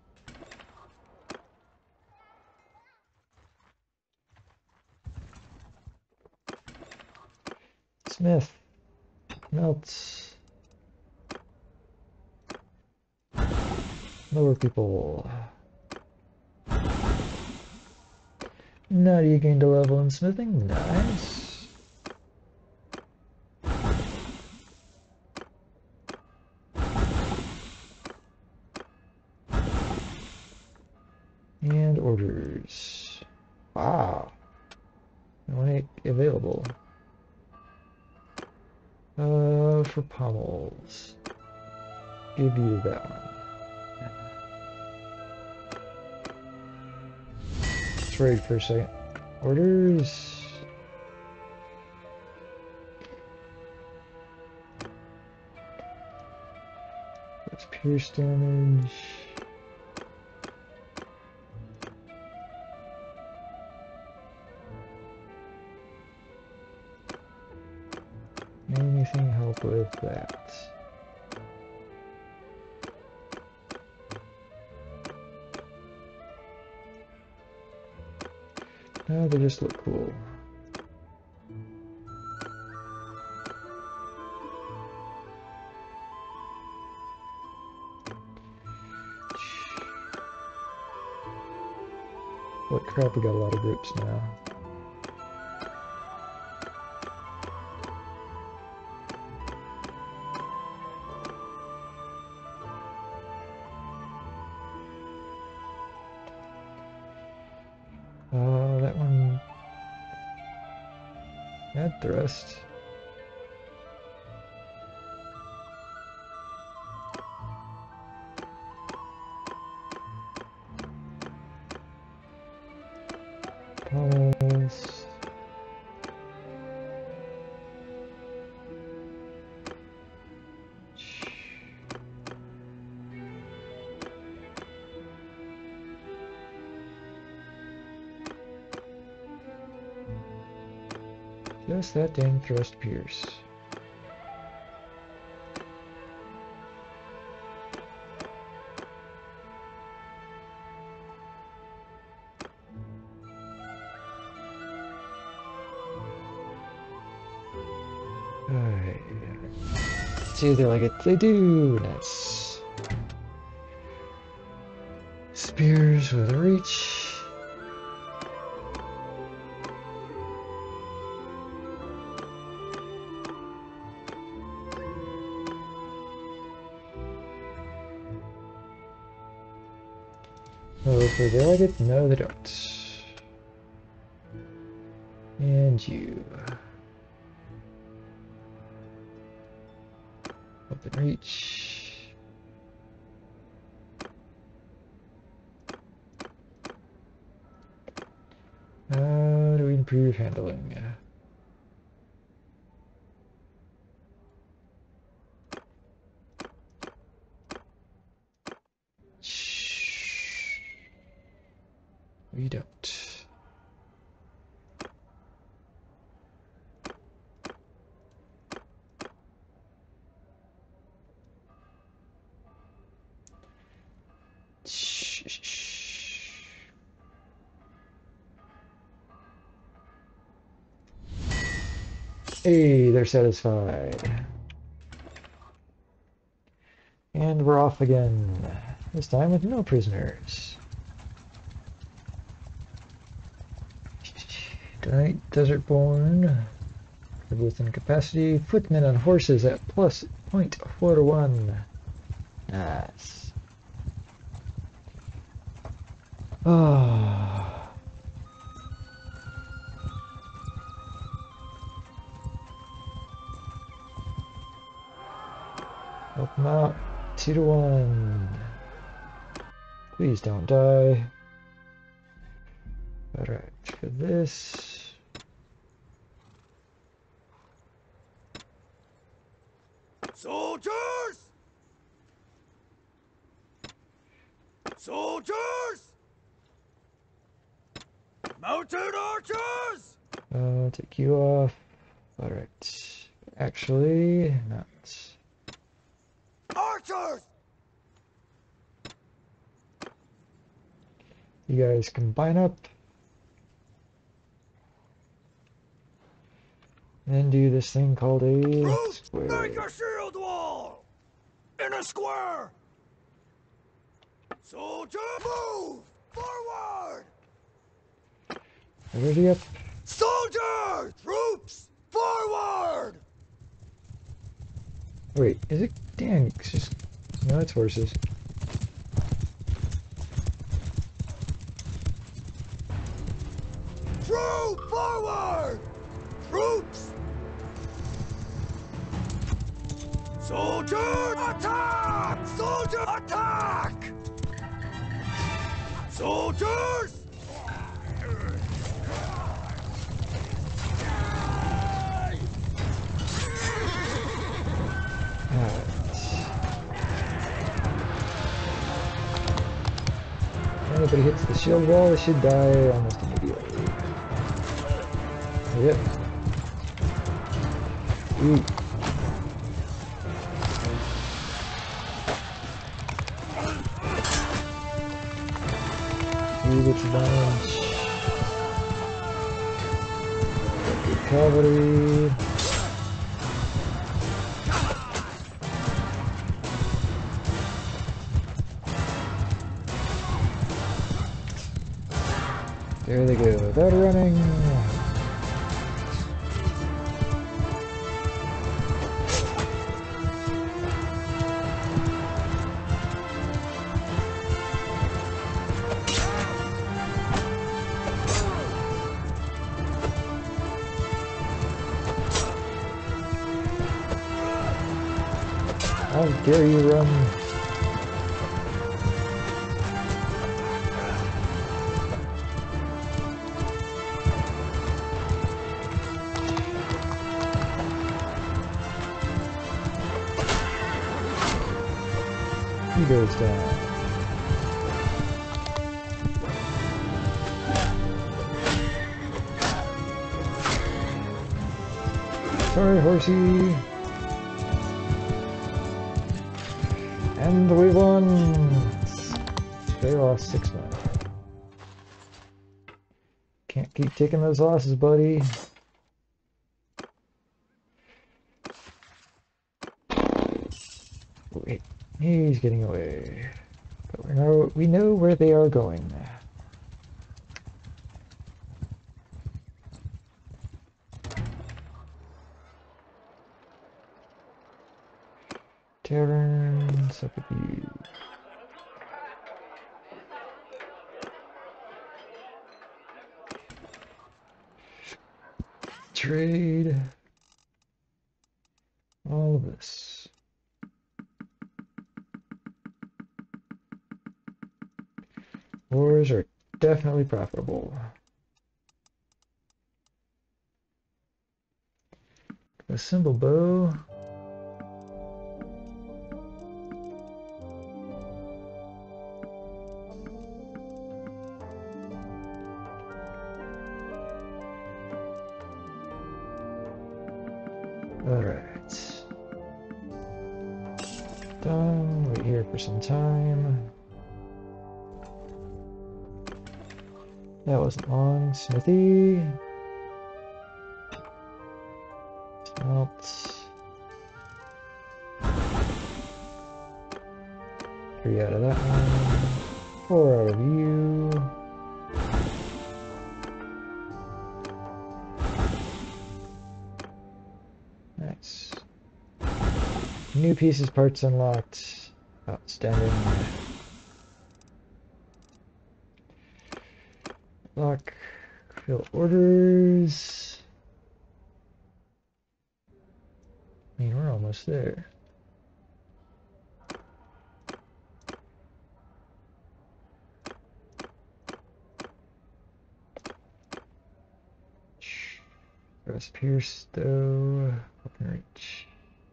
Smith. Melts. Lower people. Now you gained a level in smithing. Nice. And orders. Wow. Only available. Uh, for pommels. Give you that one. Let's wait for a second. Orders. That's pierce damage. Anything help with that? No, they just look cool. What crap, we got a lot of groups now. Uh, that one... Add thrust. Pommels. Unless that dang thrust pierce. Alright. See, they like it. They do. Nice. Spears with reach. Hopefully they like it. No, they don't. And you. Open reach. How do we improve handling? We don't. Hey, they're satisfied. And we're off again. This time with no prisoners. Tonight, Desert-born. Within capacity. Footmen on horses at plus zero point four one. Nice. Ah. Help them out. Two to one. Please don't die. Alright, for this. Soldiers! Soldiers! Mounted archers! Uh, take you off. Alright. Actually, not. Archers! You guys combine up. And then do this thing called a Troops, square. make a shield wall! In a square! Soldier, move! Forward! Ready up. Soldiers! Troops, forward! Wait, is it? Dang, it's just. No, it's horses. Troop, forward! Troops! Soldier, attack! Soldier, attack! Soldiers! Alright. Anybody hits the shield wall, they should die almost immediately. Yep. Ooh. Ooh, gets damage. Good cavalry. There they go. They're running. How dare you run? He goes down. Sorry, horsey. And we won! They lost six men. Can't keep taking those losses, buddy. Wait, he's getting away. But we know, we know where they are going. Taverns up with you. Trade. All of this. Wars are definitely profitable. A simple bow. Alright. Done. Wait here for some time. That wasn't long. Smithy. Smelt. Three out of that one. Four out of you. Nice. New pieces, parts unlocked. Outstanding. Lock. Fill orders. I mean, we're almost there. Press Pierce, though. Open reach.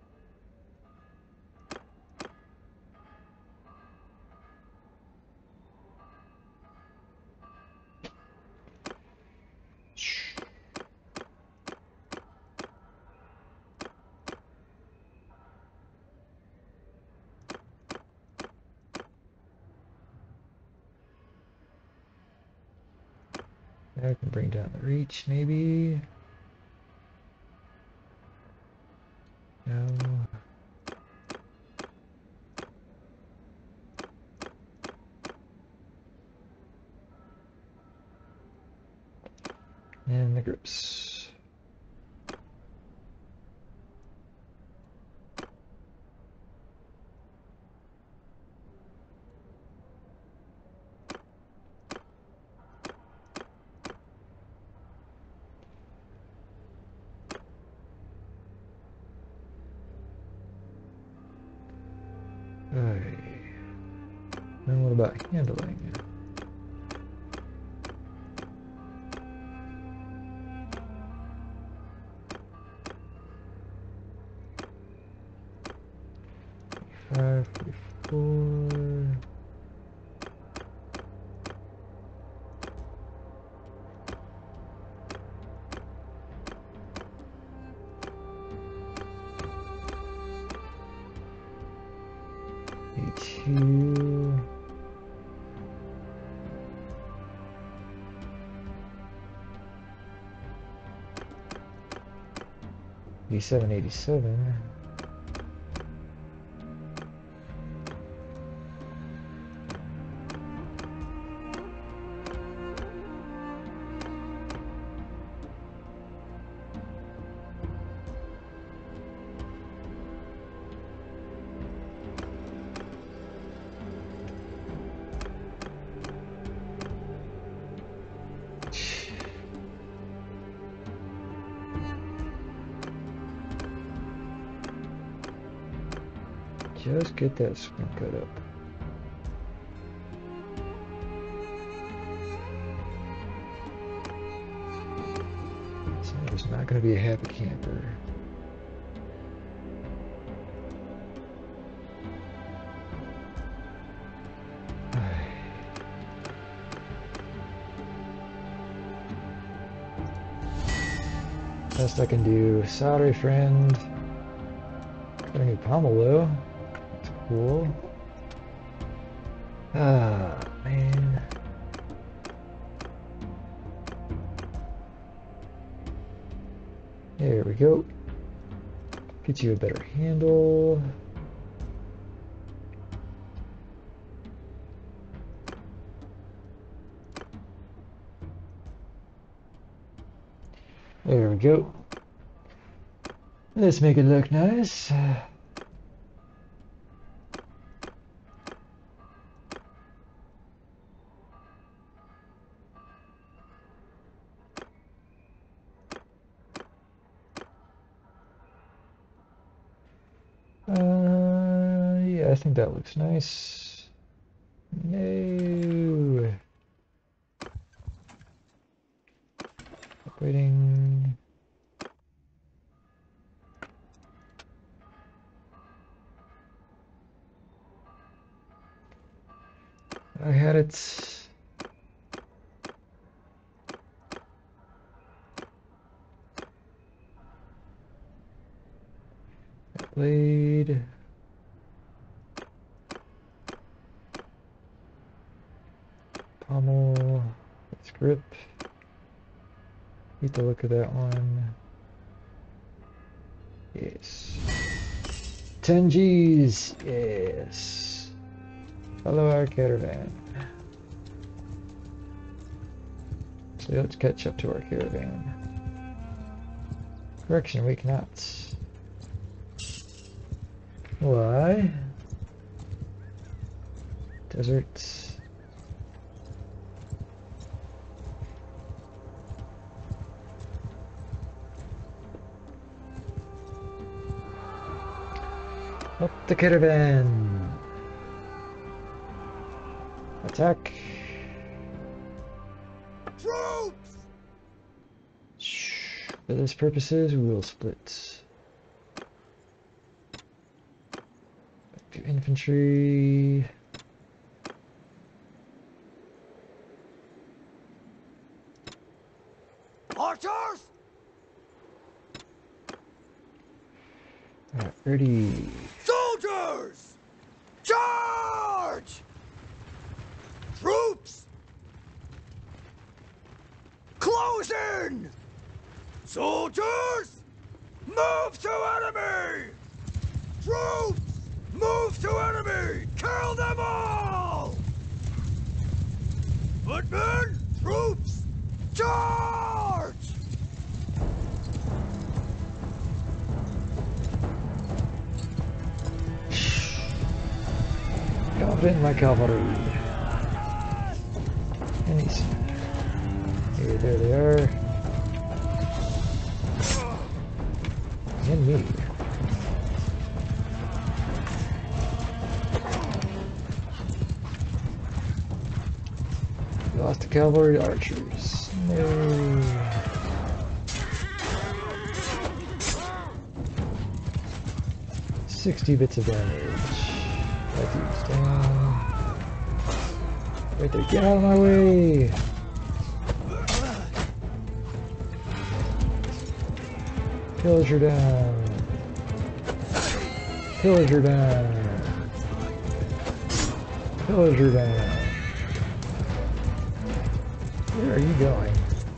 I can bring down the reach, maybe. No. And the grips. Alright. Then what about handling? Five, forty-four. Eighty-two. Eighty-seven, eighty-seven. Just get that sprint cut up. Sanders not going to be a happy camper. Best I can do. Sorry, friend. Got a new pommel though. That's cool. Ah, man. There we go. Get you a better handle. There we go. Let's make it look nice. Uh, yeah, I think that looks nice. No. Upgrading. I had it. Blade. Pommel. Let's grip. Hate the look of that one. Yes. ten G's. Yes. Follow our caravan. So let's catch up to our caravan. Correction, we cannot. Why? Desert. Up the caravan! Attack! Troops! Shh. For this purposes, we will split. Back to infantry. Archers! Alright, ready. Soldiers! Charge! Troops! Close in! Soldiers! Move to enemy! Troops! Move to enemy! Kill them all! Footmen! Troops! Charge! Confident in my cavalry. Nice. Here, there they are. And me. Lost the cavalry archers. No. Sixty bits of damage. That dude's down. Right there, get out of my way! Pillager down. Pillager down. Pillager down. Where are you going?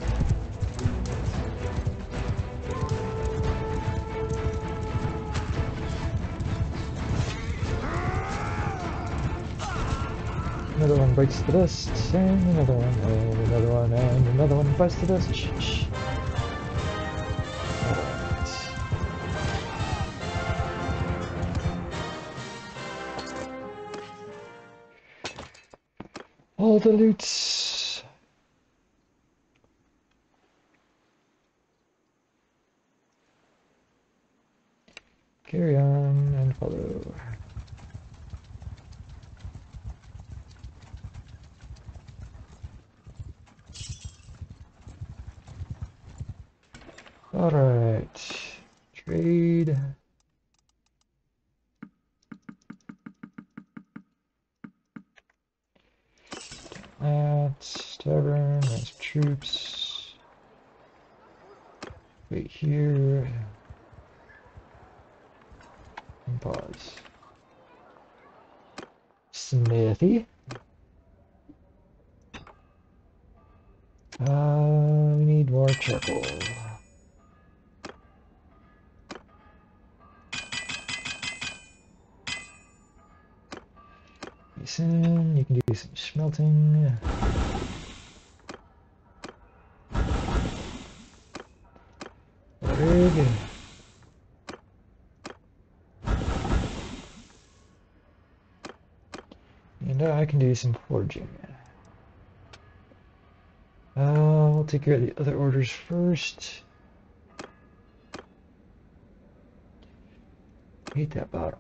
Another one bites the dust, and another one, and another one, and another one bites the dust. Shh, shh. All the loots. Carry on and follow. All right, trade. That tavern, there's troops. Wait. here. And pause. Smithy. Uh, we need more charcoal. Mason, you can do some smelting. Rig. And uh, I can do some forging. Uh, we'll take care of the other orders first. Hate that bottom.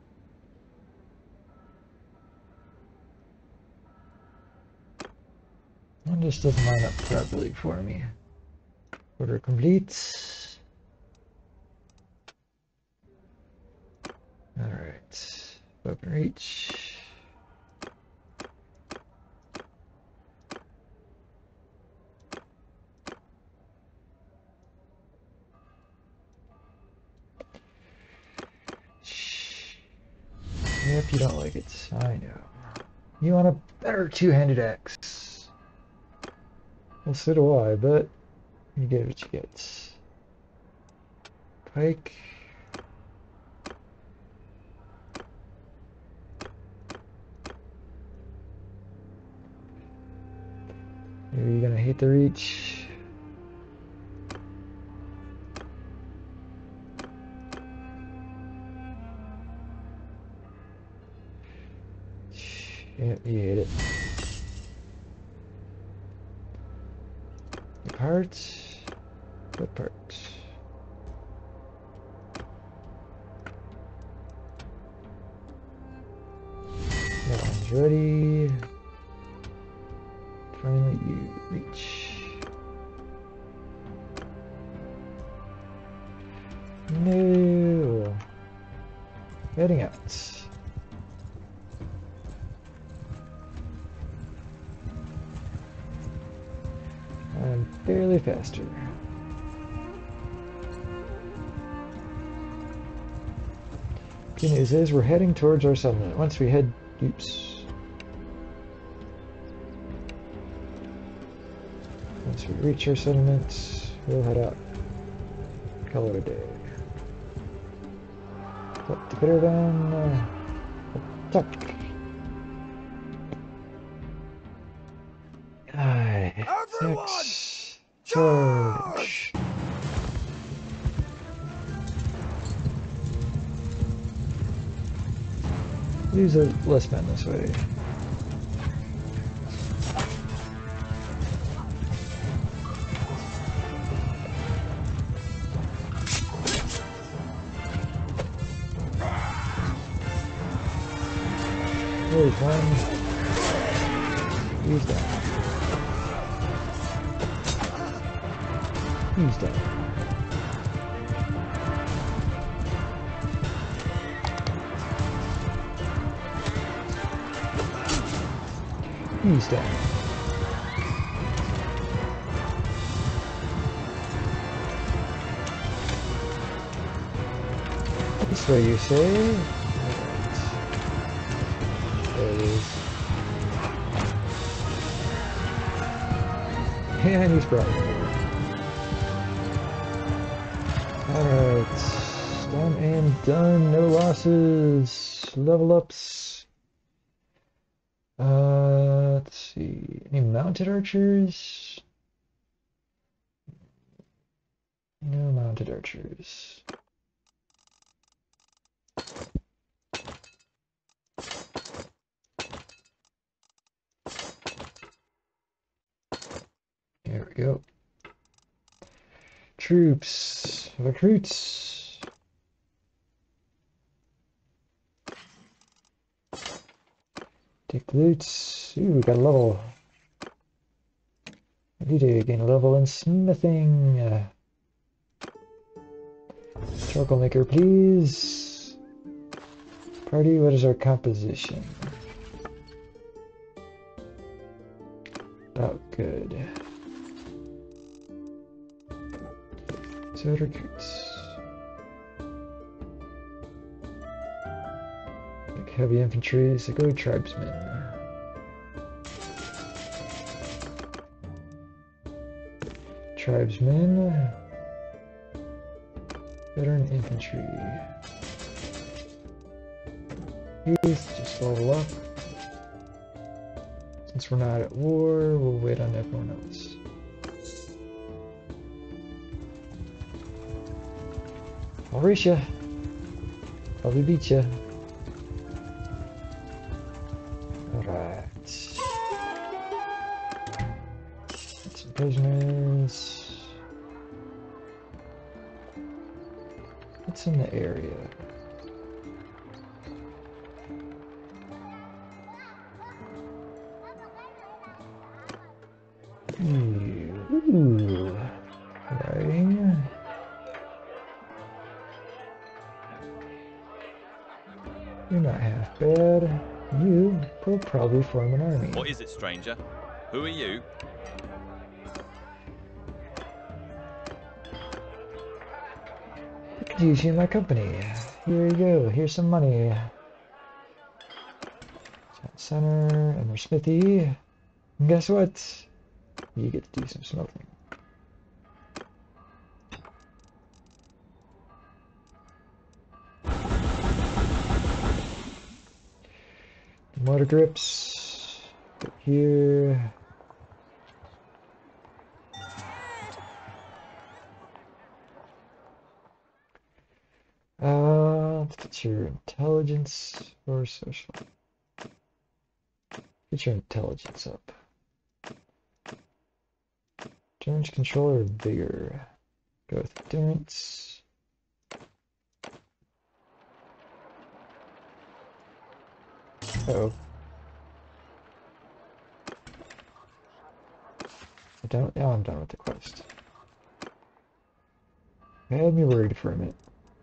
One just doesn't line up properly for me. Order complete. Alright. Weapon reach. Yep, you don't like it. I know. You want a better two-handed axe. Well, so do I, but you get what you get. Pike. Are you gonna hate the reach? Yep, you hate it. The parts? What parts? That one's ready. Finally, you reach. No. Heading out. I'm barely faster. Good news is we're heading towards our settlement. Once we head, oops. Once we reach our settlement, we'll head out. Call it a day. Put the critter down. Uh, attack. Five, Everyone, six, charge. Use a less men this way. There's one. Use that. Use that. Use that. This way, you say? There it is. And he's brought it over. Alright. Done and done. No losses. Level ups. Uh, let's see. Any mounted archers? No mounted archers. There we go. Troops. Recruits. Take loots. Ooh, we got a level. I need to gain a level in smithing. Uh, charcoal maker, please. Party, what is our composition? About good. So So recruits. Like heavy infantry, so go tribesmen. Tribesmen. Veteran infantry. Youth, just level up. Since we're not at war, we'll wait on everyone else. I'll reach ya. Probably beat ya. Alright. Got some prisoners. What's in the area? Ooh. Ooh. Right. You're not half bad. You will probably form an army. What is it, stranger? Who are you? I could use you in my company. Here you go. Here's some money. Center and their smithy. And guess what? You get to do some smelting. Motor grips. Put here. Uh, what's your intelligence or social? Get your intelligence up. Endurance, control, or vigor? Go with endurance. Uh-oh. I don't. Now I'm done with the quest. I had me worried for a minute.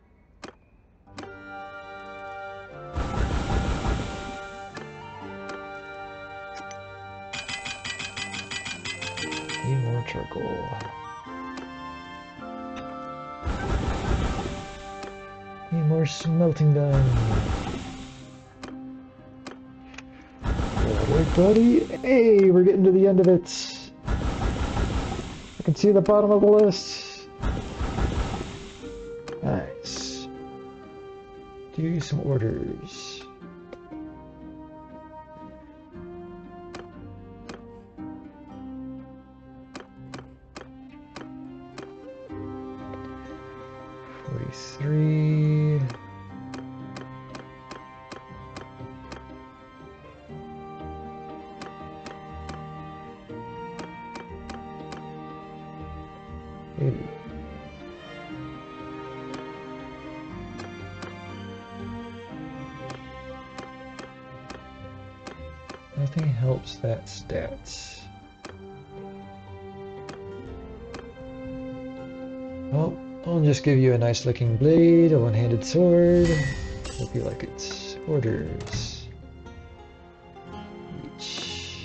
Need more charcoal. Need more smelting done. Alright, buddy. Hey, we're getting to the end of it. I can see the bottom of the list. Nice. Do some orders. Forty-three. Eighty. Nothing helps that stats. Well, I'll just give you a nice looking blade, a one-handed sword. Hope you like it. Orders. Each.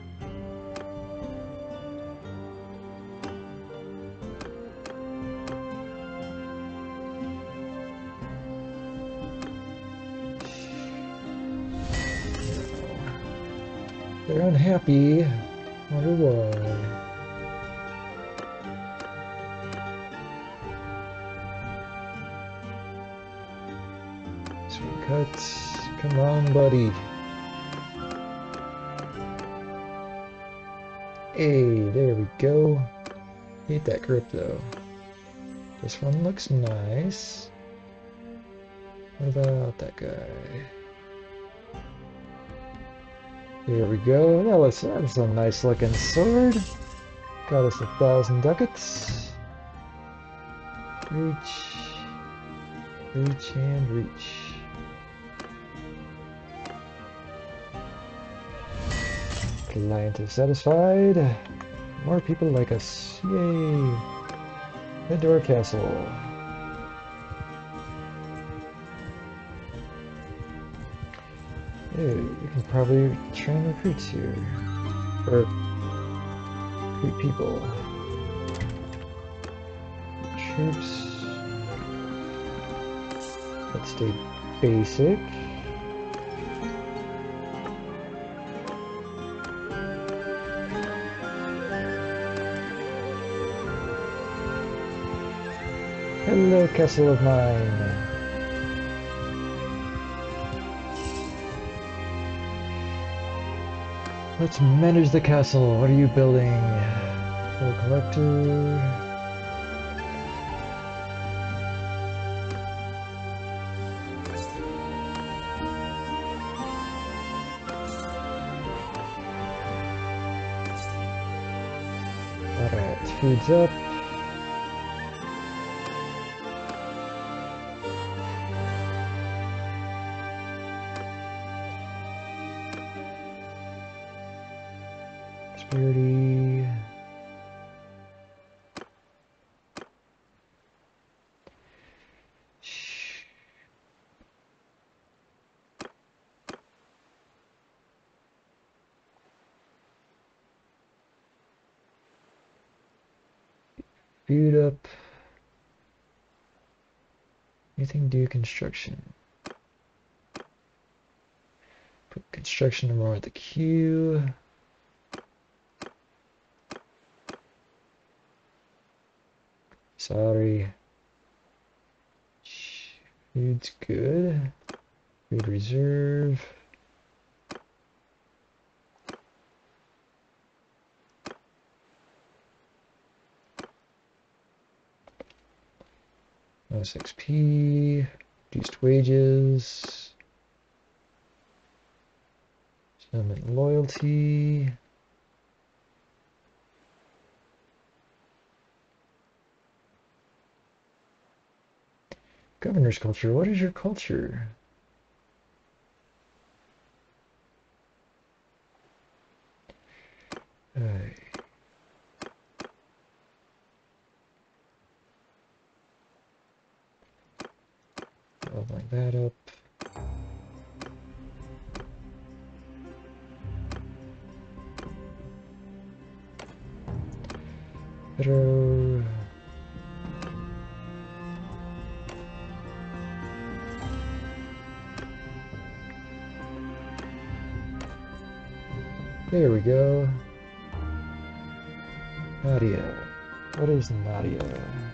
They're unhappy. Wonder why. Sweet cuts. Come on, buddy. Hey, there we go. Hate that grip though. This one looks nice. What about that guy? Here we go. That looks, that's a nice looking sword. Got us a thousand ducats. Reach. Reach and reach. Client is satisfied. More people like us. Yay. Head to our castle. Hey, you can probably train recruits here. Or recruit people. troops. Let's stay basic. Hello, castle of mine. Let's manage the castle. What are you building? Full collector. Alright, food's up. Prosperity. Food up. Anything do construction. Put construction number at the queue. Sorry. Food's good. Food reserve. Minus X P. Reduced wages. Settlement loyalty. Governor's culture. What is your culture? Hey. Leveling that up. Better. There we go. Nadia. What is Nadia?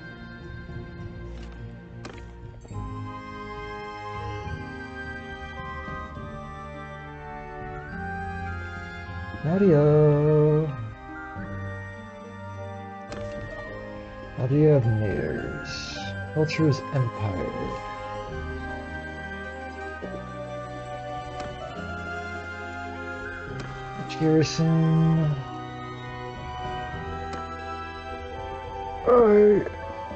Nadia. Nadia of Mayors. Culture is Empire. Garrison. Alright.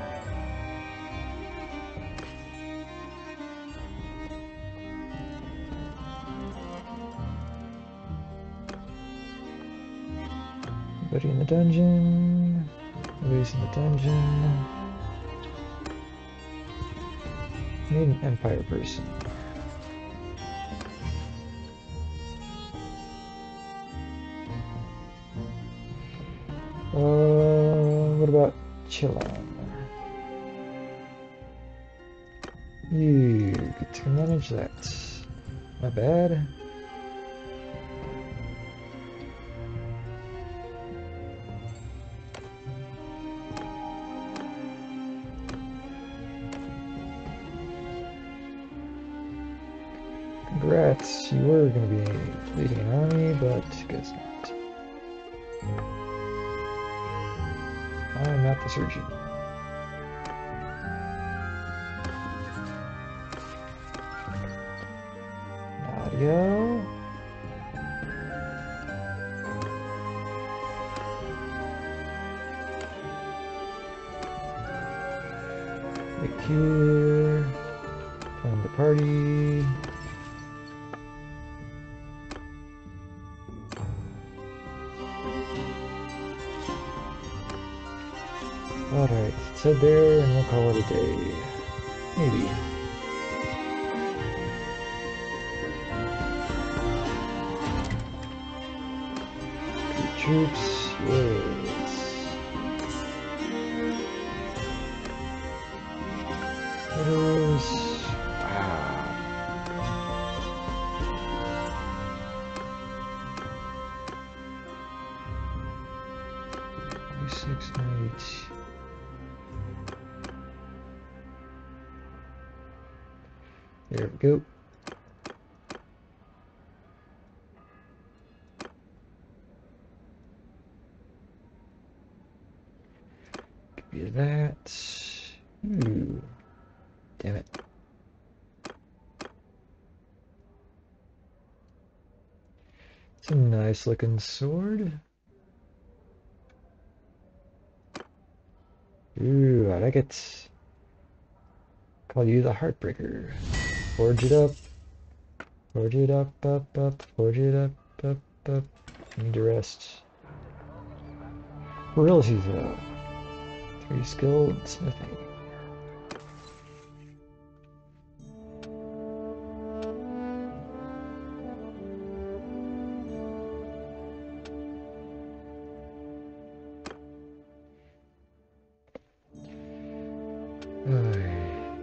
Anybody in the dungeon? Nobody's in the dungeon. I need an Empire person. Uh, what about Chillon? You get to manage that. Not bad. Congrats, you were going to be leading an army, but guess not. I'm not the surgeon. Nadia. Click here. Plan the party. Alright, let's head there and we'll call it a day. Maybe. Two troops, yes. six ninety-two. There we go. Give you that. Ooh. Damn it. It's a nice looking sword. Ooh, I like it. Call you the Heartbreaker. Forge it up. Forge it up, up, up. Forge it up, up, up. Need to rest. Abilities though. Three skilled smithing. Alright.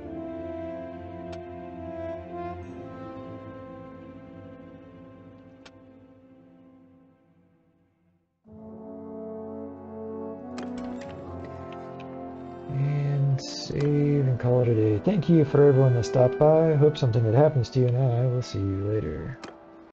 And save and call it a day. Thank you for everyone that stopped by. Hope something that happens to you, and I will see you later.